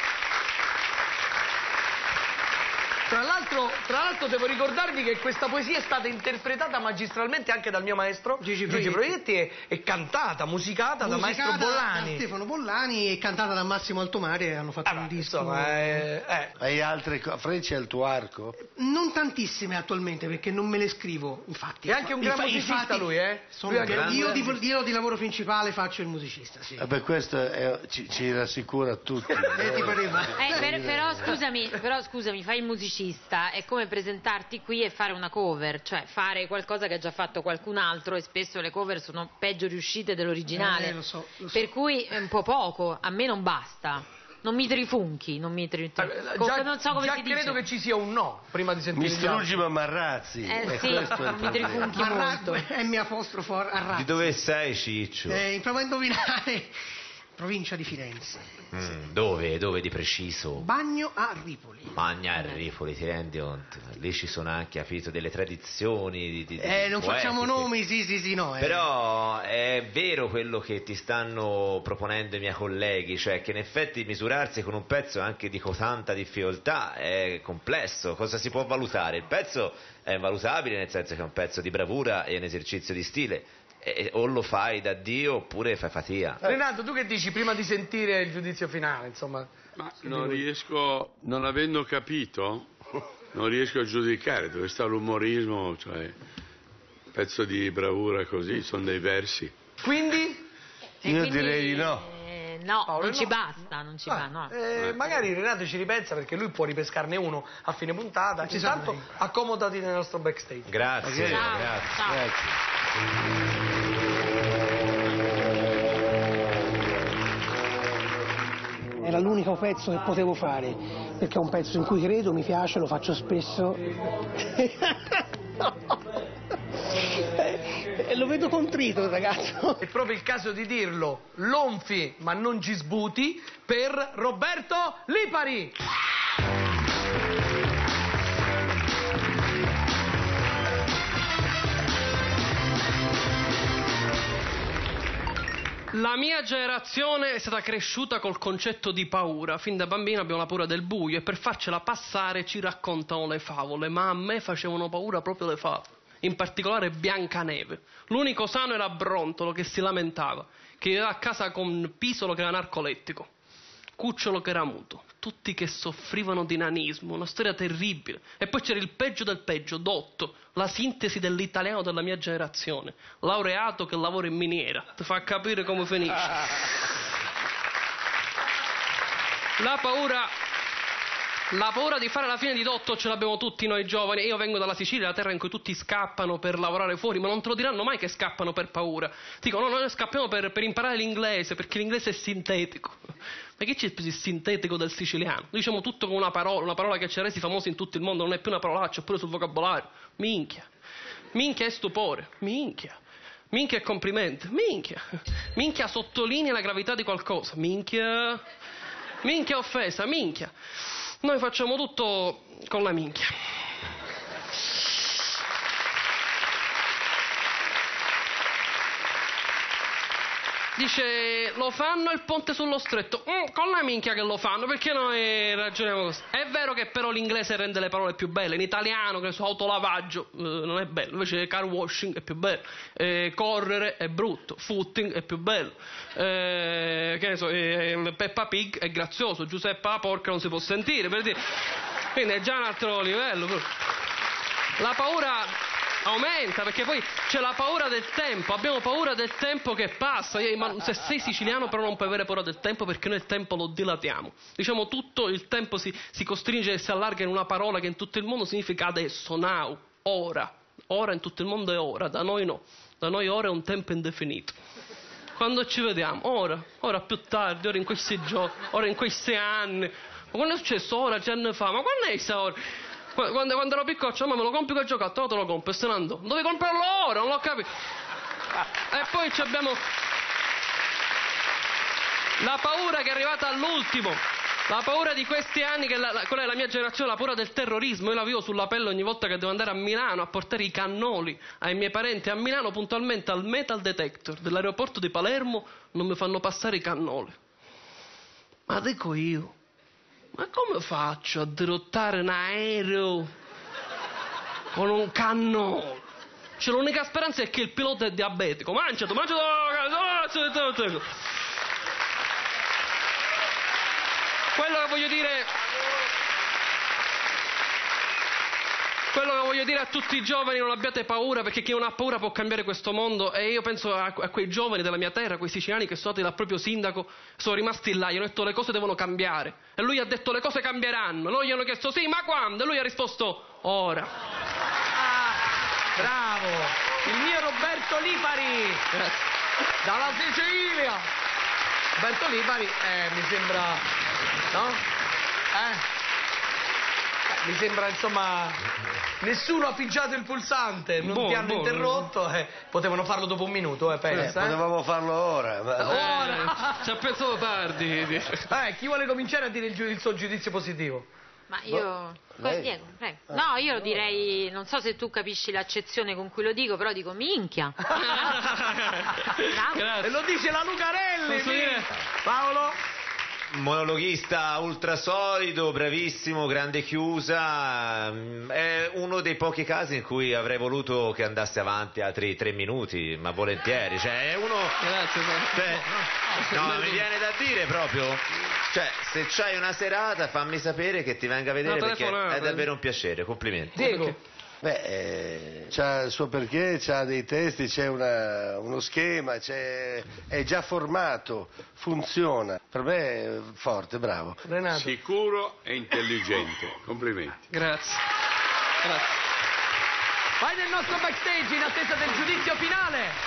Tra l'altro, tra l'altro devo ricordarvi che questa poesia è stata interpretata magistralmente anche dal mio maestro Gigi Proietti. Proietti e, e cantata, musicata, da maestro Musicata Bollani. da Stefano Bollani e cantata da Massimo Altomare, e hanno fatto un disco. insomma, eh, eh. Hai altre co- Frecce al tuo arco? Non tantissime attualmente, perché non me le scrivo, infatti. È anche un gran Infa- musicista infatti, lui, eh? sono- Lui è grande. io, di, io di lavoro principale faccio il musicista, sì. Eh, per questo è- ci, ci rassicura a tutti. Eh, ti pareva? Eh, per- però, scusami, però scusami, fai il musicista, è come presentarti qui e fare una cover, cioè fare qualcosa che ha già fatto qualcun altro, e spesso le cover sono peggio riuscite dell'originale. Eh, lo so, lo so. Per cui è un po' poco, a me non basta. Non mi trifunchi, non mi trifunchi. Già, non so come già si credo dice. che ci sia un no prima di sentire Mi gli altri. struggi ma m'arrazzi. Eh, E sì, questo è il mi problema. trifunchi Marra- molto. è mi apostrofo a Di razzo. dove sei, Ciccio? Eh, provo a indovinare provincia di Firenze. Mm, dove? Dove di preciso? Bagno a Ripoli. Magna a Ripoli, ti rendi conto? Lì ci sono anche, capito, delle tradizioni di, di, Eh, non poetiche. facciamo nomi, sì, sì, sì, no. Eh. Però è vero quello che ti stanno proponendo i miei colleghi, cioè che in effetti misurarsi con un pezzo anche di tanta difficoltà è complesso. Cosa si può valutare? Il pezzo è valutabile nel senso che è un pezzo di bravura e un esercizio di stile. E, o lo fai da Dio oppure fai fatica. Renato, tu che dici prima di sentire il giudizio finale, insomma? Ma non riesco, non avendo capito, non riesco a giudicare dove sta l'umorismo, cioè un pezzo di bravura così, sono dei versi. Quindi? Io quindi, direi di no. Eh, no, Paolo, non no. ci basta, non ci va, no. Eh, magari Renato ci ripensa perché lui può ripescarne uno a fine puntata. Ci Intanto sarà. accomodati nel nostro backstage. Grazie, Ciao, grazie. ciao. grazie. Era l'unico pezzo che potevo fare, perché è un pezzo in cui credo, mi piace, lo faccio spesso. E lo vedo contrito, ragazzo. È proprio il caso di dirlo. Lonfi, ma non ci sbuti, per Roberto Lipari. La mia generazione è stata cresciuta col concetto di paura. Fin da bambino abbiamo la paura del buio e per farcela passare ci raccontano le favole, ma a me facevano paura proprio le favole, in particolare Biancaneve. L'unico sano era Brontolo che si lamentava, che viveva a casa con Pisolo che era narcolettico, Cucciolo che era muto, tutti che soffrivano di nanismo, una storia terribile. E poi c'era il peggio del peggio, Dotto, la sintesi dell'italiano della mia generazione, laureato che lavora in miniera, ti fa capire come finisce. La paura, la paura di fare la fine di Dotto ce l'abbiamo tutti noi giovani. Io vengo dalla Sicilia, la terra in cui tutti scappano per lavorare fuori, ma non te lo diranno mai che scappano per paura. Dicono, no, noi scappiamo per, per imparare l'inglese, perché l'inglese è sintetico. Ma che c'è più di sintetico del siciliano? Diciamo tutto con una parola, una parola che ci ha resi famosi in tutto il mondo, non è più una parolaccia, pure sul vocabolario. Minchia. Minchia è stupore. Minchia. Minchia è complimento. Minchia. Minchia sottolinea la gravità di qualcosa. Minchia. Minchia offesa. Minchia. Noi facciamo tutto con la minchia. Dice, lo fanno il ponte sullo stretto. Mm, con la minchia che lo fanno, perché noi ragioniamo così. È vero che però l'inglese rende le parole più belle. In italiano, che so, autolavaggio eh, non è bello, invece car washing è più bello. Eh, correre è brutto, footing è più bello. Eh, che ne so, eh, Peppa Pig è grazioso, Giuseppe la porca non si può sentire, per dire. Quindi è già un altro livello. La paura aumenta, perché poi c'è la paura del tempo, abbiamo paura del tempo che passa. Ma se sei siciliano però non puoi avere paura del tempo, perché noi il tempo lo dilatiamo. Diciamo tutto il tempo si, si costringe e si allarga in una parola che in tutto il mondo significa adesso, now, ora. Ora in tutto il mondo è ora, da noi no. Da noi ora è un tempo indefinito. Quando ci vediamo? Ora, ora più tardi, ora in questi giorni, ora in questi anni. Ma quando è successo? Ora, già anni fa. Ma quando è questa ora? Quando, quando ero piccolo, ma me lo compri quel giocattolo, te lo compro e se ne andò. Dovevi comprarlo ora, non l'ho capito. E poi ci abbiamo la paura che è arrivata all'ultimo. La paura di questi anni, che la, la, quella è la mia generazione, la paura del terrorismo. Io la vivo sulla pelle ogni volta che devo andare a Milano a portare i cannoli ai miei parenti. A Milano, puntualmente al metal detector dell'aeroporto di Palermo, non mi fanno passare i cannoli. Ma dico io, ma come faccio a dirottare un aereo con un cannone? Cioè, l'unica speranza è che il pilota è diabetico. Mangiato, mangiato. Quello che voglio dire, quello che voglio dire a tutti i giovani: non abbiate paura, perché chi non ha paura può cambiare questo mondo. E io penso a, a quei giovani della mia terra, quei siciliani che sono stati dal proprio sindaco, sono rimasti là, gli hanno detto le cose devono cambiare. E lui ha detto le cose cambieranno. Loro gli hanno chiesto sì, ma quando? E lui ha risposto ora. Ah, bravo! Il mio Roberto Lipari! Grazie. Dalla Sicilia! Roberto Lipari, eh, mi sembra... no? Eh? mi sembra, insomma, nessuno ha pigiato il pulsante, non Buon, ti hanno buon. interrotto, eh, potevano farlo dopo un minuto, eh, pensa. Eh, eh. potevamo farlo ora. Ma... Ora! Ci ha pensato tardi. Eh, chi vuole cominciare a dire il, giu- il suo giudizio positivo? Ma io... Lei? Diego, prego. No, io direi, non so se tu capisci l'accezione con cui lo dico, però dico minchia. E lo dice la Lucarelli! Posso dire? Paolo? Monologhista ultra solido, bravissimo, grande chiusa. mm, È uno dei pochi casi in cui avrei voluto che andasse avanti altri tre minuti, ma volentieri. Cioè, è uno. Grazie. Cioè, no, mi viene da dire proprio. Cioè, se c'hai una serata, fammi sapere che ti venga a vedere Una perché telefonata. è davvero un piacere. Complimenti. Diego? Beh, eh, c'ha il suo perché, c'ha dei testi, c'è una- uno schema, c'è, è già formato, funziona. Per me è forte, bravo. Renato? Sicuro e intelligente. Complimenti. Grazie. Grazie. Vai nel nostro backstage in attesa del giudizio finale.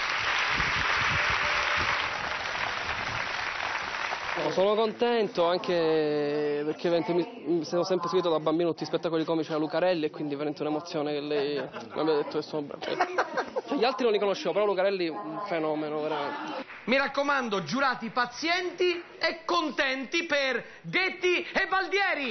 No, sono contento anche perché veramente mi, mi sono sempre seguito da bambino tutti i spettacoli comici alla Lucarelli e quindi veramente un'emozione che lei mi abbia detto che sono bravo. Cioè, gli altri non li conoscevo, però Lucarelli un fenomeno veramente. Mi raccomando, giurati pazienti e contenti per Ghetti e Valdieri.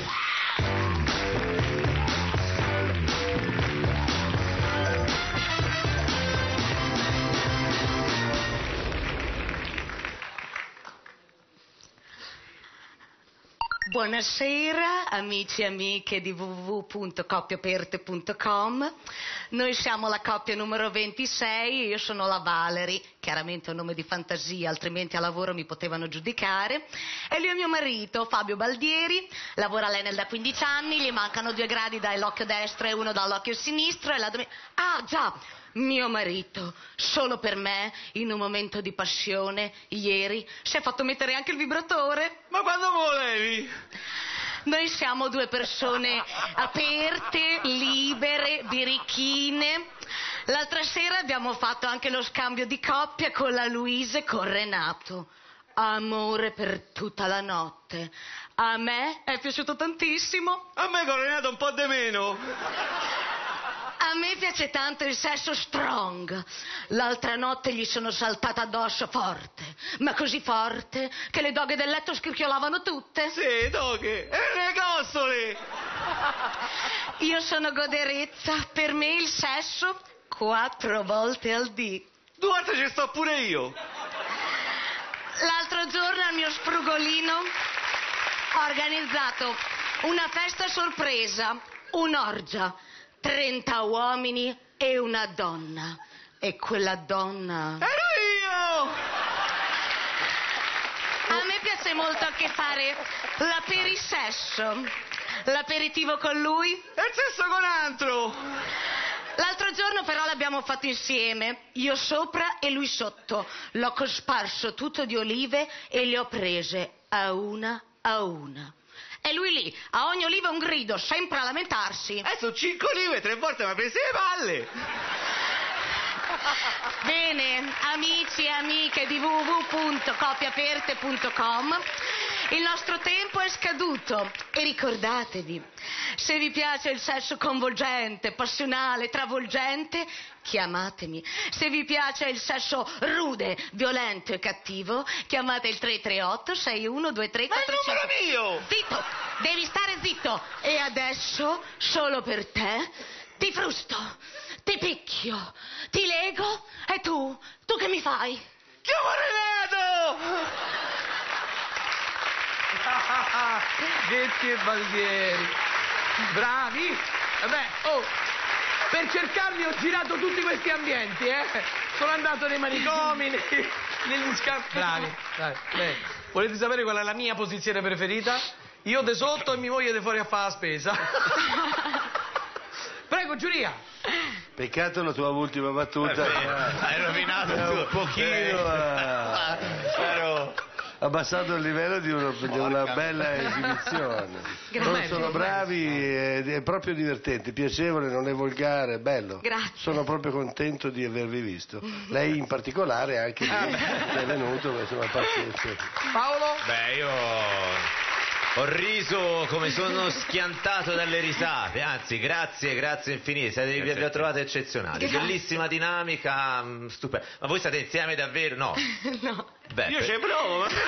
Buonasera amici e amiche di w w w punto coppie aperte punto com. Noi siamo la coppia numero ventisei, io sono la Valerie, chiaramente un nome di fantasia, altrimenti a lavoro mi potevano giudicare, e lui è mio marito, Fabio Baldieri, lavora all'Enel da quindici anni, gli mancano due gradi dall'occhio destro e uno dall'occhio sinistro e la domenica... Ah già! Mio marito, solo per me, in un momento di passione, ieri, si è fatto mettere anche il vibratore. Ma quando volevi? Noi siamo due persone aperte, libere, birichine. L'altra sera abbiamo fatto anche lo scambio di coppia con la Luisa e con Renato. Amore per tutta la notte. A me è piaciuto tantissimo. A me con Renato un po' di meno. A me piace tanto il sesso strong. L'altra notte gli sono saltata addosso forte, ma così forte che le doghe del letto scricchiolavano tutte. Sì, doghe, e le costole. Io sono goderezza, per me il sesso quattro volte al dì. Due volte ci sto pure io. L'altro giorno al mio sprugolino ho organizzato una festa sorpresa, un'orgia. trenta uomini e una donna. E quella donna... Ero io! A me piace molto anche fare l'aperisesso. L'aperitivo con lui. E il sesso con altro! L'altro giorno però l'abbiamo fatto insieme, io sopra e lui sotto. L'ho cosparso tutto di olive e le ho prese a una a una. E lui lì, a ogni oliva un grido, sempre a lamentarsi. Eh, sono cinque olive, tre volte mi ha preso le palle. Bene, amici e amiche di w w w punto coppie aperte punto com, il nostro tempo è scaduto e ricordatevi, se vi piace il sesso coinvolgente, passionale, travolgente, chiamatemi. Se vi piace il sesso rude, violento e cattivo, chiamate il tre tre otto sei uno due tre quattro cinque. Ma è il numero mio! Zitto, devi stare zitto. E adesso, solo per te, ti frusto, ti picchio, ti lego e tu, tu che mi fai? Chiamo Renato! Ghetti e Valdieri. Bravi! Vabbè, oh, per cercarli ho girato tutti questi ambienti, eh. Sono andato nei manicomi, nei, negli scampi. Bravi, bravi. Bene. Volete sapere qual è la mia posizione preferita? Io de sotto e mi voglio de fuori a fare la spesa. Prego, giuria. Peccato la tua ultima battuta. Eh, hai rovinato eh, tu. un pochino. Eh, Però... abbassato il livello di, uno, di una bella esibizione. Loro sono bravi, è, è proprio divertente, piacevole, non è volgare, bello. Grazie. Sono proprio contento di avervi visto. Lei in particolare anche lì, che è venuto, insomma, pazienza. Paolo? Beh, io Ho riso come sono schiantato dalle risate, anzi grazie, grazie infinite, siete, vi ho trovato eccezionali, Grazie. bellissima dinamica, mh, stupenda. Ma voi state insieme davvero? No. No. Beh, Io per- ci provo, ma...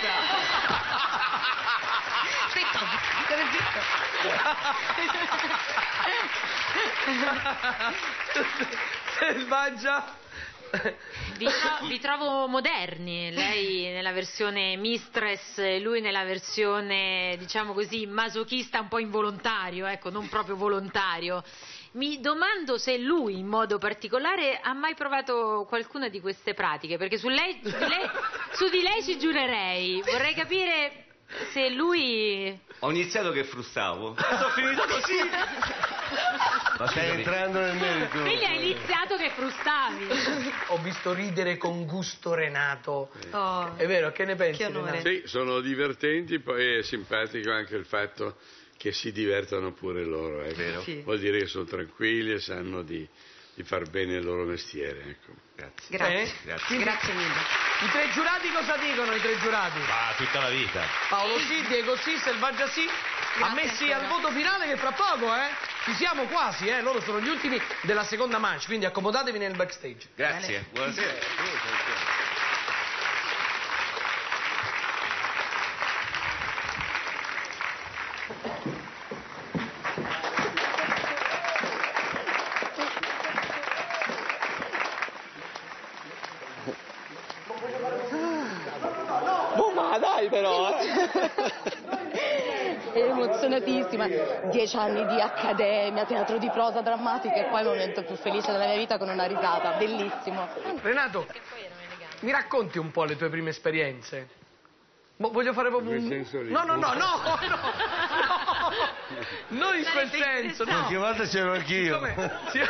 Zitto, stai zitto. Selvaggia. Vi, tro- vi trovo moderni, lei nella versione mistress, lui nella versione, diciamo così, masochista un po' involontario, ecco, non proprio volontario. Mi domando se lui in modo particolare ha mai provato qualcuna di queste pratiche, perché su, lei, su, di, lei, su di lei ci giurerei. Vorrei capire se lui... Ho iniziato che frustavo. Sono finito così. Ma Stai entrando nel merito. Quindi hai iniziato che frustavi. Ho visto ridere con gusto Renato. Oh, È vero, che ne pensi? che onore. Renato? Sì, sono divertenti, poi è simpatico anche il fatto che si divertano pure loro. Ecco. Vero. Sì. Vuol dire che sono tranquilli e sanno di, di far bene il loro mestiere. Ecco. Grazie. Grazie. Eh? Grazie. Grazie mille. I tre giurati cosa dicono i tre giurati? Ah, tutta la vita. Paolo sì, Diego sì, Selvaggia sì. Ammessi al voto finale che fra poco, eh? Ci siamo quasi, eh? Loro sono gli ultimi della seconda manche, quindi accomodatevi nel backstage. Grazie. Buonasera. Oh, ma dai però, eh. Ero emozionatissima, dieci anni di accademia, teatro di prosa drammatica e poi il momento più felice della mia vita con una risata, bellissimo. Renato, mi racconti un po' le tue prime esperienze? Mo- voglio fare proprio Nel un... senso lì. No, no, no, no, no, no, non in quel senso, no. Qualche volta c'ero anch'io. Siccome- si-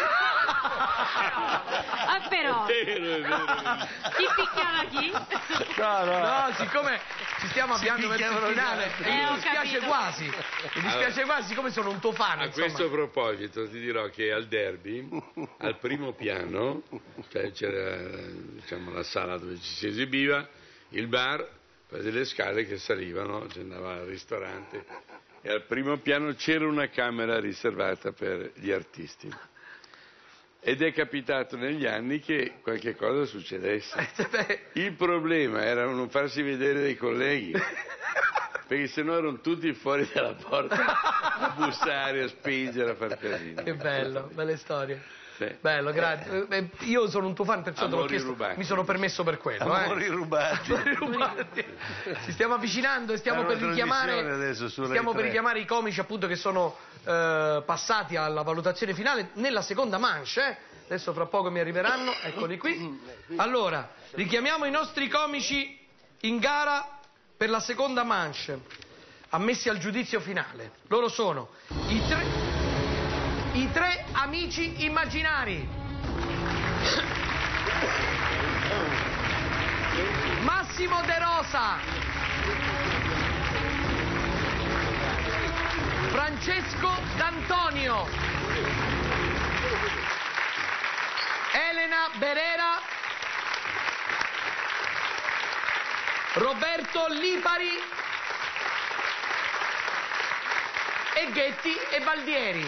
Ah, però, È vero, è vero. chi picchiava chi? No, no. No, siccome ci stiamo avviando verso il picchiavano finale, gli altri. mi Eh, ho dispiace capito. quasi, mi dispiace Allora, quasi, siccome sono un tuo fan, A insomma. questo proposito ti dirò che al derby, al primo piano, cioè c'era diciamo, la sala dove ci si esibiva, il bar, poi delle scale che salivano, si andava al ristorante e al primo piano c'era una camera riservata per gli artisti. Ed è capitato negli anni che qualche cosa succedesse. Il problema era non farsi vedere dai colleghi, perché sennò erano tutti fuori dalla porta a bussare, a spingere, a far casino. Che bello, belle storie. Sì. Bello, grazie. Eh, Io sono un tuo fan, perciò te l'ho Amori chiesto. rubati. Mi sono permesso per quello. Amori eh. rubati. Amori rubati. Ci stiamo avvicinando e stiamo È per una richiamare. trasmissione adesso su Rai Stiamo per tre. richiamare i comici appunto che sono eh, passati alla valutazione finale nella seconda manche. eh. Adesso fra poco mi arriveranno, eccoli qui. Allora, richiamiamo i nostri comici in gara per la seconda manche, ammessi al giudizio finale. Loro sono i tre, i tre amici immaginari. Massimo De Rosa, Francesco D'Antonio, Elena Berera, Roberto Lipari e Ghetti e Valdieri.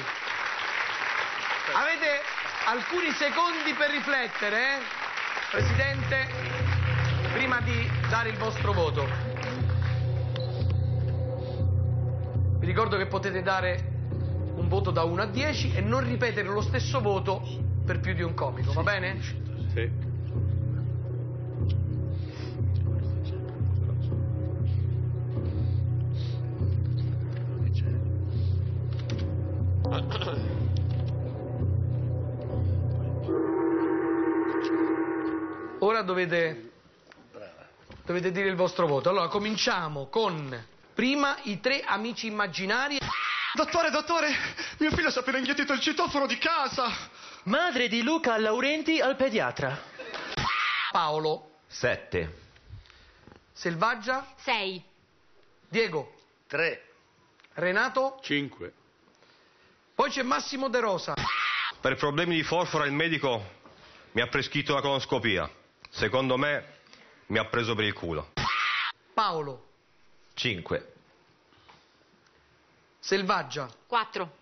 Avete alcuni secondi per riflettere, eh? Presidente, prima di dare il vostro voto. Vi ricordo che potete dare un voto da uno a dieci e non ripetere lo stesso voto per più di un comico, va bene? Sì. Ora dovete, dovete dire il vostro voto. Allora, cominciamo con prima i tre amici immaginari. Dottore, dottore, mio figlio si è appena inghiettito il citofono di casa. Madre di Luca Laurenti al pediatra. Paolo. Sette. Selvaggia. Sei. Diego. Tre. Renato. Cinque. Poi c'è Massimo De Rosa. Per problemi di forfora il medico mi ha prescritto la colonoscopia. Secondo me mi ha preso per il culo. Paolo. Cinque. Selvaggia. quattro.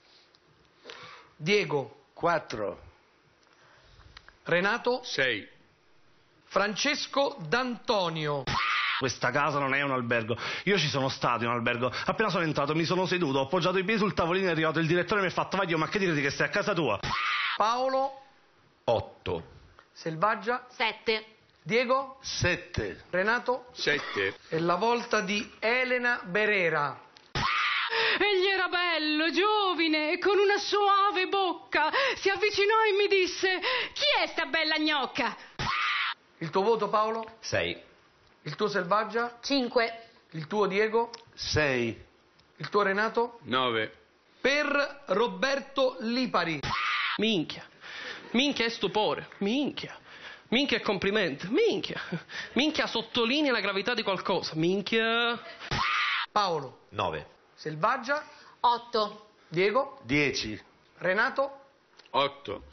Diego. quattro. Renato. sei. Francesco D'Antonio. Questa casa non è un albergo. Io ci sono stato in un albergo. Appena sono entrato mi sono seduto, ho appoggiato i piedi sul tavolino, è arrivato il direttore e mi ha fatto: vai Dio, ma che dirti che stai a casa tua? Paolo. otto. Selvaggia. sette. Diego. sette. Renato. sette. È la volta di Elena Berera. Egli era bello, giovine, con una soave bocca. Si avvicinò e mi disse: chi è sta bella gnocca? Il tuo voto, Paolo? sei. Il tuo Selvaggia? cinque. Il tuo Diego? sei. Il tuo Renato? nove. Per Roberto Lipari. Minchia. Minchia è stupore. Minchia. Minchia è complimento. Minchia. Minchia sottolinea la gravità di qualcosa. Minchia. Paolo. nove. Selvaggia. otto. Diego. dieci. Renato. otto.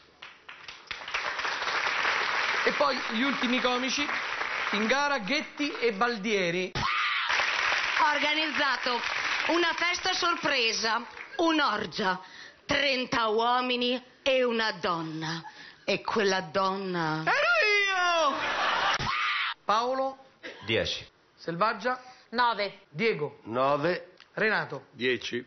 E poi gli ultimi comici in gara, Ghetti e Baldieri. Ho organizzato una festa sorpresa, un'orgia, trenta uomini e una donna. E quella donna... Ero io! Paolo. dieci. Selvaggia. nove. Diego. nove. Renato. dieci.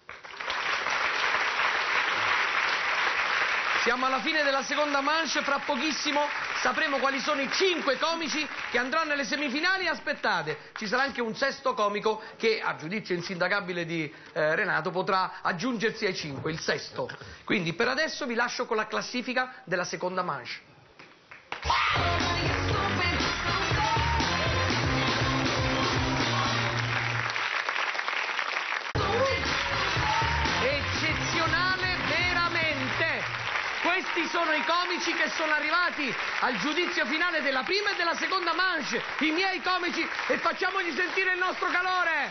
Siamo alla fine della seconda manche, fra pochissimo sapremo quali sono i cinque comici che andranno alle semifinali. Aspettate, ci sarà anche un sesto comico che, a giudizio insindacabile di eh, Renato, potrà aggiungersi ai cinque, il sesto. Quindi per adesso vi lascio con la classifica della seconda manche. Eccezionale veramente! Questi sono i comici che sono arrivati al giudizio finale della prima e della seconda manche, i miei comici, e facciamogli sentire il nostro calore.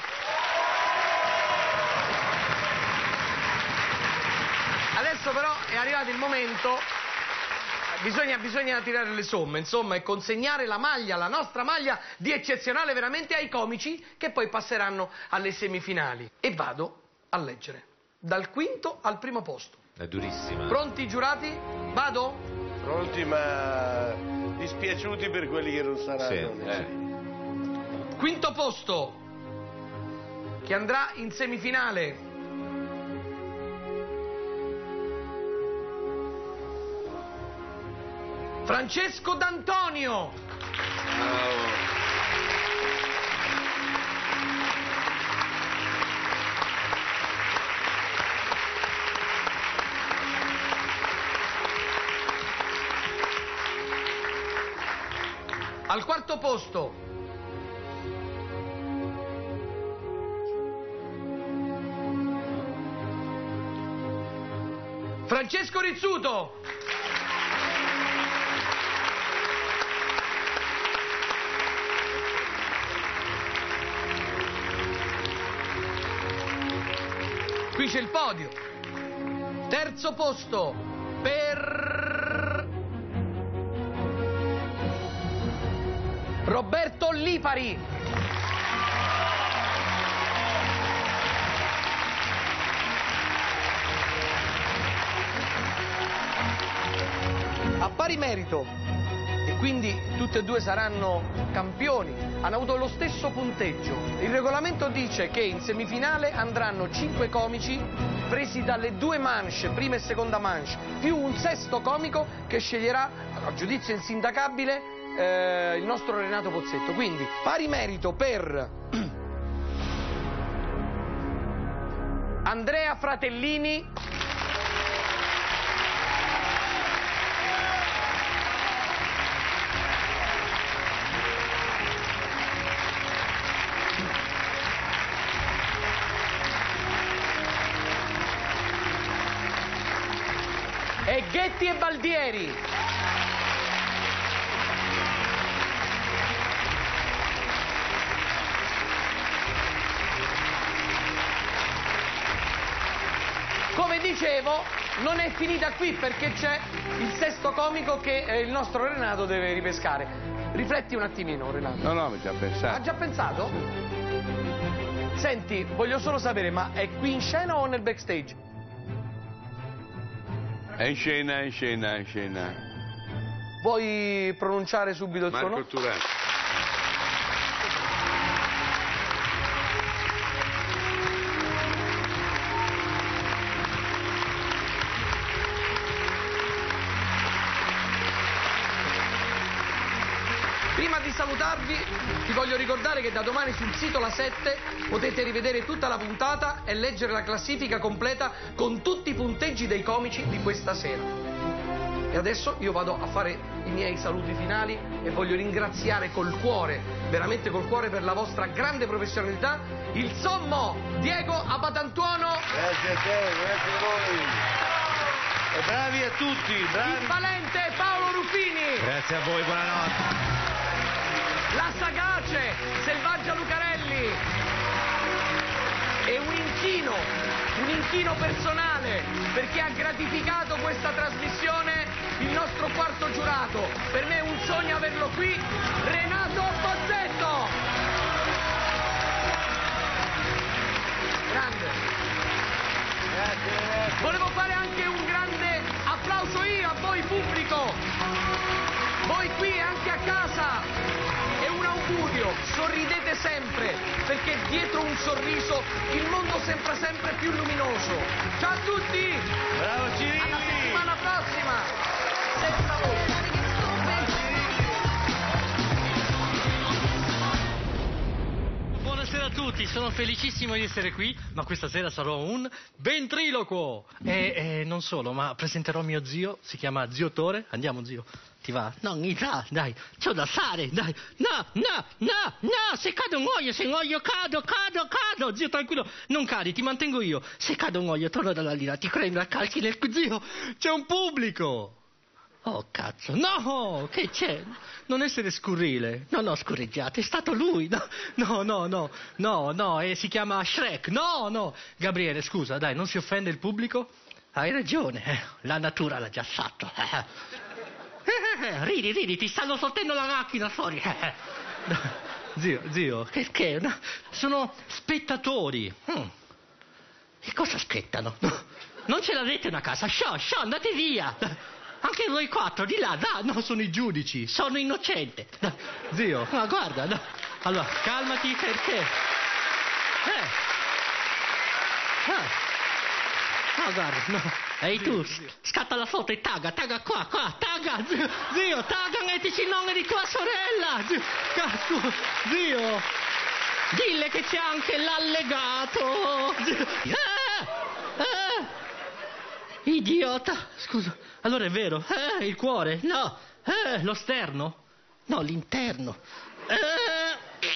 Adesso però è arrivato il momento, bisogna, bisogna tirare le somme, insomma, e consegnare la maglia, la nostra maglia di eccezionale veramente, ai comici che poi passeranno alle semifinali. E vado a leggere, dal quinto al primo posto. È durissima. Pronti, giurati? Vado? Pronti, ma dispiaciuti per quelli che non saranno. Sì, eh. Quinto posto, che andrà in semifinale. Francesco D'Antonio. Bravo. Al quarto posto, Francesco Rizzuto. Qui c'è il podio. Terzo posto per Roberto Lipari. A pari merito, e quindi tutti e due saranno campioni, hanno avuto lo stesso punteggio. Il regolamento dice che in semifinale andranno cinque comici presi dalle due manche, prima e seconda manche, più un sesto comico che sceglierà, a giudizio insindacabile, Eh, il nostro Renato Pozzetto. Quindi pari merito per Andrea Fratellini, e Ghetti e Baldieri. Come dicevo, non è finita qui, perché c'è il sesto comico che eh, il nostro Renato deve ripescare. Rifletti un attimino, Renato. No, no, mi già pensato. Ha già pensato? Senti, voglio solo sapere, ma è qui in scena o nel backstage? È in scena, è in scena, è in scena. Vuoi pronunciare subito il Marco suono? Turati. Prima di salutarvi, vi voglio ricordare che da domani sul sito La sette potete rivedere tutta la puntata e leggere la classifica completa con tutti i punteggi dei comici di questa sera. E adesso io vado a fare i miei saluti finali e voglio ringraziare col cuore, veramente col cuore, per la vostra grande professionalità, il sommo Diego Abatantuono. Grazie a te, grazie a voi. E bravi a tutti, bravi. Il valente Paolo Ruffini. Grazie a voi, buonanotte. La sagace Selvaggia Lucarelli. E un inchino, un inchino personale, perché ha gratificato questa trasmissione il nostro quarto giurato. Per me è un sogno averlo qui, Renato Pozzetto. Grande. Grazie, grazie. Volevo fare anche un grande applauso io a voi pubblico, voi qui e anche a casa. E un augurio, sorridete sempre, perché dietro un sorriso il mondo sembra sempre più luminoso. Ciao a tutti! Bravo Cirilli! Alla settimana prossima! Senza voi! Buonasera a tutti, sono felicissimo di essere qui, ma questa sera sarò un ventriloquo. E, e non solo, ma presenterò mio zio, si chiama Zio Tore. Andiamo zio, ti va? No, mi va, dai, c'ho da fare, dai. No, no, no, no, se cado muoio, se muoio cado, cado, cado. Zio, tranquillo, non cadi, ti mantengo io. Se cado muoio, torno dalla lira, ti prendo a calci nel... Zio, c'è un pubblico. Oh, cazzo, no, che c'è? Non essere scurrile. No, no, scurreggiate, è stato lui. No, no, no, no, no, no, e si chiama Shrek. No, no. Gabriele, scusa, dai, non si offende il pubblico? Hai ragione, eh, la natura l'ha già fatto. Eh, eh, ridi, ridi, ti stanno sortendo la macchina fuori. Eh, no. Zio, zio, che, che no, sono spettatori. Hmm. E cosa aspettano? No, non ce l'avete una casa? Sciò, sciò, andate via. Anche voi quattro, di là, da, no, sono i giudici, sono innocente. No, zio, no, guarda, no. Allora, calmati, perché? Eh. Ah. No, guarda, no. Ehi tu, scatta la foto e tagga, tagga qua, qua, tagga, zio, zio tagga, mettici il nome di tua sorella. Zio, cazzo, zio, dille che c'è anche l'allegato. Zio. Eh, eh. Idiota, scusa. Allora è vero, eh, il cuore, no, eh, lo sterno, no, l'interno. Eh.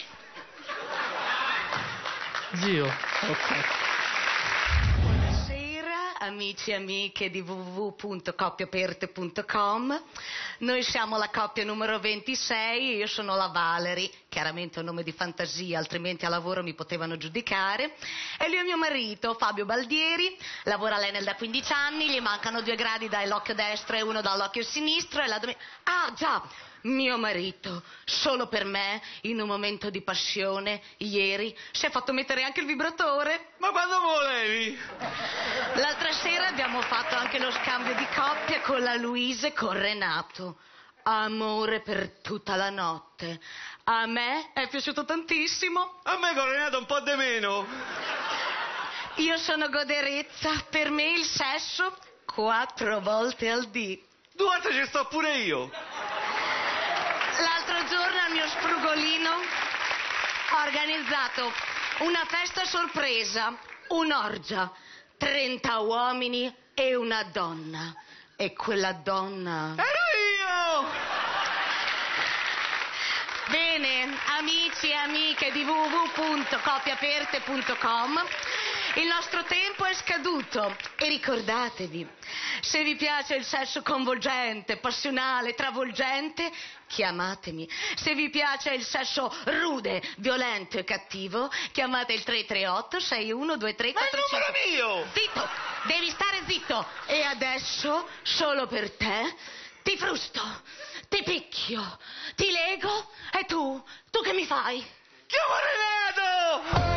Zio, ok. Buonasera, amici e amiche di w w w punto coppie aperte punto com. Noi siamo la coppia numero ventisei, io sono la Valerie, chiaramente un nome di fantasia, altrimenti a lavoro mi potevano giudicare. E lui è mio marito, Fabio Baldieri, lavora all'Enel da quindici anni, gli mancano due gradi dall'occhio destro e uno dall'occhio sinistro e la domenica... Ah, già! Mio marito, solo per me, in un momento di passione, ieri, si è fatto mettere anche il vibratore. Ma quando volevi? L'altra sera abbiamo fatto anche lo scambio di coppia con la Luisa e con Renato. Amore per tutta la notte. A me è piaciuto tantissimo. A me con Renato un po' di meno. Io sono goderezza, per me il sesso quattro volte al dì. Due volte ci sto pure io. L'altro giorno al mio sprugolino ho organizzato una festa sorpresa, un'orgia, trenta uomini e una donna. E quella donna... Ero io! Bene, amici e amiche di w w w punto coppie aperte punto com, il nostro tempo è scaduto e ricordatevi, se vi piace il sesso coinvolgente, passionale, travolgente, chiamatemi. Se vi piace il sesso rude, violento e cattivo, chiamate il tre tre otto sei uno due tre quattro cinque. Ma è il numero mio! Zitto, devi stare zitto. E adesso, solo per te, ti frusto, ti picchio, ti lego e tu, tu che mi fai? Chiamo Renato!